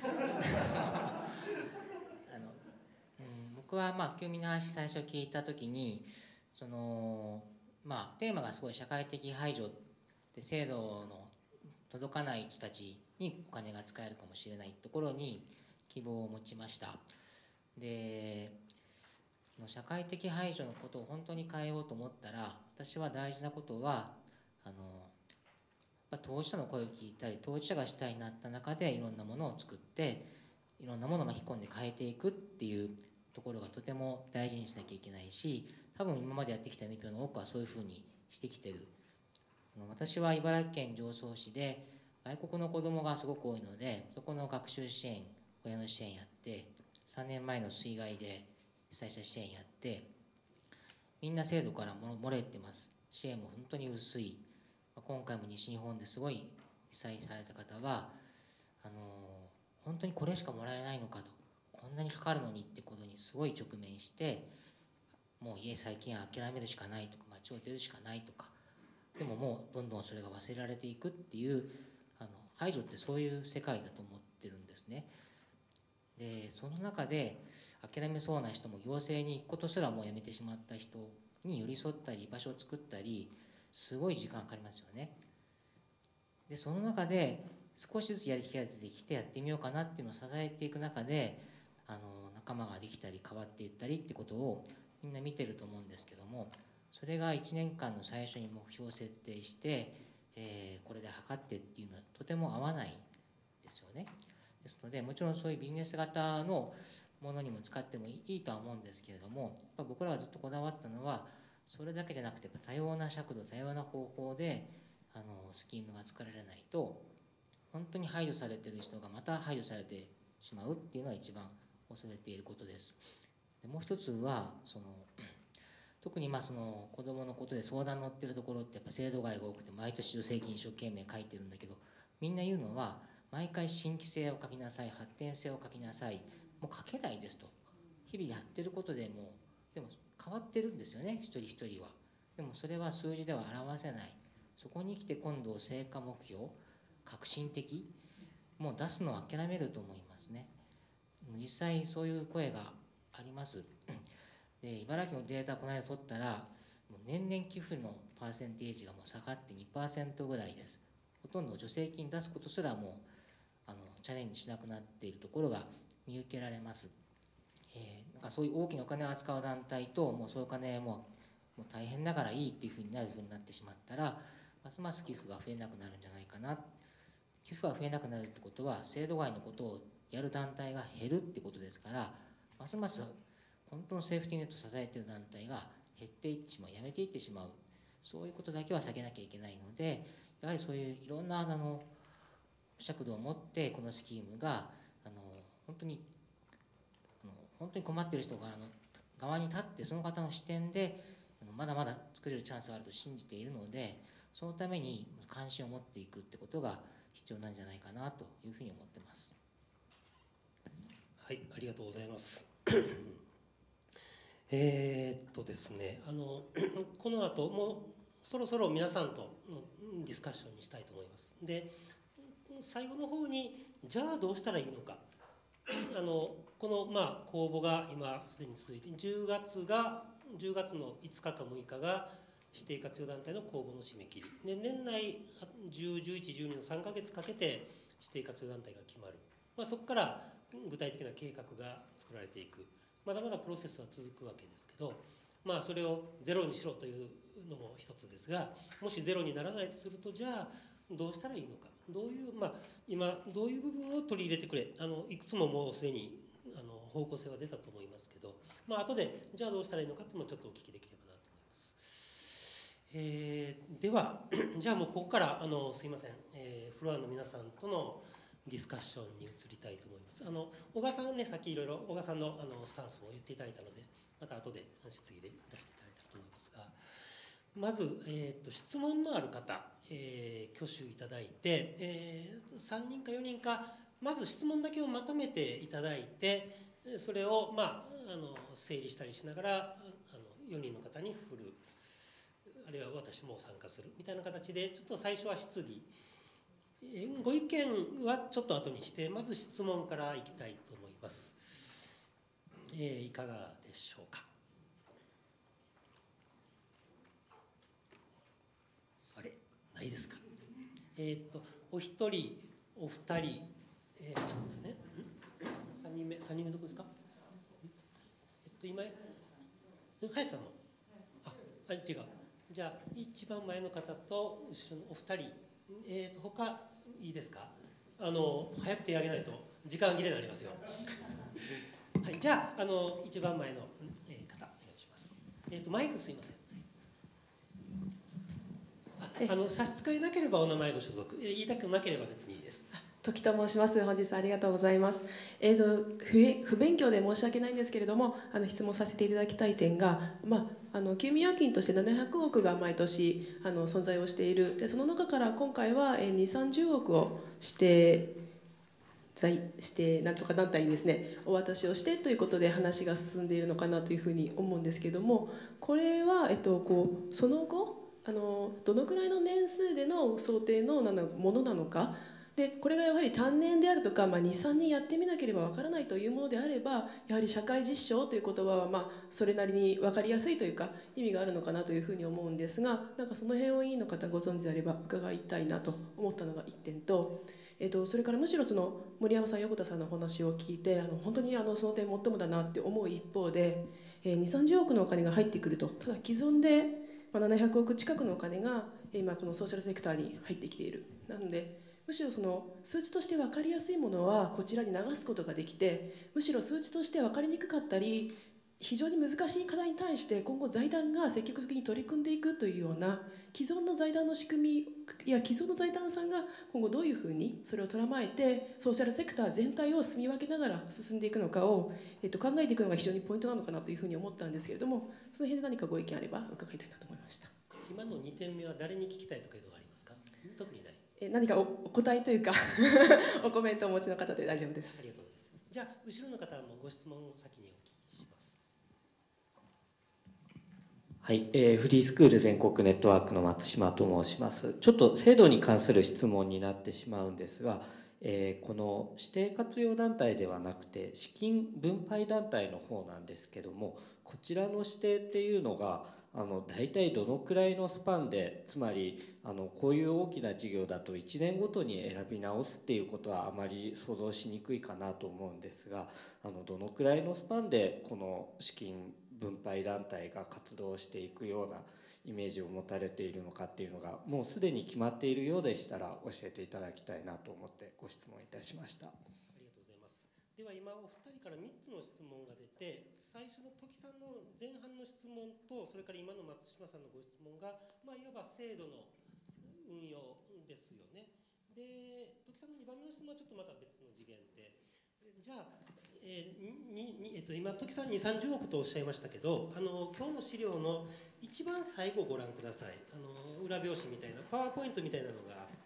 僕は休眠の話最初聞いた時にテーマがすごい社会的排除で、制度の届かない人たちにお金が使えるかもしれないところに希望を持ちました。で、社会的排除のことを本当に変えようと思ったら、私は大事なことは当事者の声を聞いたり、当事者が主体になった中でいろんなものを作って、いろんなものを巻き込んで変えていくっていうところがとても大事にしなきゃいけないし、多分今までやってきた NPO の多くはそういうふうにしてきてる。私は茨城県常総市で外国の子どもがすごく多いので、そこの学習支援、親の支援やって、3年前の水害で被災者支援やって、みんな制度から漏れてます。支援も本当に薄い。今回も西日本ですごい被災された方は本当にこれしかもらえないのかと、こんなにかかるのにってことにすごい直面して、もう家最近は諦めるしかないとか、街を出るしかないとか、でももうどんどんそれが忘れられていくっていう、排除ってそういう世界だと思ってるんですね。でその中で諦めそうな人も、行政に行くことすらもうやめてしまった人に寄り添ったり、居場所を作ったり、すごい時間かかりますよね。でその中で少しずつやりきられてきてやってみようかなっていうのを支えていく中で、仲間ができたり変わっていったりってことをみんな見てると思うんですけども、それが1年間の最初に目標を設定して、これで測ってっていうのはとても合わないですよね。ですので、もちろんそういうビジネス型のものにも使ってもいいとは思うんですけれども、やっぱ僕らがずっとこだわったのはそれだけじゃなくて、多様な尺度、多様な方法でスキームが作られないと、本当に排除されている人がまた排除されてしまうっていうのが一番恐れていることです。でもう一つは特にその子どものことで相談乗ってるところってやっぱ制度外が多くて、毎年助成金一生懸命書いてるんだけど、みんな言うのは毎回新規性を書きなさい、発展性を書きなさい、もう書けないですと。日々やってることでもでも変わってるんですよね、一人一人は。でもそれは数字では表せない。そこに来て今度成果目標、革新的、もう出すのは諦めると思いますね。実際そういう声があります。で茨城のデータこの間取ったら、もう年々寄付のパーセンテージがもう下がって 2% ぐらいです。ほとんど助成金出すことすらもうチャレンジしなくなっているところが見受けられます。なんかそういう大きなお金を扱う団体と、もうそういうお金もう大変だからいいっていうふうになってしまったら、ますます寄付が増えなくなるんじゃないかな。寄付が増えなくなるってことは、制度外のことをやる団体が減るってことですから、ますます本当のセーフティーネットを支えている団体が減っていってしまう、やめていってしまう、そういうことだけは避けなきゃいけないので、やはりそういういろんな尺度を持ってこのスキームが本当に困っている人が側に立ってその方の視点でまだまだ作れるチャンスがあると信じているので、そのために関心を持っていくってことが必要なんじゃないかなというふうに思ってます。 はい、ありがとうございます。ですね、この後もうそろそろ皆さんとのディスカッションにしたいと思います。で、最後の方にじゃあどうしたらいいのか、この公募が今すでに続いて10月の5日か6日が指定活用団体の公募の締め切りで、年内10、11、12の3ヶ月かけて指定活用団体が決まる、そこから具体的な計画が作られていく、まだまだプロセスは続くわけですけど、それをゼロにしろというのも一つですが、もしゼロにならないとすると、じゃあどうしたらいいのか、どういう、今どういう部分を取り入れてくれ、いくつももうすでに方向性は出たと思いますけど、後でじゃあどうしたらいいのかっていうのもちょっとお聞きできればなと思います。ではじゃあもうここからすいません、フロアの皆さんとのディスカッションに移りたいと思います。小川さんはね、さっきいろいろ小川さんのスタンスも言っていただいたので、また後で質疑で出していただいたらと思いますが、まず、質問のある方、挙手いただいて、3人か4人かまず質問だけをまとめていただいて、それを整理したりしながら4人の方に振る、あるいは私も参加するみたいな形で、ちょっと最初は質疑、ご意見はちょっと後にして、まず質問からいきたいと思います。いかがでしょうか。あれ、ないですか。お一人、お二人、ちょっとですね。3人目どこですか。今、林さんも。違う。じゃあ、一番前の方と後ろのお二人、他いいですか。早く手を挙げないと時間切れになりますよ。はい、じゃあ、一番前の、方、お願いします。マイクすいません。差し支えなければお名前ご所属、言いたくなければ別にいいです。 時と申します。本日ありがとうございます。不勉強で申し訳ないんですけれども、質問させていただきたい点が、休眠預金として700億が毎年存在をしている。で、その中から今回は2、30億をしてなんとか団体にですね、お渡しをしてということで話が進んでいるのかなというふうに思うんですけれども、これはその後どのくらいの年数での想定のものなのか。でこれがやはり単年であるとか、2、3年やってみなければわからないというものであれば、やはり社会実証という言葉はそれなりに分かりやすいというか意味があるのかなというふうに思うんですが、その辺を委員の方ご存知であれば伺いたいなと思ったのが1点と、それからむしろその森山さん、横田さんのお話を聞いて本当にその点もっともだなって思う一方で、2、30億のお金が入ってくると、ただ既存で700億近くのお金が今このソーシャルセクターに入ってきている。なのでむしろその数値として分かりやすいものはこちらに流すことができて、むしろ数値として分かりにくかったり非常に難しい課題に対して今後財団が積極的に取り組んでいくというような既存の財団の仕組みや既存の財団さんが今後どういうふうにそれを捉まえてソーシャルセクター全体を住み分けながら進んでいくのかを、考えていくのが非常にポイントなのかなというふうに思ったんですけれども、その辺で何かご意見あれば伺いたいなと思いました。 今の2点目は誰に聞きたいとかいうのがありますか。特にない。 何かお答えというかおコメントをお持ちの方で大丈夫です。 ありがとうございます。じゃあ後ろの方もご質問を先にお聞きします。 はい、フリースクール全国ネットワークの松島と申します。ちょっと制度に関する質問になってしまうんですが、この指定活用団体ではなくて資金分配団体の方なんですけども、こちらの指定っていうのが大体どのくらいのスパンで、つまりこういう大きな事業だと1年ごとに選び直すっていうことはあまり想像しにくいかなと思うんですが、どのくらいのスパンでこの資金分配団体が活動していくようなイメージを持たれているのかっていうのがもうすでに決まっているようでしたら教えていただきたいなと思ってご質問いたしました。 ありがとうございます。では今お二人から3つの質問が出て、最初の時さんの前半の質問と、それから今の松島さんのご質問が、いわば制度の運用ですよね。 で時さんの2番目の質問はちょっとまた別の次元で、じゃあ、今時さん2、30億とおっしゃいましたけど、今日の資料の一番最後をご覧ください。裏表紙みたいなパワーポイントみたいなのがあって、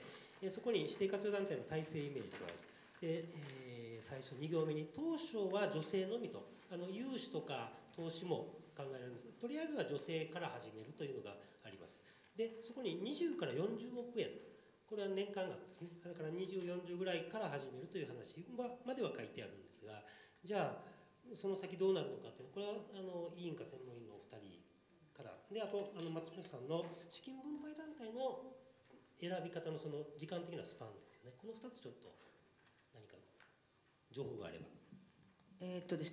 そこに指定活用団体の体制イメージとある。で、最初2行目に当初は女性のみと、融資とか投資も考えられるんですが、とりあえずは女性から始めるというのがあります。でそこに20から40億円と、これは年間額ですね。だから20、40ぐらいから始めるという話までは書いてあるんですが、じゃあその先どうなるのかというのこれは委員か専門委員のお二人からで、あと松本さんの資金分配団体の選び方のその時間的なスパンですよね。この2つちょっと何か情報があれば。 です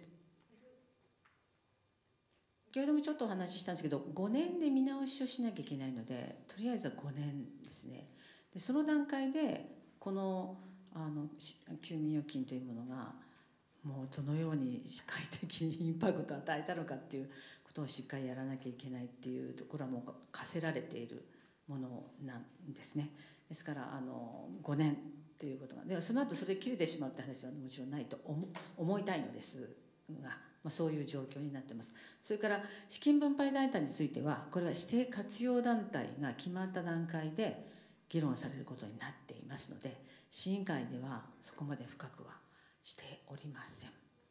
先ほどもちょっとお話ししたんですけど、5年で見直しをしなきゃいけないので、とりあえずは5年ですね。でその段階でこの休眠預金というものがもうどのように社会的にインパクトを与えたのかっていうことをしっかりやらなきゃいけないっていうところはもう課せられているものなんですね。ですから5年っていうことが、でもその後それ切れてしまうって話はもちろんないと思いたいのですが、そういう状況になってます。それから資金分配団体については、これは指定活用団体が決まった段階で議論されることになっていますので、市委員会ではそこまで深くはしておりません。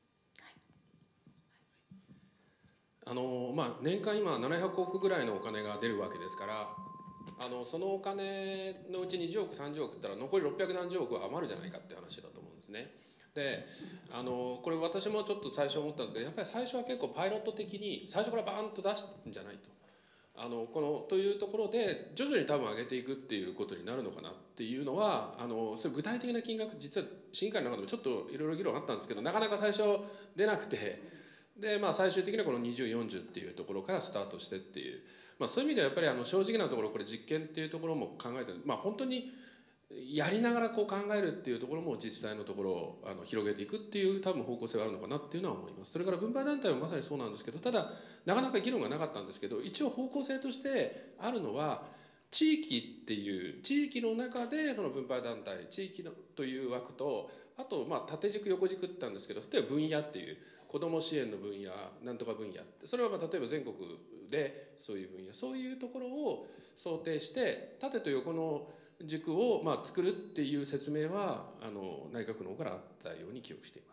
年間今700億ぐらいのお金が出るわけですから、そのお金のうち20億30億って言ったら残り600何十億は余るじゃないかって話だと思うんですね。でこれ私もちょっと最初思ったんですけど、やっぱり最初は結構パイロット的に最初からバーンと出すんじゃないと。というところで徐々に多分上げていくっていうことになるのかなっていうのは、それ具体的な金額実は審議会の中でもちょっといろいろ議論あったんですけど、なかなか最初出なくて、で最終的にはこの20、40っていうところからスタートしてっていう、そういう意味ではやっぱり正直なところこれ実験っていうところも考えて、本当にやりながらこう考えるっていうところも実際のところを広げていくっていう多分方向性があるのかなっていうのは思います。それから分配団体もまさにそうなんですけど、ただなかなか議論がなかったんですけど、一応方向性としてあるのは地域っていう地域の中でその分配団体地域のという枠と、あと縦軸横軸って言ったんですけど、例えば分野っていう子ども支援の分野なんとか分野って、それは例えば全国でそういう分野、そういうところを想定して縦と横の軸を作るっていう説明は内閣の方からあったように記憶しています。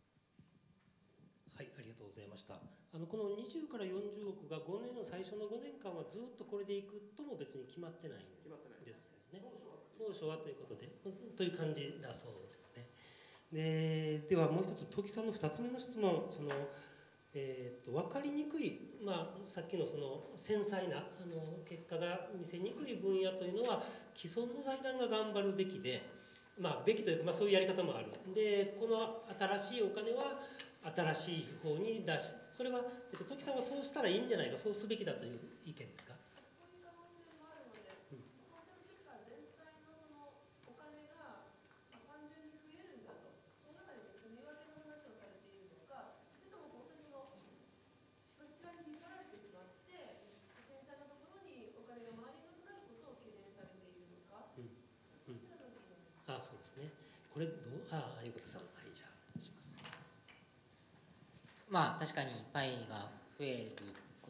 はい、ありがとうございました。この20から40億が最初の5年間はずっとこれでいくとも別に決まってないんですよね。当初はということでという感じだそうですね。ではもう一つ時さんの2つ目の質問、分かりにくい、さっきのその繊細な結果が見せにくい分野というのは既存の財団が頑張るべきで、べきというか、そういうやり方もある。でこの新しいお金は新しい方に出し、それは時さんはそうしたらいいんじゃないか、そうすべきだという意見ですか。そうですね。これ横田さん、はい、じゃあします。 確かにパイが増えること、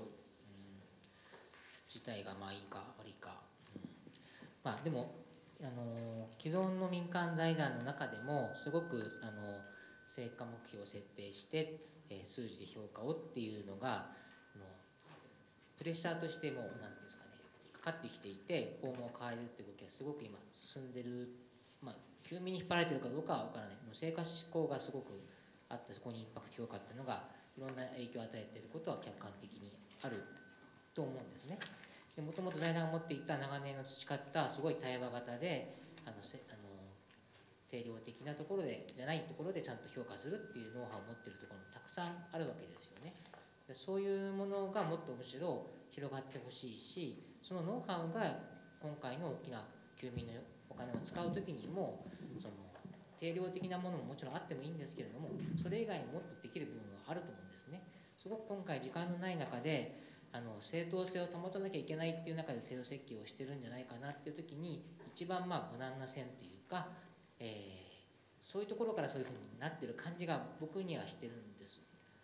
自体がいいか悪いか、でも既存の民間財団の中でもすごく成果目標を設定して数字で評価をっていうのがプレッシャーとしても何ていうんですかね、かかってきていて、フォームを変えるって動きがすごく今進んでる。休眠に引っ張られてるかどうかは分からない。生活志向がすごくあって、そこにインパクト評価っていうのがいろんな影響を与えていることは客観的にあると思うんですね。もともと財団が持っていた長年の培ったすごい対話型で定量的なところでじゃないところでちゃんと評価するっていうノウハウを持っているところもたくさんあるわけですよね。そういうものがもっとむしろ広がってほしいし、そのノウハウが今回の大きな休眠のお金を使う時にも定量的なものももちろんあってもいいんですけれども、それ以外にもっとできる部分はあると思うんですね。すごく今回時間のない中で正当性を保たなきゃいけないっていう中で制度設計をしてるんじゃないかなっていう時に一番無難な線っていうか、そういうところからそういうふうになってる感じが僕にはしてるんです。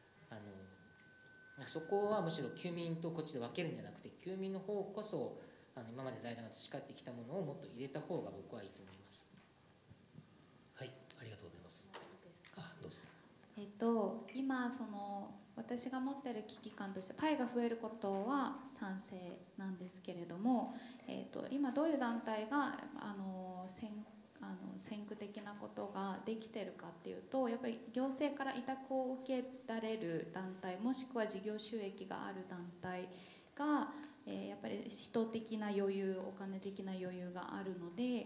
そこはむしろ休眠とこっちで分けるんじゃなくて、休眠の方こそ今まで財団が培ってきたものをもっと入れた方が僕はいいと思います。 はい、ありがとうございます。どうぞ。 今私が持ってる危機感としてパイが増えることは賛成なんですけれども、今どういう団体が先駆的なことができてるかっていうと、やっぱり行政から委託を受けられる団体もしくは事業収益がある団体が、やっぱり人的な余裕、お金的な余裕があるので、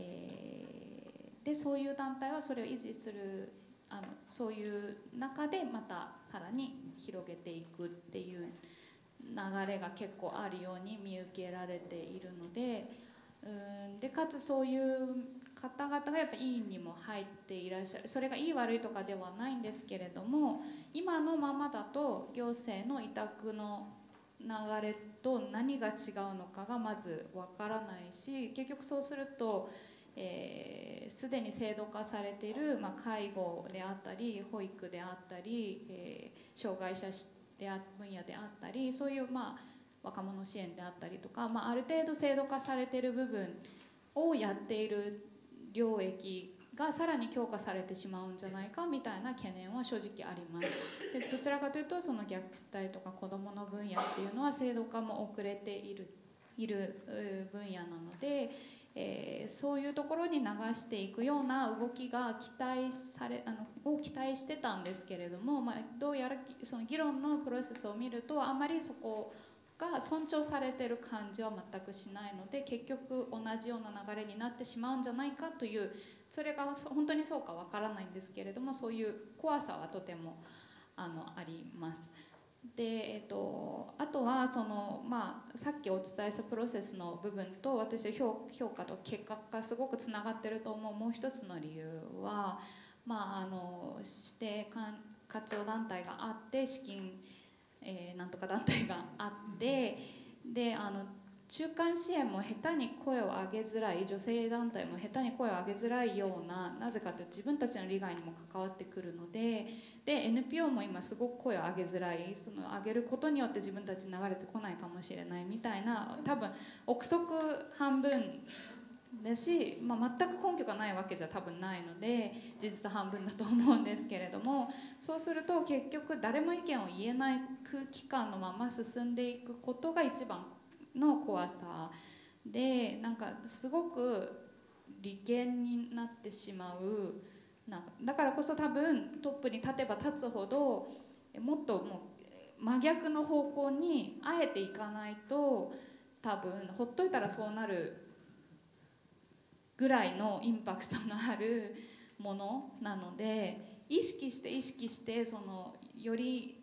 そういう団体はそれを維持するそういう中でまたさらに広げていくっていう流れが結構あるように見受けられているので、かつそういう方々がやっぱ委員にも入っていらっしゃる。それがいい悪いとかではないんですけれども、今のままだと行政の委託の流れと何が違うのかがまずわからないし、結局そうするとすでに制度化されている、介護であったり保育であったり、障害者分野であったり、そういう若者支援であったりとか、ある程度制度化されている部分をやっている領域がさらに強化されてしまうんじゃないかみたいな懸念は正直あります。でどちらかというとその虐待とか子どもの分野っていうのは制度化も遅れている分野なので、そういうところに流していくような動きが期待してたんですけれども、どうやらその議論のプロセスを見るとあんまりそこが尊重されている感じは全くしないので、結局同じような流れになってしまうんじゃないかという、それが本当にそうかわからないんですけれども、そういう怖さはとてもあります。であとはさっきお伝えしたプロセスの部分と私は評価と結果がすごくつながってると思うもう一つの理由は、指定活用団体があって資金、なんとか団体があってで中間支援も下手に声を上げづらい、女性団体も下手に声を上げづらいような、なぜかというと自分たちの利害にも関わってくるので、NPO も今すごく声を上げづらい、その上げることによって自分たちに流れてこないかもしれないみたいな、多分憶測半分だし、全く根拠がないわけじゃ多分ないので事実半分だと思うんですけれども、そうすると結局誰も意見を言えない空気感のまま進んでいくことが一番の怖さで、すごく利権になってしまう。だからこそ多分トップに立てば立つほどもっと真逆の方向にあえていかないと、多分ほっといたらそうなるぐらいのインパクトのあるものなので、意識してより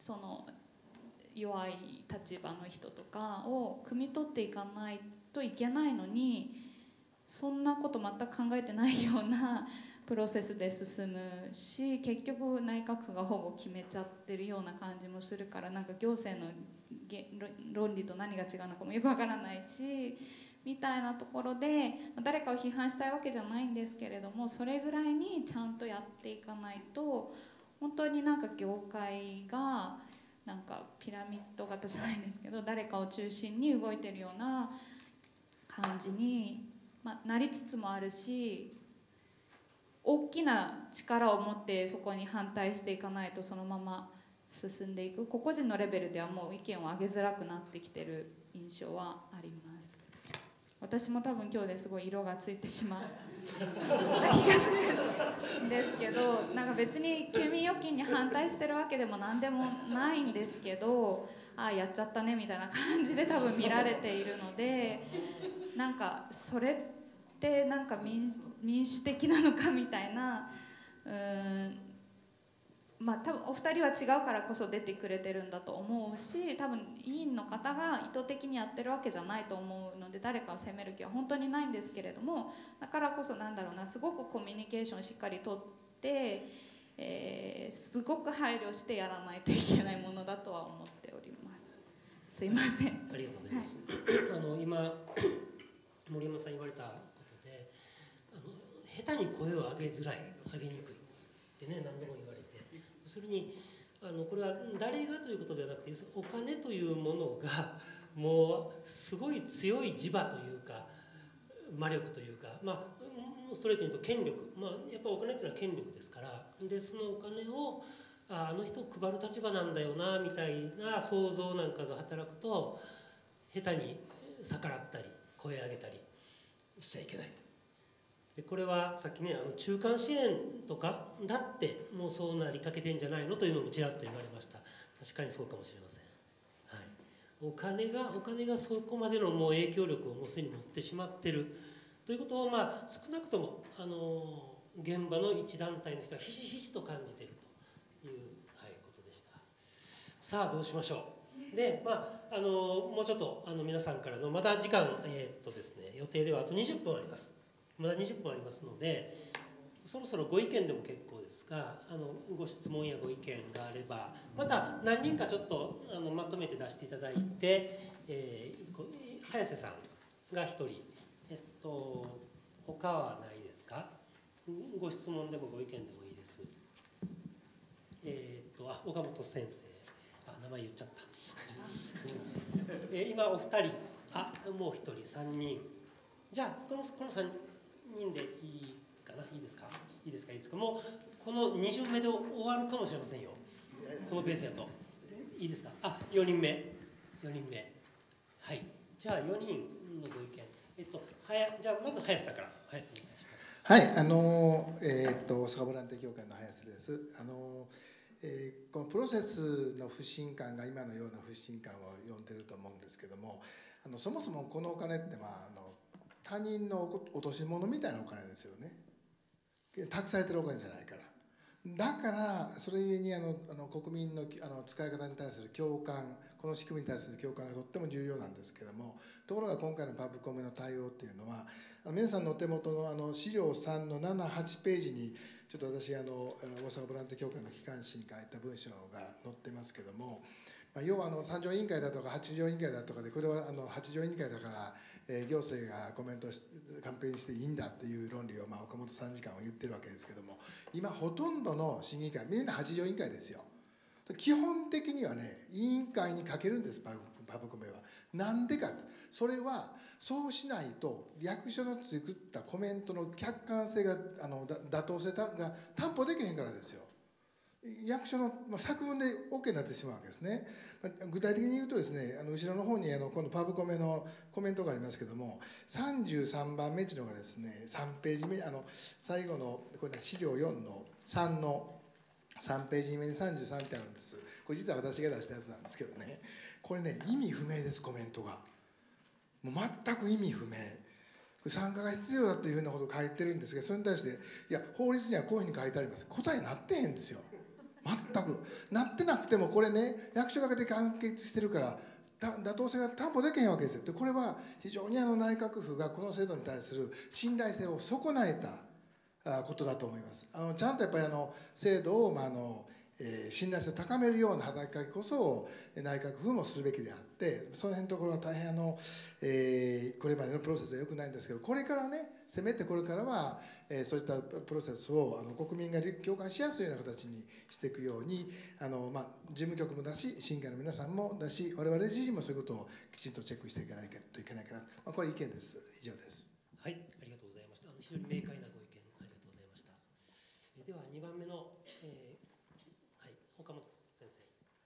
弱い立場の人とかを汲み取っていかないといけないのに、そんなこと全く考えてないようなプロセスで進むし、結局内閣府がほぼ決めちゃってるような感じもするから、行政の論理と何が違うのかもよくわからないしみたいなところで、誰かを批判したいわけじゃないんですけれども、それぐらいにちゃんとやっていかないと、本当に業界がピラミッド型じゃないんですけど、誰かを中心に動いてるような感じに、なりつつもあるし、大きな力を持ってそこに反対していかないとそのまま進んでいく、個々人のレベルではもう意見を上げづらくなってきてる印象はあります。私も多分今日ですごい色がついてしまう気がするんですけど、別に休眠預金に反対してるわけでも何でもないんですけど、やっちゃったねみたいな感じで多分見られているので、それって民主的なのかみたいな、多分お二人は違うからこそ出てくれてるんだと思うし、多分委員の方が意図的にやってるわけじゃないと思うので、誰かを責める気は本当にないんですけれども、だからこそすごくコミュニケーションをしっかりとって、すごく配慮してやらないといけないものだとは思っております。 すいません。 ありがとうございます。今森山さん言われたことで、下手に声を上げづらい、上げにくいってね、何度も言われて、要するにこれは誰がということではなくて、お金というものがもうすごい強い磁場というか魔力というか、ストレートに言うと権力、やっぱりお金というのは権力ですから、でそのお金をあの人を配る立場なんだよなみたいな想像なんかが働くと、下手に逆らったり声上げたりしちゃいけない。でこれはさっきね、中間支援とかだってもうそうなりかけてんじゃないのというのもちらっと言われました。確かにそうかもしれません。はい、お金がそこまでのもう影響力をもうすでに持ってしまってるということを、少なくとも現場の一団体の人はひしひしと感じているという、ことでした。さあどうしましょう。でもうちょっと皆さんからのまだ時間ですね、予定ではあと20分あります。まだ20分ありますので、そろそろご意見でも結構ですが、ご質問やご意見があれば、また何人かちょっとまとめて出していただいて、早瀬さんが1人、他はないですか？ご質問でもご意見でもいいです。岡本先生、名前言っちゃった。今お二人、もう1人、3人。じゃあこの3人でいいかな？いいですか？いいですか？もうこの2巡目で終わるかもしれませんよ。このペースやと。いいですか？4人目。はい。じゃあ4人のご意見。じゃあまず林さんから。はい、お願いします。 はい、大阪ボランティア協会の林です。このプロセスの不信感が今のような不信感を呼んでると思うんですけども、そもそもこのお金って他人の落とし物みたいなお金ですよね。託されてるお金じゃないから。だからそれゆえに国民の使い方に対する共感、この仕組みに対する共感がとっても重要なんですけども、ところが今回のパブコメの対応っていうのは、皆さんのお手元の資料3の7、8ページにちょっと私大阪ボランティア協会の機関誌に書いた文章が載ってますけども、要は3条委員会だとか8条委員会だとかで、これは8条委員会だから行政がコメントカンペにしていいんだっていう論理を岡本参事官は言ってるわけですけども、今ほとんどの審議会みんな8条委員会ですよ。基本的にはね、委員会にかけるんです、パブコメは。なんでかと、それはそうしないと役所の作ったコメントの客観性が妥当性が担保できへんからですよ。役所の作文で OK になってしまうわけですね。具体的に言うとですね、後ろの方に今度パブコメのコメントがありますけども、33番目というのがですね、3ページ目、最後のこれ、資料4の3の3ページ目に33ってあるんです。これ実は私が出したやつなんですけどね、これね、意味不明です、コメントが。もう全く意味不明。参加が必要だっていうふうなことを書いてるんですが、それに対して、いや、法律にはこういうふうに書いてあります。答えになってへんですよ。全く。なってなくても、これね、役所だけで完結してるから、妥当性が担保できへんわけですよ。で、これは非常に内閣府がこの制度に対する信頼性を損なえたことだと思います。ちゃんとやっぱり制度を信頼性を高めるような働きかけこそ内閣府もするべきであって、その辺のところは大変これまでのプロセスは良くないんですけど、これからね、せめてこれからはそういったプロセスを国民が共感しやすいような形にしていくように事務局もだし、審議会の皆さんもだし、我々自身もそういうことをきちんとチェックしていかないといけないかな、これ意見です。以上です。 はい、ありがとうございました。非常に明快なご意見ありがとうございました。では2番目の、岡本先生。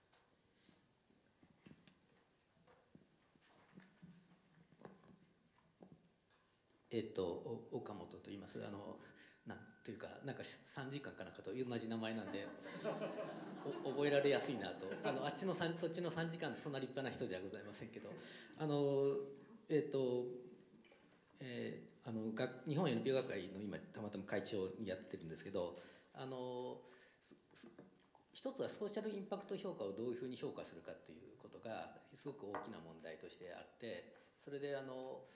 岡本と言います。なんというか、なんか3時間かなんかと同じ名前なんで覚えられやすいなと。そっちの3時間ってそんな立派な人じゃございませんけど、日本 NPO 学会の今たまたま会長にやってるんですけど、一つはソーシャルインパクト評価をどういうふうに評価するかということがすごく大きな問題としてあって、それで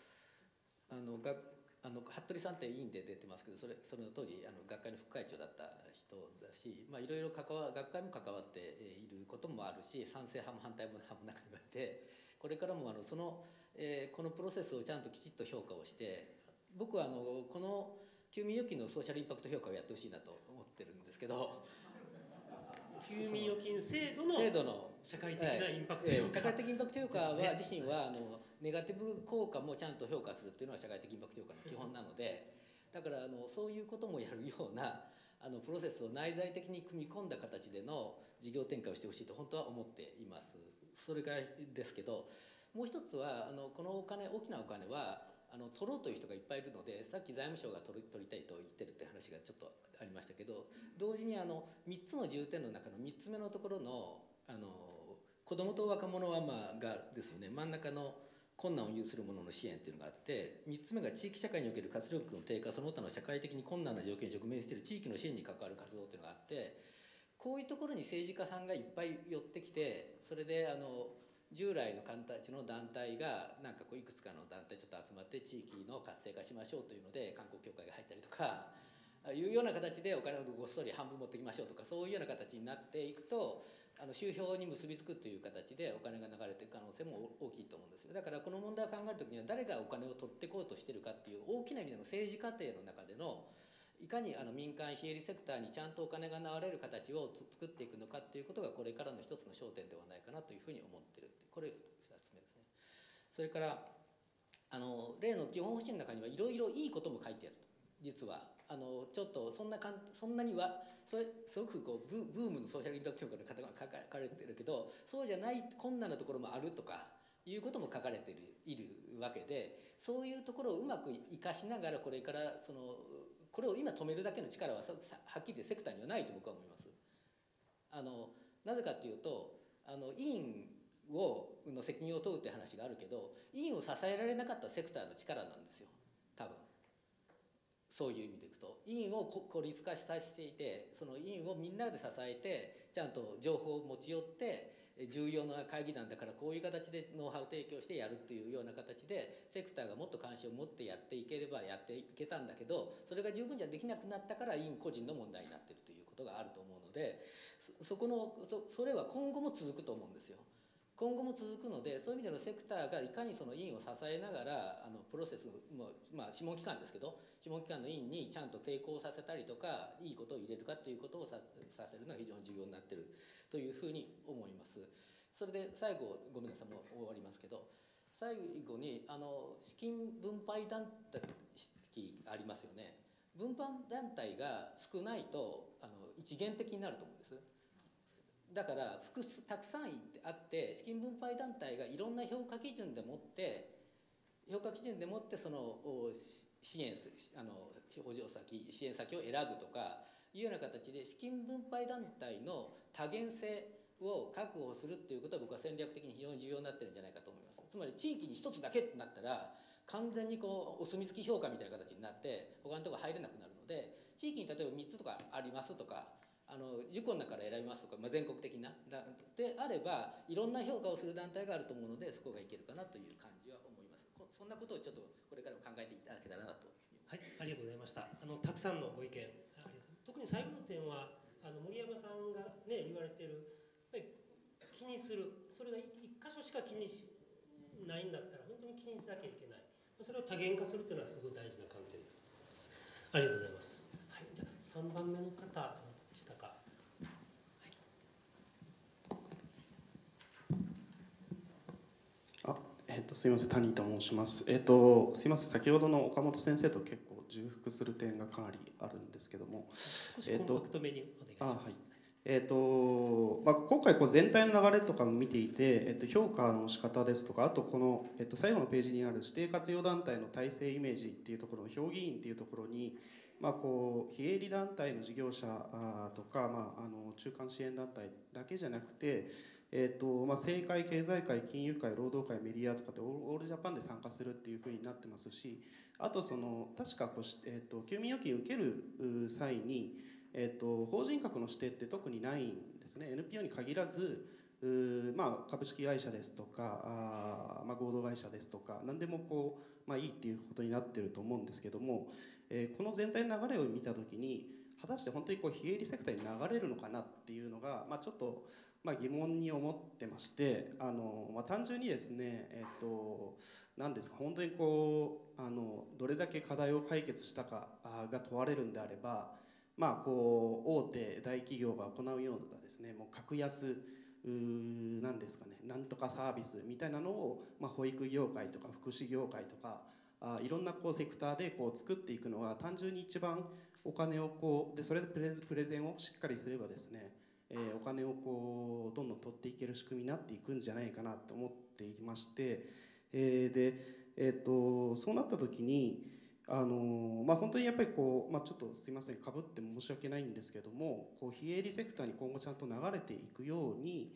服部さんって委員で出てますけど、その当時学会の副会長だった人だし、いろいろ学会も関わっていることもあるし、賛成派も反対派も中にはいて、 これからもこのプロセスをちゃんときちっと評価をして、僕はこの休眠預金のソーシャルインパクト評価をやってほしいなと思ってるんですけど、 休眠預金制度の社会的なインパクト評価、 社会的インパクト評価は自身はネガティブ効果もちゃんと評価するっていうのは社会的インパクト評価の基本なので、だからそういうこともやるようなプロセスを内在的に組み込んだ形での事業展開をしてほしいと本当は思っています。それからですけど、もう一つはこのお金、大きなお金は取ろうという人がいっぱいいるので、さっき財務省が取りたいと言ってるって話がちょっとありましたけど、同時に3つの重点の中の3つ目のところの子どもと若者はがですよね、真ん中の困難を有する者の支援っていうのがあって、3つ目が地域社会における活力の低下、その他の社会的に困難な状況に直面している地域の支援に関わる活動っていうのがあって、こういうところに政治家さんがいっぱい寄ってきて、それで従来の形の団体がなんかいくつかの団体ちょっと集まって地域の活性化しましょうというので観光協会が入ったりとかいうような形でお金をごっそり半分持ってきましょうとか、そういうような形になっていくと収票に結びつくという形でお金が流れていく可能性も大きいと思うんですよ。だからこの問題を考えるときには誰がお金を取っていこうとしているかっていう大きな意味での政治過程の中でのいかに民間非営利セクターにちゃんとお金が流れる形を作っていくのかっていうことがこれからの一つの焦点ではないかなというふうに思っている。これ2つ目ですね。それから例の基本方針の中にはいろいろいいことも書いてあると。実はちょっとそんなにはすごくブームのソーシャルインパクトの方が書かれてるけど、そうじゃない困難なところもあるとかいうことも書かれているわけで、そういうところをうまく生かしながらこれからこれを今止めるだけの力ははっきり言ってセクターにはないと僕は思います。なぜかというと委員の責任を問うって話があるけど、委員を支えられなかったセクターの力なんですよ多分。そういう意味でいくと委員を孤立化させていて、その委員をみんなで支えてちゃんと情報を持ち寄って重要な会議団だからこういう形でノウハウ提供してやるっていうような形でセクターがもっと関心を持ってやっていければやっていけたんだけど、それが十分じゃできなくなったから委員個人の問題になっているということがあると思うので、それは今後も続くと思うんですよ。今後も続くので、そういう意味でのセクターがいかにその委員を支えながらプロセスも諮問機関ですけど、諮問機関の委員にちゃんと抵抗させたりとかいいことを入れるかということをさせるのが非常に重要になっているというふうに思います。それで最後ごめんなさい、もう終わりますけど、最後に資金分配団体ありますよね。分配団体が少ないと一元的になると思うんです。だからたくさんあって資金分配団体がいろんな評価基準でもってその支援先を選ぶとかいうような形で資金分配団体の多元性を確保するっていうことは僕は戦略的に非常に重要になってるんじゃないかと思います。つまり地域に一つだけってなったら完全にお墨付き評価みたいな形になって他のところ入れなくなるので、地域に例えば3つとかありますとか10個の中から選びますとか、全国的なであればいろんな評価をする団体があると思うので、そこがいけるかなという感じは思います。そんなことをちょっとこれからも考えていただけたらなと。 はい、ありがとうございました。たくさんのご意見、特に最後の点は森山さんがね言われているやっぱり気にする、それが一箇所しか気にしないんだったら本当に気にしなきゃいけない。それを多元化するというのはすごく大事な観点だと思います。ありがとうございます。はい、じゃあ3番目の方でしたか。 すみません、谷と申します。すみません、先ほどの岡本先生と結構重複する点がかなりあるんですけども、 少しコンパクトめにお願いします。 はい。今回全体の流れとかも見ていて、評価の仕方ですとか、あとこの、最後のページにある指定活用団体の体制イメージっていうところの評議員っていうところに、非営利団体の事業者とか、中間支援団体だけじゃなくて、政界、経済界、金融界、労働界、メディアとかってオールジャパンで参加するっていうふうになってますし、あと確か休眠預金受ける際に、法人格の指定って特にないんですね。NPO に限らず株式会社ですとか合同会社ですとか何でもいいっていうことになってると思うんですけども、この全体の流れを見た時に果たして本当に非営利セクターに流れるのかなっていうのが、ちょっと疑問に思ってまして、単純にですね、何ですか、本当にどれだけ課題を解決したかが問われるんであれば、大手大企業が行うようなですね、もう格安なんですかね、なんとかサービスみたいなのを、保育業界とか福祉業界とかいろんなセクターで作っていくのが単純に一番お金をでそれでプレゼンをしっかりすればですね、お金をどんどん取っていける仕組みになっていくんじゃないかなと思っていまして、そうなった時に本当にやっぱりちょっとすいません、かぶって申し訳ないんですけども、非営利セクターに今後ちゃんと流れていくように、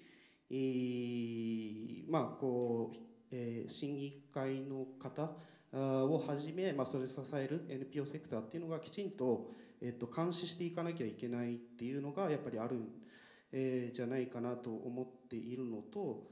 審議会の方をはじめ、それを支える NPO セクターっていうのがきちんと、監視していかなきゃいけないっていうのがやっぱりあるじゃないかなと思っているのと、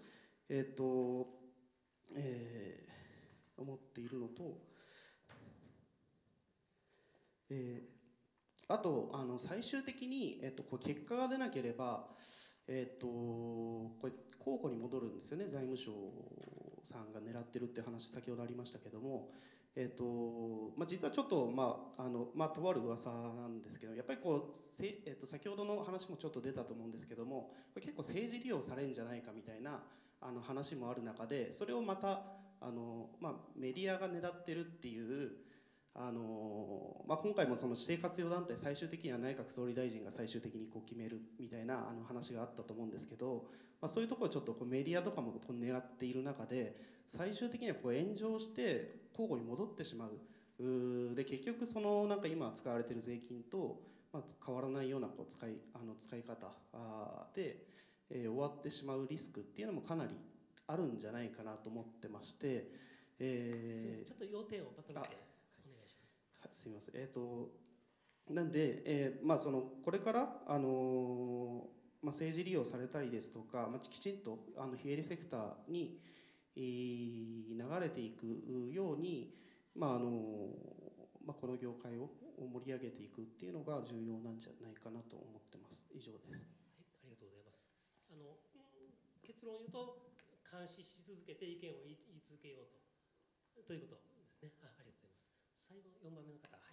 あと最終的に、結果が出なければ、これ公庫に戻るんですよね。財務省さんが狙ってるって話先ほどありましたけども、実はちょっととある噂なんですけど、やっぱり先ほどの話もちょっと出たと思うんですけども、結構政治利用されるんじゃないかみたいな話もある中で、それをまたメディアが狙ってるっていう今回もその指定活用団体、最終的には内閣総理大臣が最終的に決めるみたいな話があったと思うんですけど、そういうところをちょっとメディアとかも狙っている中で、最終的には炎上して交互に戻ってしまう。で結局今使われている税金と変わらないような使い方で終わってしまうリスクっていうのもかなりあるんじゃないかなと思ってまして、 ちょっと要点をまとめてお願いします。 すみません。なんで、これから政治利用されたりですとか、きちんと非営利セクターに流れていくように、この業界を盛り上げていくっていうのが重要なんじゃないかなと思ってます。以上です。 はい、ありがとうございます。結論を言うと、監視し続けて意見を言い続けようということですね。ありがとうございます。最後4番目の方、はい。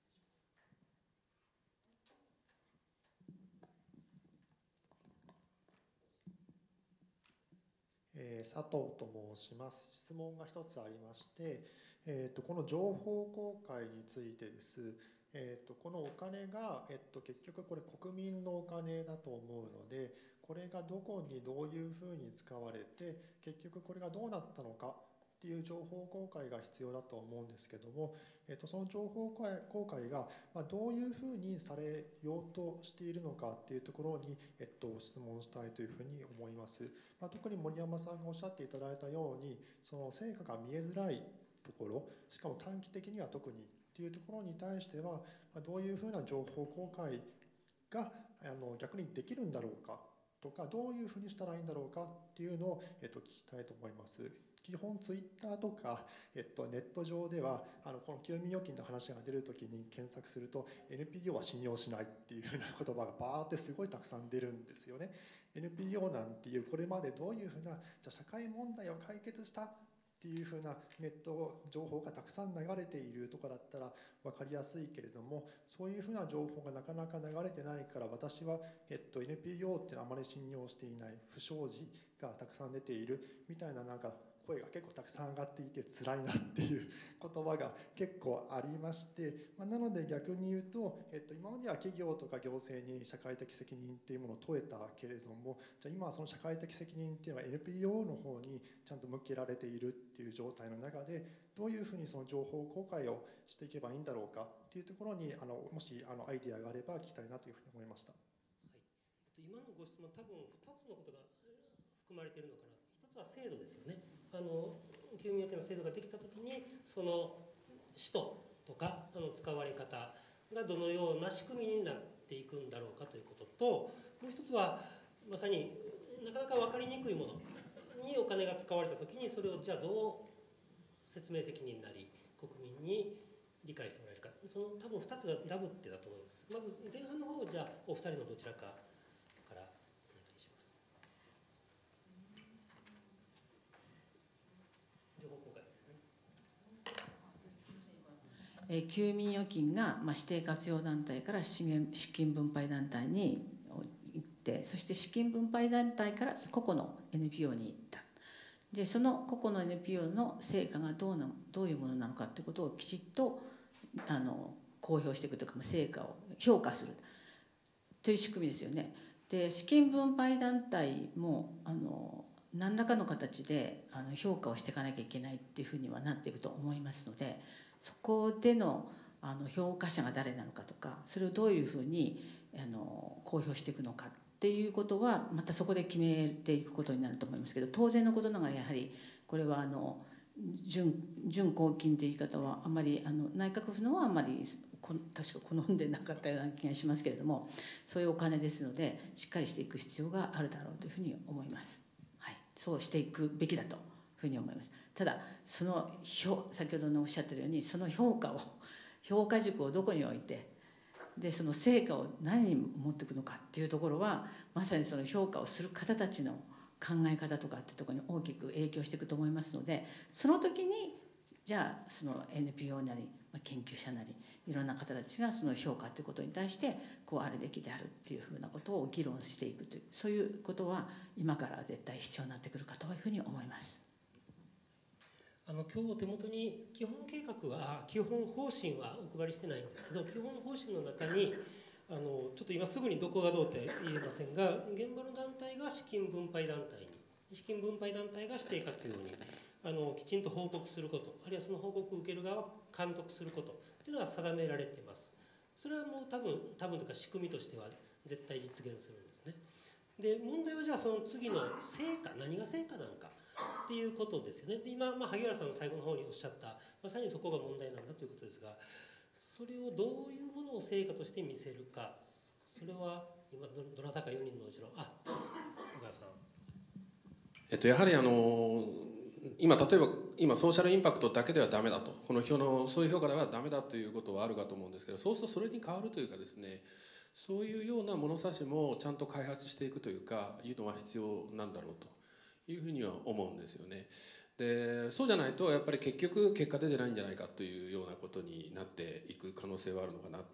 佐藤と申します。質問が一つありまして、この情報公開についてです。このお金が、結局これ国民のお金だと思うので、これがどこにどういうふうに使われて、結局これがどうなったのかっていう情報公開が必要だと思うんですけども、その情報公開がどういうふうにされようとしているのかっていうところに、質問したいというふうに思います。特に森山さんがおっしゃっていただいたように、その成果が見えづらいところ、しかも短期的には特にっていうところに対しては、どういうふうな情報公開が逆にできるんだろうかとか、どういうふうにしたらいいんだろうかっていうのを聞きたいと思います。基本ツイッターとか、ネット上ではこの休眠預金の話が出るときに検索すると NPO は信用しないっていうふうな言葉がバーってすごいたくさん出るんですよね。NPO なんていうこれまでどういうふうな社会問題を解決したっていうふうなネット情報がたくさん流れているとかだったら分かりやすいけれども、そういうふうな情報がなかなか流れてないから、私は、NPO ってあまり信用していない、不祥事がたくさん出ているみたいな声が結構たくさん上がっていて辛いなっていう言葉が結構ありまして、なので逆に言うと、今までは企業とか行政に社会的責任っていうものを問えたけれども、じゃあ今はその社会的責任っていうのは NPO の方にちゃんと向けられているっていう状態の中で、どういうふうにその情報公開をしていけばいいんだろうかっていうところにもしアイデアがあれば聞きたいなというふうに思いました。はい、 今のご質問、多分2つのことが含まれているのかな。一つは制度ですよね。休眠預金の制度ができたときに、その使途とか使われ方がどのような仕組みになっていくんだろうかということと、もう一つはまさになかなか分かりにくいものにお金が使われたときに、それをじゃあどう説明責任なり国民に理解してもらえるか、その多分2つがダブってだと思います。まず前半の方をじゃあお二人のどちらかからお願いします。 休眠預金が、指定活用団体から資金分配団体に行って、そして資金分配団体から個々の NPO に行った。でその個々の NPO の成果がどういうものなのかということをきちっと公表していくというか、成果を評価するという仕組みですよね。で資金分配団体も何らかの形で評価をしていかなきゃいけないっていうふうにはなっていくと思いますので、そこでの評価者が誰なのかとか、それをどういうふうに公表していくのかっていうことはまたそこで決めていくことになると思いますけど、当然のことながらやはりこれは準公金という言い方はあまり内閣府のはあまり確か好んでなかったような気がしますけれども、そういうお金ですのでしっかりしていく必要があるだろうというふうに思います。はい、そうしていくべきだというふうに思います。ただ先ほどのおっしゃってるように、その評価軸をどこに置いて、でその成果を何に持っていくのかっていうところは、まさにその評価をする方たちの考え方とかっていうところに大きく影響していくと思いますので、その時にじゃあその NPO なり研究者なりいろんな方たちがその評価ということに対してこうあるべきであるっていうふうなことを議論していくという、そういうことは今から絶対必要になってくるかというふうに思います。 今日お手元に基本計画は基本方針はお配りしてないんですけど、基本方針の中にちょっと今すぐにどこがどうって言えませんが、現場の団体が資金分配団体に、資金分配団体が指定活用にきちんと報告すること、あるいはその報告を受ける側は監督することというのが定められています。それはもう多分というか仕組みとしては絶対実現するんですね。で問題はじゃあその次の成果、何が成果なのかっていうことですよね。で今、萩原さんの最後の方におっしゃったまさにそこが問題なんだということですが、それをどういうものを成果として見せるか、それは今どなたか4人のうちの小川さん。 やはり今例えば今ソーシャルインパクトだけではダメだと、このそういう評価ではダメだということはあるかと思うんですけど、そうするとそれに変わるというかですね、そういうような物差しもちゃんと開発していくというかいうのは必要なんだろうというふうには思うんですよね。でそうじゃないとやっぱり結局結果出てないんじゃないかというようなことになっていく可能性はあるのかな。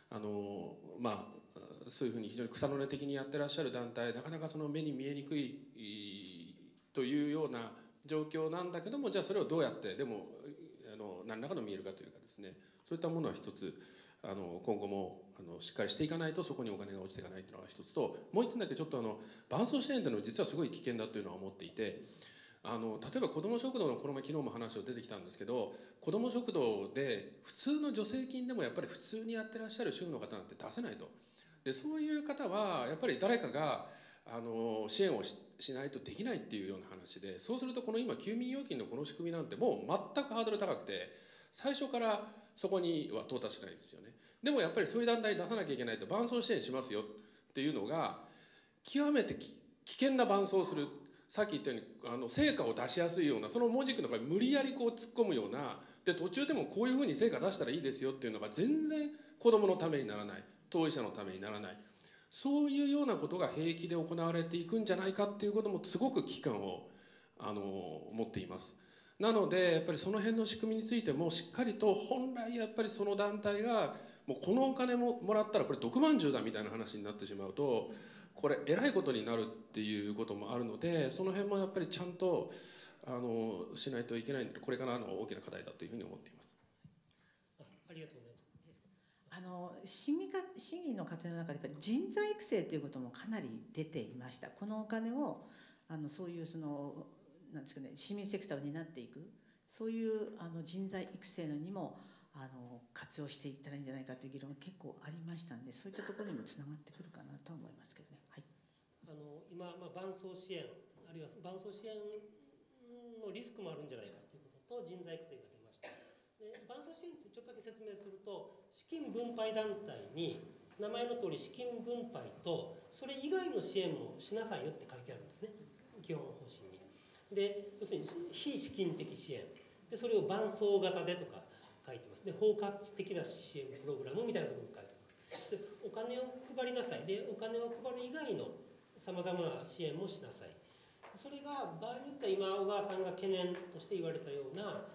そういうふうに非常に草の根的にやってらっしゃる団体、なかなかその目に見えにくいというような状況なんだけども、じゃあそれをどうやってでも何らかの見えるかというかですね、そういったものは一つ今後もしっかりしていかないとそこにお金が落ちていかないというのが一つと、もう一点だけちょっと伴走支援というのは実はすごい危険だというのは思っていて、例えば子ども食堂のこの前昨日も話を出てきたんですけど、子ども食堂で普通の助成金でもやっぱり普通にやってらっしゃる主婦の方なんて出せないと。でそういう方はやっぱり誰かが支援をしないとできないっていうような話で、そうするとこの今休眠預金のこの仕組みなんてもう全くハードル高くて、最初からそこには到達しないですよね。でもやっぱりそういう団体に出さなきゃいけないと、伴走支援しますよっていうのが極めて危険な伴走をする、さっき言ったように成果を出しやすいようなその文字の中に無理やりこう突っ込むような、で途中でもこういうふうに成果出したらいいですよっていうのが全然子どものためにならない、当事者のためにならない、そういうようなことが平気で行われていくんじゃないかっていうこともすごく危機感を持っています。なのでやっぱりその辺の仕組みについてもしっかりと、本来やっぱりその団体がもうこのお金もらったらこれ毒まんじゅうだみたいな話になってしまうと、これえらいことになるっていうこともあるので、その辺もやっぱりちゃんとしないといけない、これからの大きな課題だというふうに思っています。 ありがとうございます。 審議の過程の中でやっぱり人材育成ということもかなり出ていました。このお金をそういうなんですかね、市民セクターを担っていく、そういう人材育成のにも活用していったらいいんじゃないかという議論が結構ありましたんで、そういったところにもつながってくるかなと思いますけどね。はい、 今、伴走支援あるいは伴走支援のリスクもあるんじゃないかということと、人材育成が出ました。で伴走支援についてちょっとだけ説明すると、資金分配団体に名前の通り資金分配とそれ以外の支援もしなさいよって書いてあるんですね、基本方針に。で要するに非資金的支援で、それを伴走型でとか書いてます。で包括的な支援プログラムみたいなことも書いてます。お金を配りなさい、でお金を配る以外のさまざまな支援もしなさい。それが場合によっては今小川さんが懸念として言われたような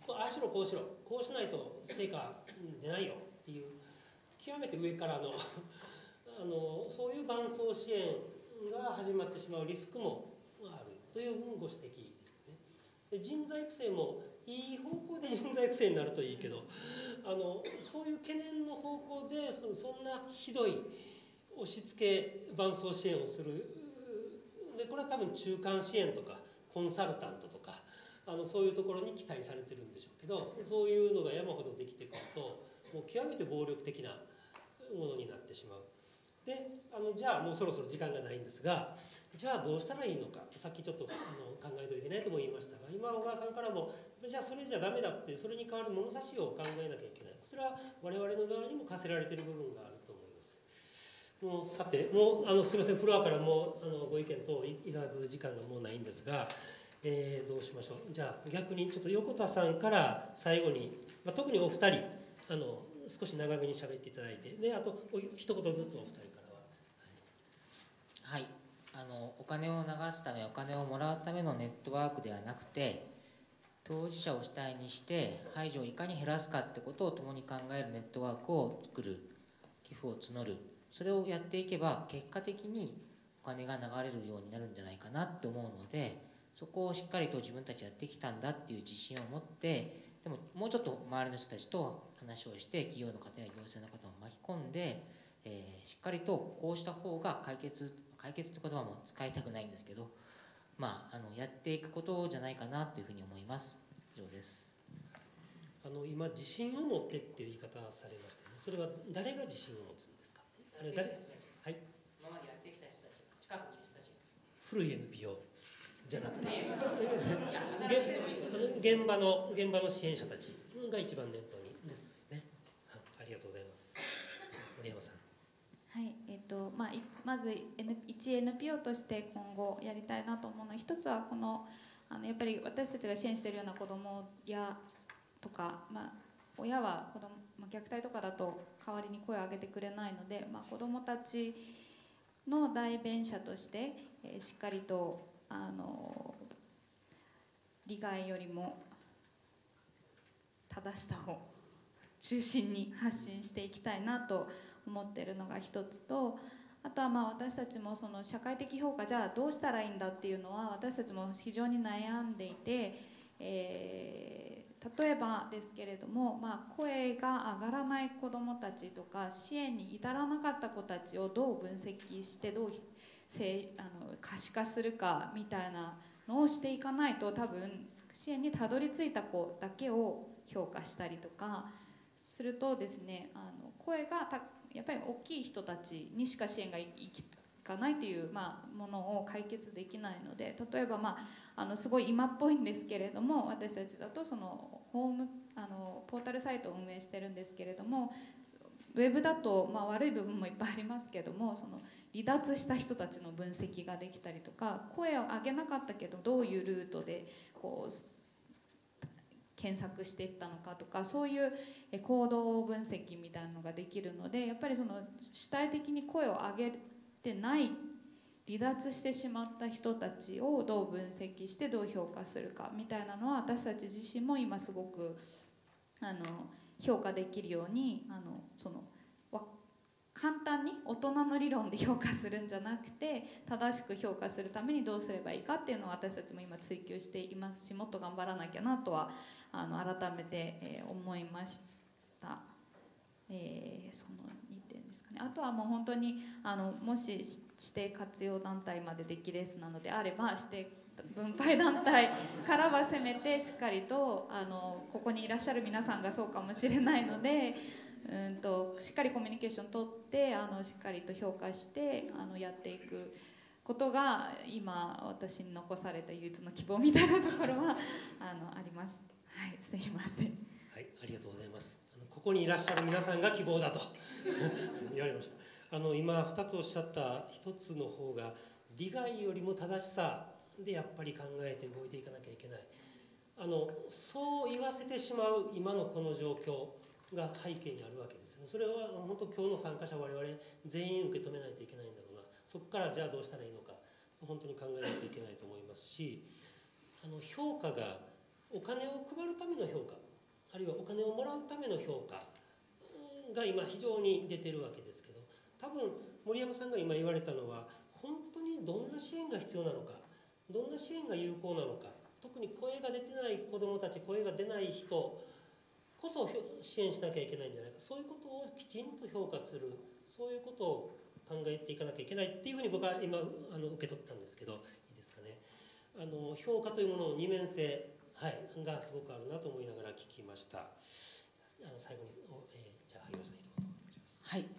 ああしろこうしろこうしないと成果出ないよっていう極めて上からのそういう伴走支援が始まってしまうリスクもあるというご指摘ですね。で人材育成もいい方向で人材育成になるといいけどそういう懸念の方向でそんなひどい押し付け伴走支援をするでこれは多分中間支援とかコンサルタントとかそういうところに期待されてるんでしょうけどそういうのが山ほどできてくるともう極めて暴力的なものになってしまう。でじゃあもうそろそろ時間がないんですがじゃあどうしたらいいのかさっきちょっと考えといてねとも言いましたが今小川さんからもじゃあそれじゃダメだってそれに代わる物差しを考えなきゃいけないそれは我々の側にも課せられている部分があると思います。もうさてもうすみませんフロアからもご意見等いただく時間がもうないんですが、どうしましょう。じゃあ逆にちょっと横田さんから最後に、特にお二人少し長めに喋っていただいてであと一言ずつお二人からは。 はい、お金を流すためお金をもらうためのネットワークではなくて当事者を主体にして排除をいかに減らすかってことを共に考えるネットワークを作る寄付を募るそれをやっていけば結果的にお金が流れるようになるんじゃないかなと思うのでそこをしっかりと自分たちやってきたんだっていう自信を持ってでももうちょっと周りの人たちと話をして企業の方や行政の方を巻き込んで、しっかりとこうした方が解決って言葉も使いたくないんですけどやっていくことじゃないかなというふうに思います。以上です。 今自信を持ってっていう言い方されましたね。それは誰が自信を持つんですか。誰はい。 今までやってきた人たち近くにいる人たち古い NPO じゃなくて現場の支援者たちが一番念頭にですね。ありがとうございます。森山さん。 はい、まず一 NPO として今後やりたいなと思うのは一つはこのやっぱり私たちが支援しているような子どもやとか、親は虐待とかだと代わりに声を上げてくれないので、子どもたちの代弁者として、しっかりと利害よりも正しさを中心に発信していきたいなと思っているのが一つとあとは私たちもその社会的評価じゃあどうしたらいいんだっていうのは私たちも非常に悩んでいて、例えばですけれども、声が上がらない子どもたちとか支援に至らなかった子たちをどう分析してどう可視化するかみたいなのをしていかないと多分支援にたどり着いた子だけを評価したりとかするとですね声がやっぱり大きい人たちにしか支援がいかないというものを解決できないので例えばすごい今っぽいんですけれども私たちだとそのポータルサイトを運営してるんですけれどもウェブだと悪い部分もいっぱいありますけどもその離脱した人たちの分析ができたりとか声を上げなかったけどどういうルートで検索していったのかとかそういう行動分析みたいなのができるのでやっぱりその主体的に声を上げてない離脱してしまった人たちをどう分析してどう評価するかみたいなのは私たち自身も今すごく評価できるように簡単に大人の理論で評価するんじゃなくて正しく評価するためにどうすればいいかっていうのを私たちも今追求していますしもっと頑張らなきゃなとは改めて思いました。その2点ですかね。あとはもう本当にもし指定活用団体までできレースなのであれば指定分配団体からはせめてしっかりとここにいらっしゃる皆さんがそうかもしれないのでしっかりコミュニケーション取ってしっかりと評価してやっていくことが今私に残された唯一の希望みたいなところはあります。はい、すいません。 はい、ありがとうございます。ここにいらっしゃる皆さんが希望だと言われました。今2つおっしゃった1つの方が利害よりも正しさでやっぱり考えて動いていかなきゃいけない。そう言わせてしまう今のこの状況が背景にあるわけですね。それは本当今日の参加者我々全員受け止めないといけないんだろうな。そこからじゃあどうしたらいいのか本当に考えないといけないと思いますし評価がお金を配るための評価、あるいはお金をもらうための評価が今非常に出てるわけですけど、多分森山さんが今言われたのは、本当にどんな支援が必要なのか、どんな支援が有効なのか、特に声が出てない子どもたち、声が出ない人こそ支援しなきゃいけないんじゃないか、そういうことをきちんと評価する、そういうことを考えていかなきゃいけないっていうふうに僕は今受け取ったんですけど、いいですかね。評価というものの二面性、はい、がすごくあるなと思いながら聞きました。最後に、じゃあ萩原さん一言お願いします。 はい、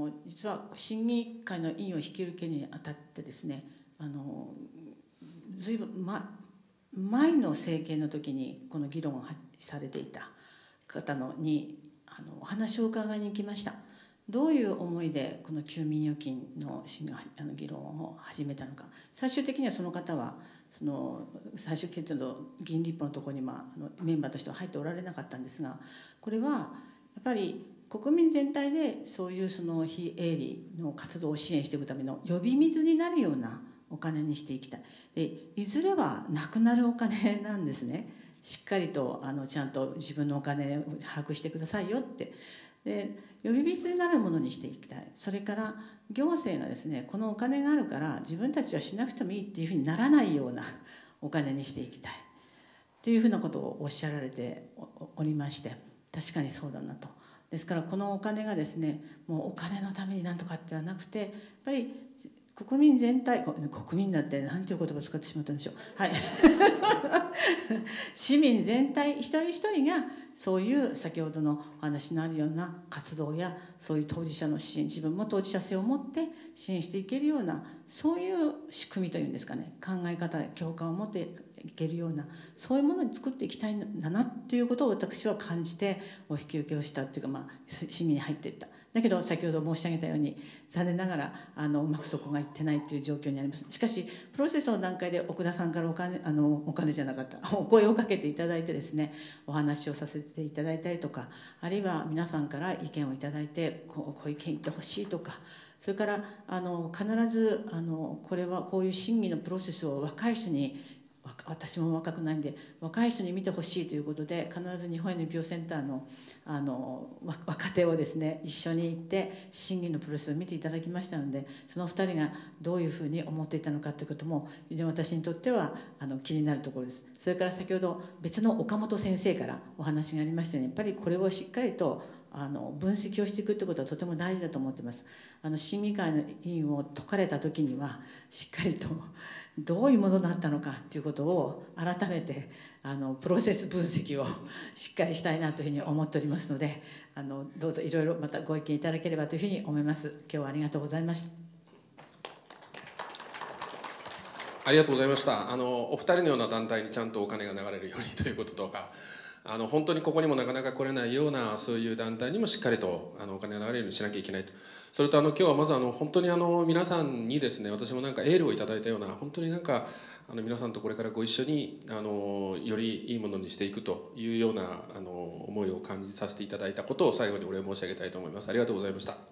実は審議会の委員を引き受けるにあたってですね、ずいぶん前の政権の時にこの議論をされていた方にお話を伺いに行きました。どういう思いでこの休眠預金の議論を始めたのか。最終的にはその方はその最終決定の議員立法のところにメンバーとしては入っておられなかったんですが、これはやっぱり国民全体でそういうその非営利の活動を支援していくための呼び水になるようなお金にしていきたい。でいずれはなくなるお金なんですね。しっかりとちゃんと自分のお金を把握してくださいよって。で呼び水になるものにしていきたい。それから行政がですね、このお金があるから自分たちはしなくてもいいっていうふうにならないようなお金にしていきたいというふうなことをおっしゃられておりまして、確かにそうだなと。ですからこのお金がですね、もうお金のためになんとかではなくて、やっぱり国民全体、国民だってなんていう言葉を使ってしまったんでしょう、はい市民全体一人一人がそういう先ほどのお話のあるような活動や、そういう当事者の支援、自分も当事者性を持って支援していけるような、そういう仕組みというんですかね、考え方共感を持っていけるような、そういうものに作っていきたいんだなっていうことを私は感じてお引き受けをしたっていうか、市民に入っていった。だけど先ほど申し上げたように残念ながらうまくそこがいってないという状況にあります。しかしプロセスの段階で奥田さんからお金じゃなかったお声をかけていただいてですね、お話をさせていただいたりとか、あるいは皆さんから意見をいただいてこういう意見言ってほしいとか、それから必ずこれはこういう審議のプロセスを若い人に、私も若くないんで若い人に見てほしいということで、必ず日本 NPO センターの若手をですね一緒に行って審議のプロセスを見ていただきましたので、その2人がどういうふうに思っていたのかということも非常に私にとっては気になるところです。それから先ほど別の岡本先生からお話がありましたように、やっぱりこれをしっかりと分析をしていくということはとても大事だと思っています。審議会の委員を解かれた時にはしっかりとどういうものだったのかということを改めてプロセス分析をしっかりしたいなというふうに思っておりますので、どうぞいろいろまたご意見いただければというふうに思います。今日はありがとうございました。 ありがとうございました。お二人のような団体にちゃんとお金が流れるようにということとか、本当にここにもなかなか来れないようなそういう団体にもしっかりとお金が流れるようにしなきゃいけないと。それと今日はまず本当に皆さんにですね、私もなんかエールをいただいたような、本当になんか皆さんとこれからご一緒によりいいものにしていくというような思いを感じさせていただいたことを最後にお礼申し上げたいと思います。ありがとうございました。は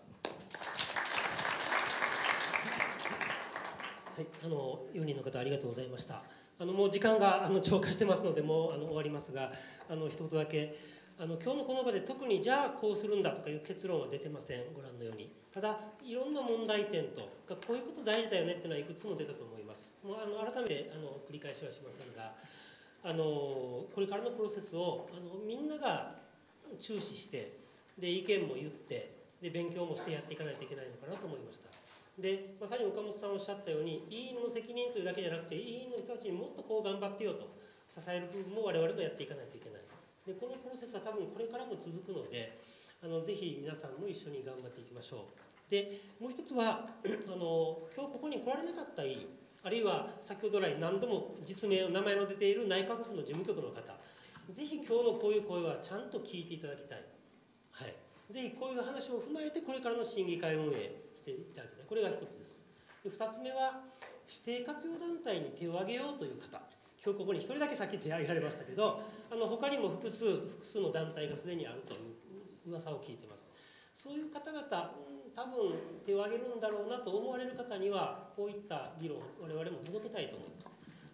い、4人の方ありがとうございました。もう時間が超過してますので、もう終わりますが、一言だけ今日のこの場で特にじゃあこうするんだとかいう結論は出てません。ご覧のように、ただいろんな問題点とこういうこと大事だよねっていうのはいくつも出たと思います。もう改めて繰り返しはしませんが、これからのプロセスをみんなが注視してで意見も言ってで勉強もしてやっていかないといけないのかなと思いました。でまさに岡本さんおっしゃったように、委員の責任というだけじゃなくて、委員の人たちにもっとこう頑張ってよと支える部分も我々もやっていかないといけない。でこのプロセスは多分これからも続くので、ぜひ皆さんも一緒に頑張っていきましょう。でもう一つは今日ここに来られなかった委員、あるいは先ほど来何度も実名名前の出ている内閣府の事務局の方、ぜひ今日のこういう声はちゃんと聞いていただきたい。はい、ぜひこういう話を踏まえてこれからの審議会運営していただきたい。これが一つです。で2つ目は指定活用団体に手を挙げようという方、今日ここに1人だけさっき手を挙げられましたけど、他にも複数の団体がすでにあるという噂を聞いています。そういう方々、多分手を挙げるんだろうなと思われる方にはこういった議論を我々も届けたいと思います。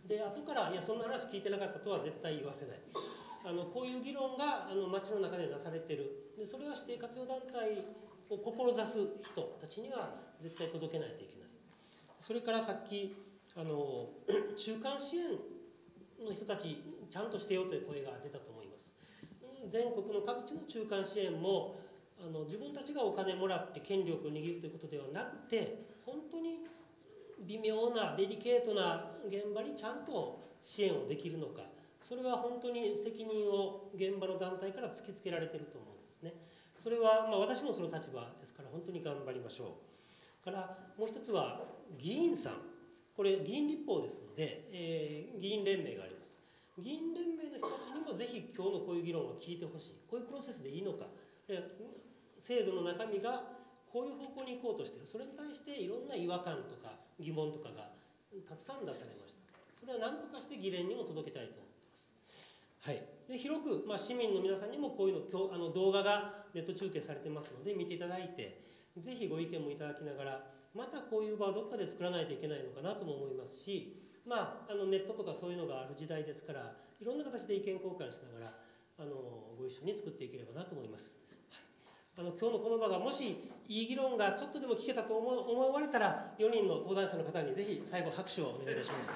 で後からいやそんな話聞いてなかったとは絶対言わせない。こういう議論が町の中でなされている。でそれは指定活用団体を志す人たちには絶対届けないといけない。それからさっき中間支援の人たちちゃんとしてよという声が出たと思います。全国の各地の中間支援も自分たちがお金もらって権力を握るということではなくて、本当に微妙なデリケートな現場にちゃんと支援をできるのか、それは本当に責任を現場の団体から突きつけられていると思うんですね。それは私もその立場ですから本当に頑張りましょう。からもう一つは議員さん、これ議員立法ですので、議員連盟があります。議員連盟の人たちにもぜひ今日のこういう議論を聞いてほしい。こういうプロセスでいいのか、制度の中身がこういう方向に行こうとしている。それに対していろんな違和感とか疑問とかがたくさん出されました。それは何とかして議連にも届けたいと思っています。はい、で広く、市民の皆さんにもこういうの今日動画がネット中継されてますので見ていただいて、ぜひご意見もいただきながら、またこういう場をどっかで作らないといけないのかなとも思いますし、ネットとかそういうのがある時代ですから、いろんな形で意見交換しながらご一緒に作っていければなと思います。はい、今日のこの場がもしいい議論がちょっとでも聞けたと思われたら、4人の登壇者の方にぜひ最後拍手をお願いいたします。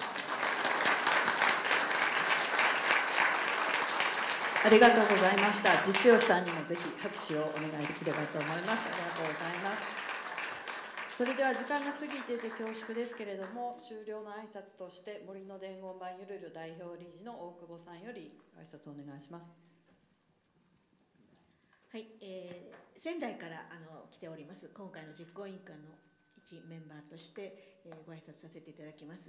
ありがとうございました。実吉さんにもぜひ拍手をお願いできればと思います。ありがとうございます。それでは時間が過ぎていて恐縮ですけれども、終了の挨拶として森の伝言板ゆるる代表理事の大久保さんより挨拶をお願いします。 はい、仙台から来ております今回の実行委員会の一メンバーとして、ご挨拶させていただきます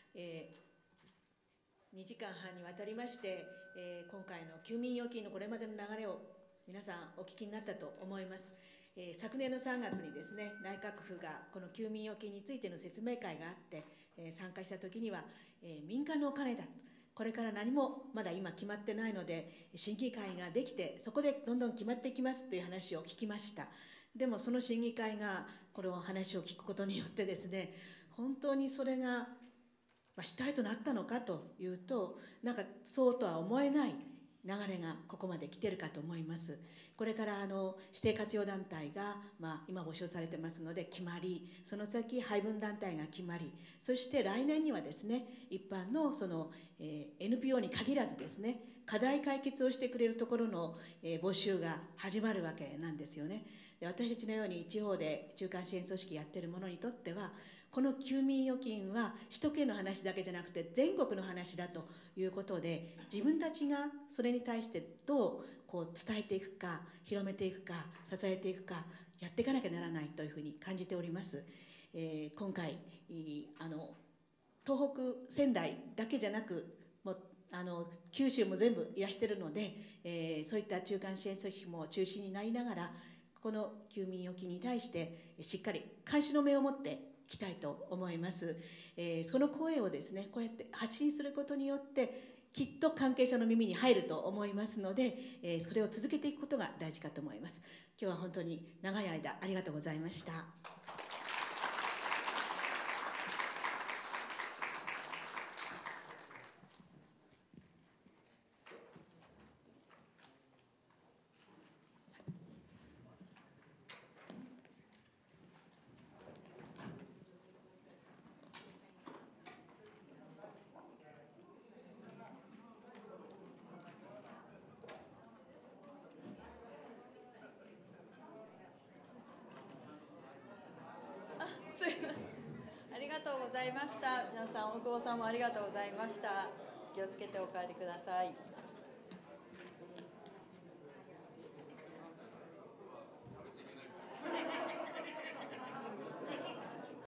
。2時間半にわたりまして、今回の休眠預金のこれまでの流れを皆さんお聞きになったと思います。昨年の3月にですね、内閣府がこの休眠預金についての説明会があって、参加した時には、民間のお金だ、これから何もまだ今決まってないので審議会ができてそこでどんどん決まっていきますという話を聞きました。でもその審議会がこの話を聞くことによってですね、本当にそれが主体となったのかというと、なんかそうとは思えない流れがここまで来てるかと思います。これから指定活用団体が、今募集されてますので決まり、その先配分団体が決まり、そして来年にはですね、一般のNPO に限らずですね、課題解決をしてくれるところの募集が始まるわけなんですよね。で、私たちのように地方で中間支援組織やってる者にとっては、この休眠預金は首都圏の話だけじゃなくて全国の話だということで、自分たちがそれに対してどう伝えていくか、広めていくか、支えていくか、やっていかなきゃならないというふうに感じております。今回東北仙台だけじゃなく、もう九州も全部いらしてるので、そういった中間支援組織も中心になりながら、この休眠預金に対してしっかり監視の目を持っていきたいと思います。その声をですね、こうやって発信することによってきっと関係者の耳に入ると思いますので、それを続けていくことが大事かと思います。今日は本当に長い間ありがとうございました。 ありがとうございました。皆さん、大久保さんもありがとうございました。気をつけてお帰りください。